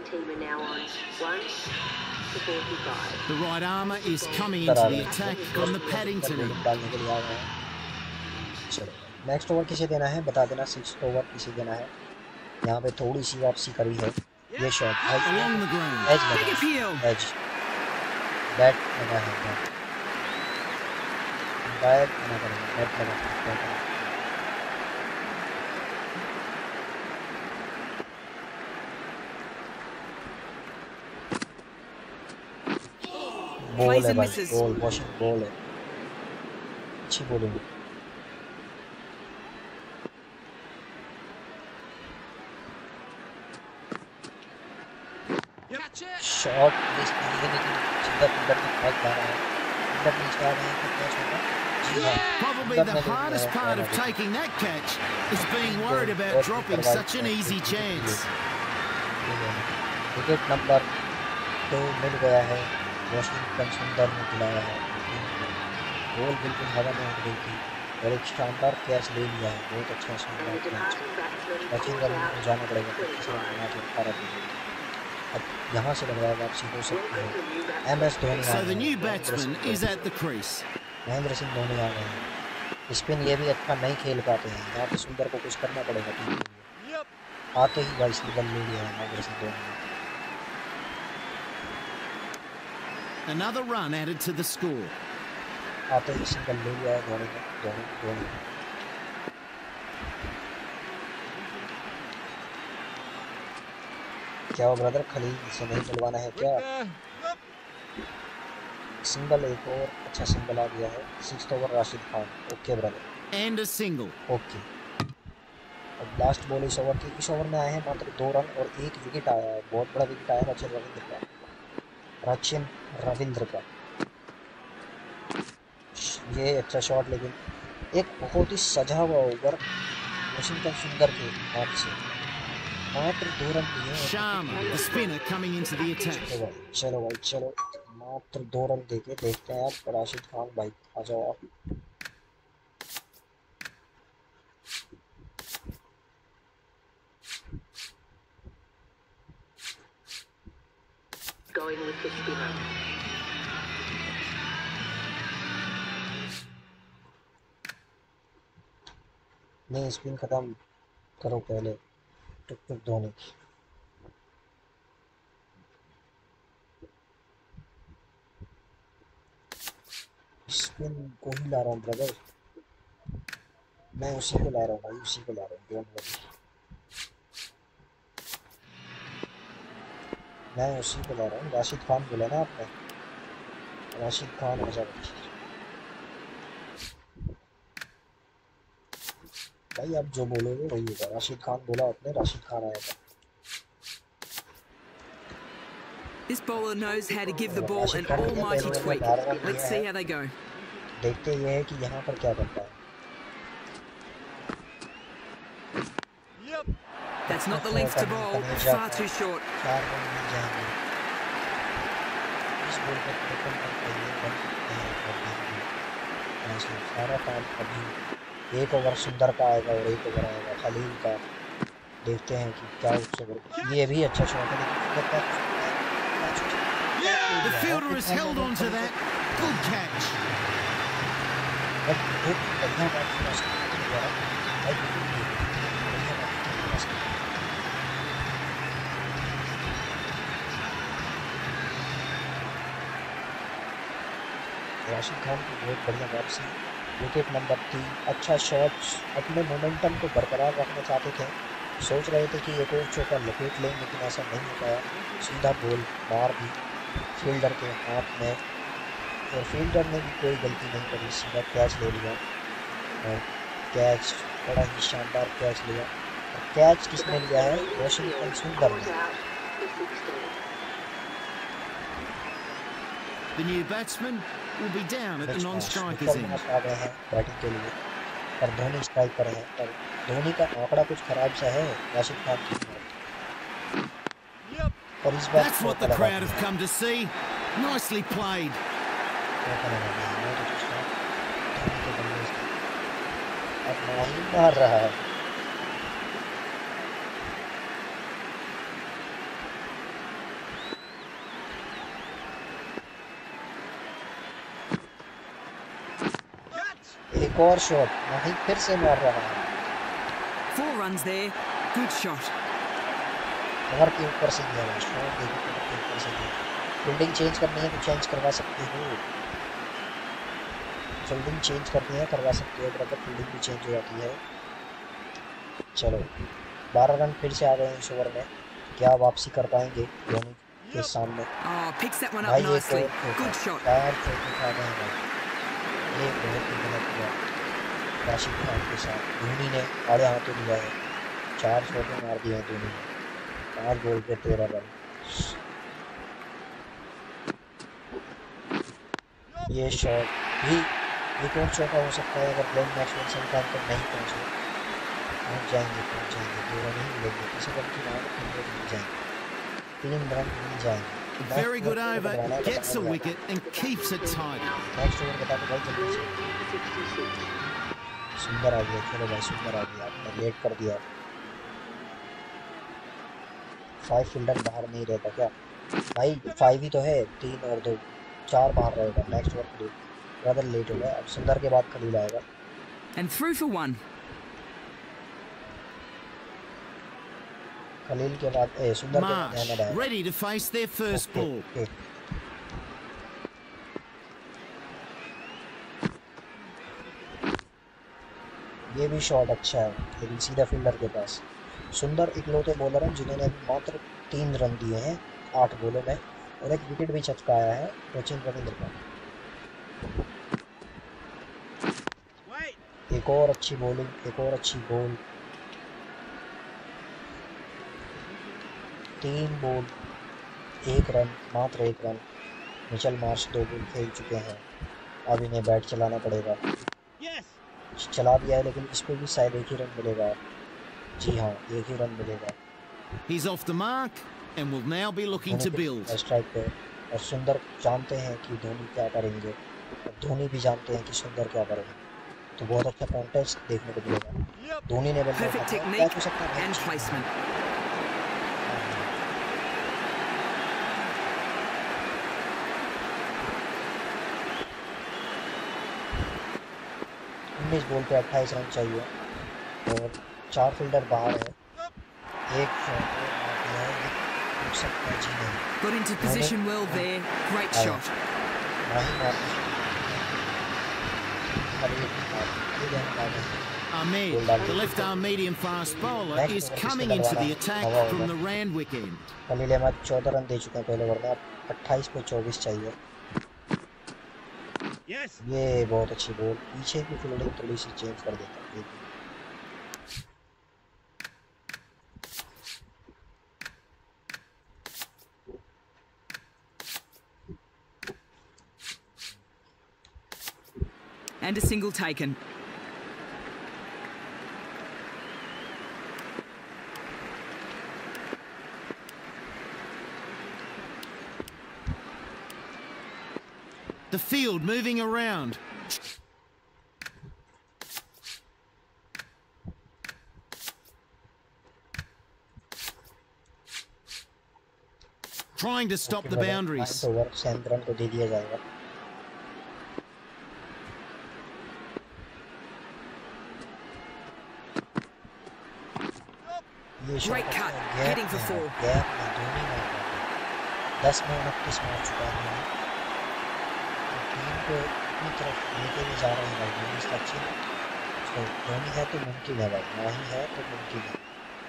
The right armour is coming into the attack on the Paddington end. डालने के लिए आ गए हैं। चलो नेक्स्ट ओवर किसे देना है बता देना। सिक्स ओवर किसे देना है? यहाँ पे थोड़ी सी वापसी करी है। ये shot Along the ground. Edge लगा, एज बैट लगा है, बैट बैट ना करेंगे, बैट लगा बैट लगा। बॉल है भाई, बॉल वॉशिंग बॉल है, अच्छी बॉलिंग। शॉट मिस नहीं है लेकिन जिंदा अंदर की बहुत जा रहा है, अंदर नीचे आ रहे हैं तो कैच होगा। जी हाँ, Probably the hardest part of taking that catch is being worried about dropping such an easy chance. Wicket number दो मिल गया है, वॉशिंगटन सुंदर ने दिलाया है। बॉल बिल्कुल हवा में उड़ गई थी और एक शानदार कैच ले लिया है, बहुत अच्छा शानदार कैच। बैटिंग करने को जाना पड़ेगा तो किसी ने मैच अठारह दिए। अब यहाँ से लग रहा है वापसी हो सकती है। M S Dhoni So the new batsman is at the crease. Mahendra Singh Dhoni आ गए हैं। स्पिन ये भी अच्छा नहीं खेल पाते हैं, यहाँ पे सुंदर को कुछ करना पड़ेगा टीम के लिए। आते ही बाईस निकल ले लिया है महेंद्र सिंह धोनी ने। Another run added to the score. आते ही सिंगल ले लिया है धोनी ने, धोनी धोनी क्या हो ब्रदर, खलील से नहीं मिलवाना है क्या? सिंगल एक और अच्छा सिंगल आ गया है। Sixth over Rashid Khan. Okay brother And a single. Okay. अब लास्ट बॉल इस ओवर की। इस ओवर में आए हैं मात्र दो रन और एक विकेट आया है, बहुत बड़ा विकेट आया रचिन रविंद्र का, रचिन रविंद्र का। ये अच्छा शॉट लेकिन एक बहुत ही सजा हुआ ओवर वॉशिंगटन सुंदर के हाथ से, मात्र दो रन दिए। Sharma, the spinner, coming into the attack. चलो भाई चलो भाई चलो, मात्र दो रन देके देखते हैं आप। राशिद खान भाई आ जाओ आप। Going with the spinner. नहीं स्पिन खत्म करो पहले, टुक टुक धोनी। स्पिन को ही ला रहा हूँ ब्रदर, मैं उसी को ला रहा हूँ भाई, उसी को ला रहा हूँ। डोंट वरी, मैं उसी को ला रहा हूँ। राशिद खान बोला ना आपने, राशिद खान आ जाओ भाई, आप जो बोलोगे वही होगा। राशिद खान बोला आपने, राशिद खान आएगा। This bowler knows how to give the ball an almighty tweak. Let's see how they go. देखते ये है कि यहाँ पर क्या करता है। That's not the length to bowl. Far too short. चार रन मिल जाएंगे। इस बॉल पर ट्रिपल रन चाहिए, वन सारा काम अभी एक ओवर सुंदर का आएगा और एक ओवर आएगा खलील का। देखते हैं कि क्या उससे। ये भी अच्छा शॉट है। The fielder has held on to that. Good catch. Rashid Khan की बहुत बढ़िया वापसी। विकेट नंबर तीन। अच्छा शॉट, अपने मोमेंटम को बरकरार रखना चाहते थे, सोच रहे थे कि एक और चौका लपेट लें, लेकिन ऐसा नहीं हो पाया। सीधा बॉल मार दी फील्डर के हाथ में और फील्डर ने भी कोई गलती नहीं करी, सीधा कैच ले लिया और कैच बड़ा ही शानदार कैच लिया। और कैच किसने लिया है? वॉशिंगटन सुंदर ने। The new batsman will be down at the non-strikers end. आ गए हैं बैटिंग के लिए और धोनी स्ट्राइक पर है, पर धोनी का आंकड़ा कुछ खराब सा है राशिद खान की। और इस बार That's what the crowd have come to see. Nicely played. चौका लगा दिया। मैं तो सोचता हूँ धोनी के बल्ले से अब नहीं मार रहा है। एक और शॉट नहीं, फिर से मार रहा है। Four runs there. Good shot. Cover के ऊपर से दिया है शॉट, देखो कवर के ऊपर से दिया। फील्डिंग चेंज करनी है तो चेंज करवा सकते हो, फील्डिंग चेंज करनी है करवा सकते हो ब्रदर, फील्डिंग भी चेंज हो जाती है। चलो बारह रन फिर से आ गए इस ओवर में, क्या वापसी कर पाएंगे धोनी के सामने? Oh, picks that one up भाई एक nicely. और Good shot. चार चौके खा गए भाई, ये बहुत ही गलत हुआ राशिद खान के साथ। धोनी ने आड़े हाथों दिया है, चार चौके मार दिए हैं धोनी ने, पाँच बॉल पे तेरह रन। ये शॉट भी एक और चौका हो सकता है अगर ग्लेन मैक्सवेल सही टाइम पर नहीं पहुंचे। पहुंच जाएंगे पहुंच जाएंगे दो रन ही मिलेंगे, किसी रन की मार तीन रन मिल जाएंगे, तीन रन मिल जाएंगे। Very good over, gets a wicket and keeps it tight. Next over बता दो भाई जल्दी से। sixty-six. सुंदर आ गया, चलो भाई सुंदर आ गया, आपने लेट कर दिया। फाइव फील्डर बाहर नहीं रहता क्या भाई? फाइव ही तो है, तीन और दो चार बाहर रहेगा। नेक्स्ट ओवर खलील ज़्यादा लेट हो गया, अब सुंदर के बाद खलील आएगा। And through for one. Khalil के बाद ए सुंदर के बाद Marsh अहमद आएगा। ready to face their first okay, ball. Okay. ये भी शॉट अच्छा है लेकिन सीधा फील्डर के पास। सुंदर इकलौते बॉलर हैं जिन्होंने मात्र तीन रन दिए हैं आठ बॉलों में और एक विकेट भी चटकाया है सचिन रविंद्र का। Wait. एक और अच्छी बॉलिंग, एक और अच्छी बॉल, तीन बॉल एक रन, मात्र एक रन। मिचेल मार्श दो बॉल खेल चुके हैं, अब इन्हें बैट चलाना पड़ेगा। Yes. चला दिया है लेकिन इस पे भी शायद एक ही रन मिलेगा। जी हाँ, एक ही रन मिलेगा। He's off the mark and will now be looking to build. Strike पे और सुंदर जानते हैं कि धोनी क्या करेंगे और धोनी भी जानते हैं कि सुंदर क्या करेंगे, तो बहुत अच्छा कॉन्टेस्ट देखने को मिलेगा। Yep. धोनी ने बल्ला Perfect क्या technique हो सकता है and placement. उन्नीस बॉल पे अट्ठाईस रन चाहिए और चार फील्डर बाहर है। एक शॉट है, रुक सकता है जी नहीं। Got into position well there. Great आया। shot. नहीं मार अरे ये गेंद आ गई। Ahmed, the left-arm medium fast bowler, is coming into the attack from the Randwick end. Khalil Ahmad चौदह रन दे चुके हैं पहले ओवर में, अब अट्ठाईस पे चौबीस चाहिए। Yes. ये बहुत अच्छी बॉल, पीछे की फील्डिंग थोड़ी सी चेंज कर देता है। And a single taken. The field moving around. Trying to stop the boundaries. Over सैंत रन को दे दिया जाएगा। ये Great cut, heading for four. Gap में धोनी मार रहा है। दस में उनतीस मार चुका है धोनी। टीम को अपनी तरफ लेके भी जा रहे हैं भाई धोनी सचिन। तो धोनी है तो मुमकिन है भाई, नहीं है तो मुमकिन है।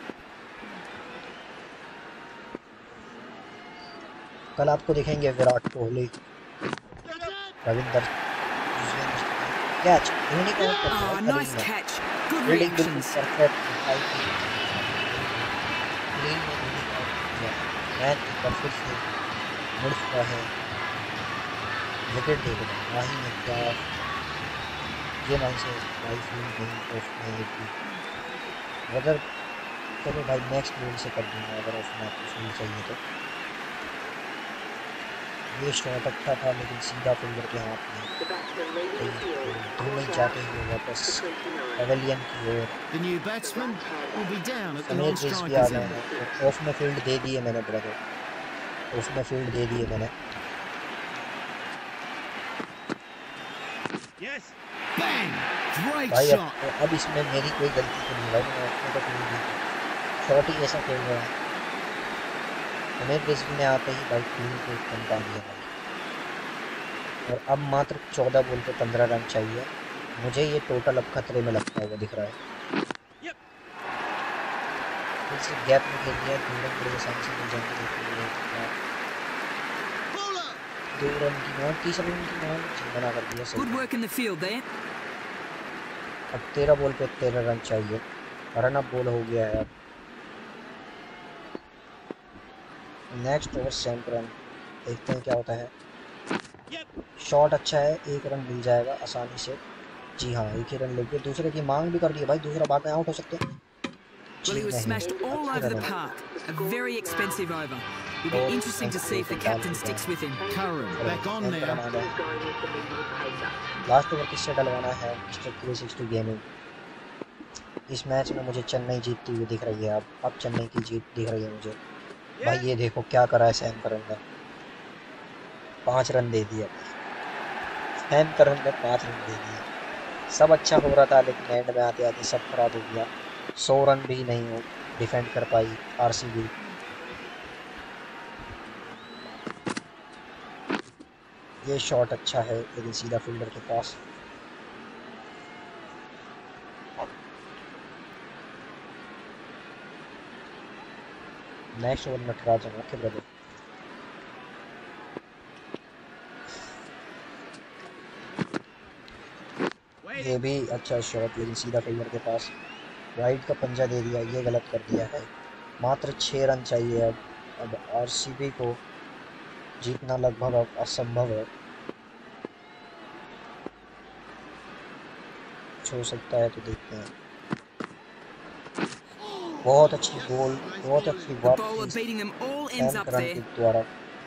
कल आपको दिखेंगे विराट कोहली, रविंदर कैच, धोनी का Oh, nice catch. Good fielding बिल्कुल reactions. परफेक्ट दिखाई दी। क्लीन में धोनी का किया, मैच एक बार फिर से मुड़ चुका है। विकेट दे देगा माही ने क्या ये माही से भाई फील्ड नहीं ऑफ में एक भी अगर चलो भाई नेक्स्ट बॉल से कर दूंगा अगर ऑफ में आपको फील्ड चाहिए तो। ये शॉट अच्छा था लेकिन सीधा फील्डर के हाथ में। The batsman leaving the field. Dhoni Caught जाते out हुए वापस for twenty-nine. पवेलियन की ओर। The new batsman will be down at the Sameer crease भी आ non-strikers गए end. हैं और ऑफ में फील्ड दे दिए मैंने ब्रदर, ऑफ में फील्ड दे दिए मैंने। Yes. Bang! Great भाई अब, shot. अब इसमें मेरी कोई गलती तो नहीं भाई, मैंने ऑफ में तो फील्ड दी, शॉट ही ऐसा खेल रहा है। समीर क्रिस ने आते ही भाई फील्ड को चमका दिया भाई। और अब मात्र चौदह बॉल पे पंद्रह रन चाहिए मुझे। ये टोटल अब खतरे में लगता हुआ दिख रहा है। Yep. फिर से गैप में खेल दिया, दो रन बड़े आसानी से मिल जाएंगे। Bowler. दो रन की नौ, तीसरे रन की नौ मना कर दिया। Good सही, work in the field there. अब तेरह बॉल पे तेरह रन चाहिए, रन अप बॉल हो गया है। अब नेक्स्ट ओवर सेवन रन, देखते हैं क्या होता है। Yep. शॉट अच्छा है, एक रन मिल जाएगा आसानी से। जी हाँ, एक ही रन लेके दूसरे की मांग भी कर दी है भाई, दूसरा बाद में आउट हो सकते हैं। Well, he was नहीं, smashed all अच्छे over the रन है। park. A very expensive over. It'll be बहुत interesting to see if the captain sticks with him. Curran back on seven run now. आ गए। He's going with the medium pacer. Last over किससे डलवाना है मिस्टर थ्री सिक्सटी गेमिंग। इस मैच में मुझे चेन्नई जीतती हुई दिख रही है। अब अब चेन्नई की जीत दिख रही है मुझे भाई। ये देखो क्या करा है सैम करन ने, पाँच रन दे दिया। सैम करन ने पाँच रन दे दिए। सब अच्छा हो रहा था लेकिन एंड में आते आते सब खराब हो गया। सौ रन भी नहीं हो डिफेंड कर पाई आरसीबी। ये शॉट अच्छा है लेकिन सीधा फील्डर के पास। Next over Natarajan okay brother. ये भी अच्छा शॉट लेकिन सीधा फील्डर के पास। राइट का पंजा दे दिया, ये गलत कर दिया है। मात्र छः रन चाहिए अब। अब आरसीबी को जीतना लगभग अब असंभव है। हो सकता है तो देखते हैं। बहुत अच्छी गोल, बहुत अच्छी The bowler वापसी beating them all ends Sam up Curran there. के द्वारा।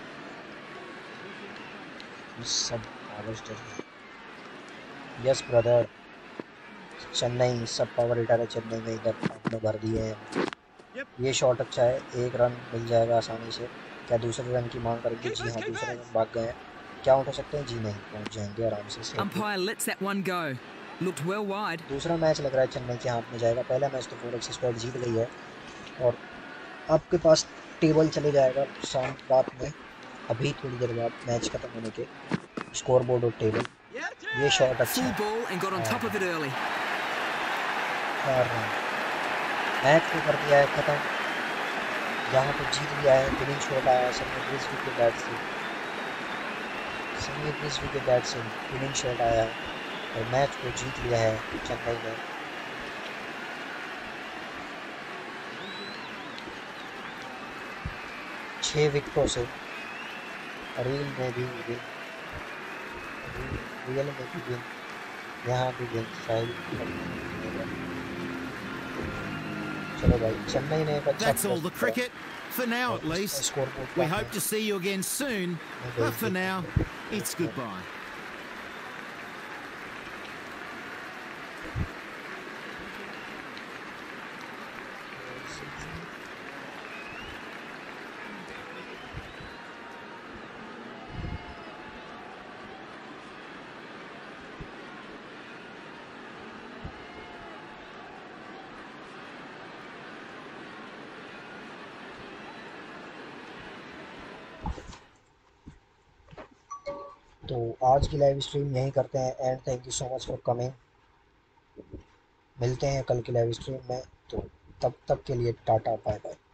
सब हार्वेस्टर। यस ब्रदर, चेन्नई सब पावर हिटर है चेन्नई में, इधर आपने भर दिए हैं। ये शॉट अच्छा है, एक रन मिल जाएगा आसानी से। क्या दूसरे रन की मांग करेंगे? जी हाँ, दूसरे रन भाग गए हैं। क्या आउट हो सकते हैं? जी नहीं, पहुंच जाएंगे आराम से safe. Umpire lets that one go. Looked well wide. दूसरा मैच लग रहा है चेन्नई के हाथ में जाएगा। पहला मैच तो फोर एक्स स्क्वाड जीत गई है और आपके पास टेबल चले जाएगा शाम रात में, अभी थोड़ी देर बाद मैच खत्म होने के, स्कोर बोर्ड और टेबल। ये शॉट अच्छा Full है, ball and got on top of it early. चार रन। मैच को कर दिया है खत्म, यहाँ पे जीत गया है। विनिंग शॉट आया समीर रिजवी के बैट से, समीर रिजवी के बैट से विनिंग शॉट आया है और मैच को जीत लिया है चेन्नई ने। छः विकेटों से। रील में भी विन, रियल में भी विन, यहाँ भी विन। साहिल चलो भाई, चेन्नई ने एक अच्छा That's all the cricket, for now at least. Scoreboard We hope to see you again soon, but for now, it's goodbye. तो आज की लाइव स्ट्रीम यहीं करते हैं and thank you so much for coming. मिलते हैं कल की लाइव स्ट्रीम में, तो तब तक के लिए टाटा बाय बाय।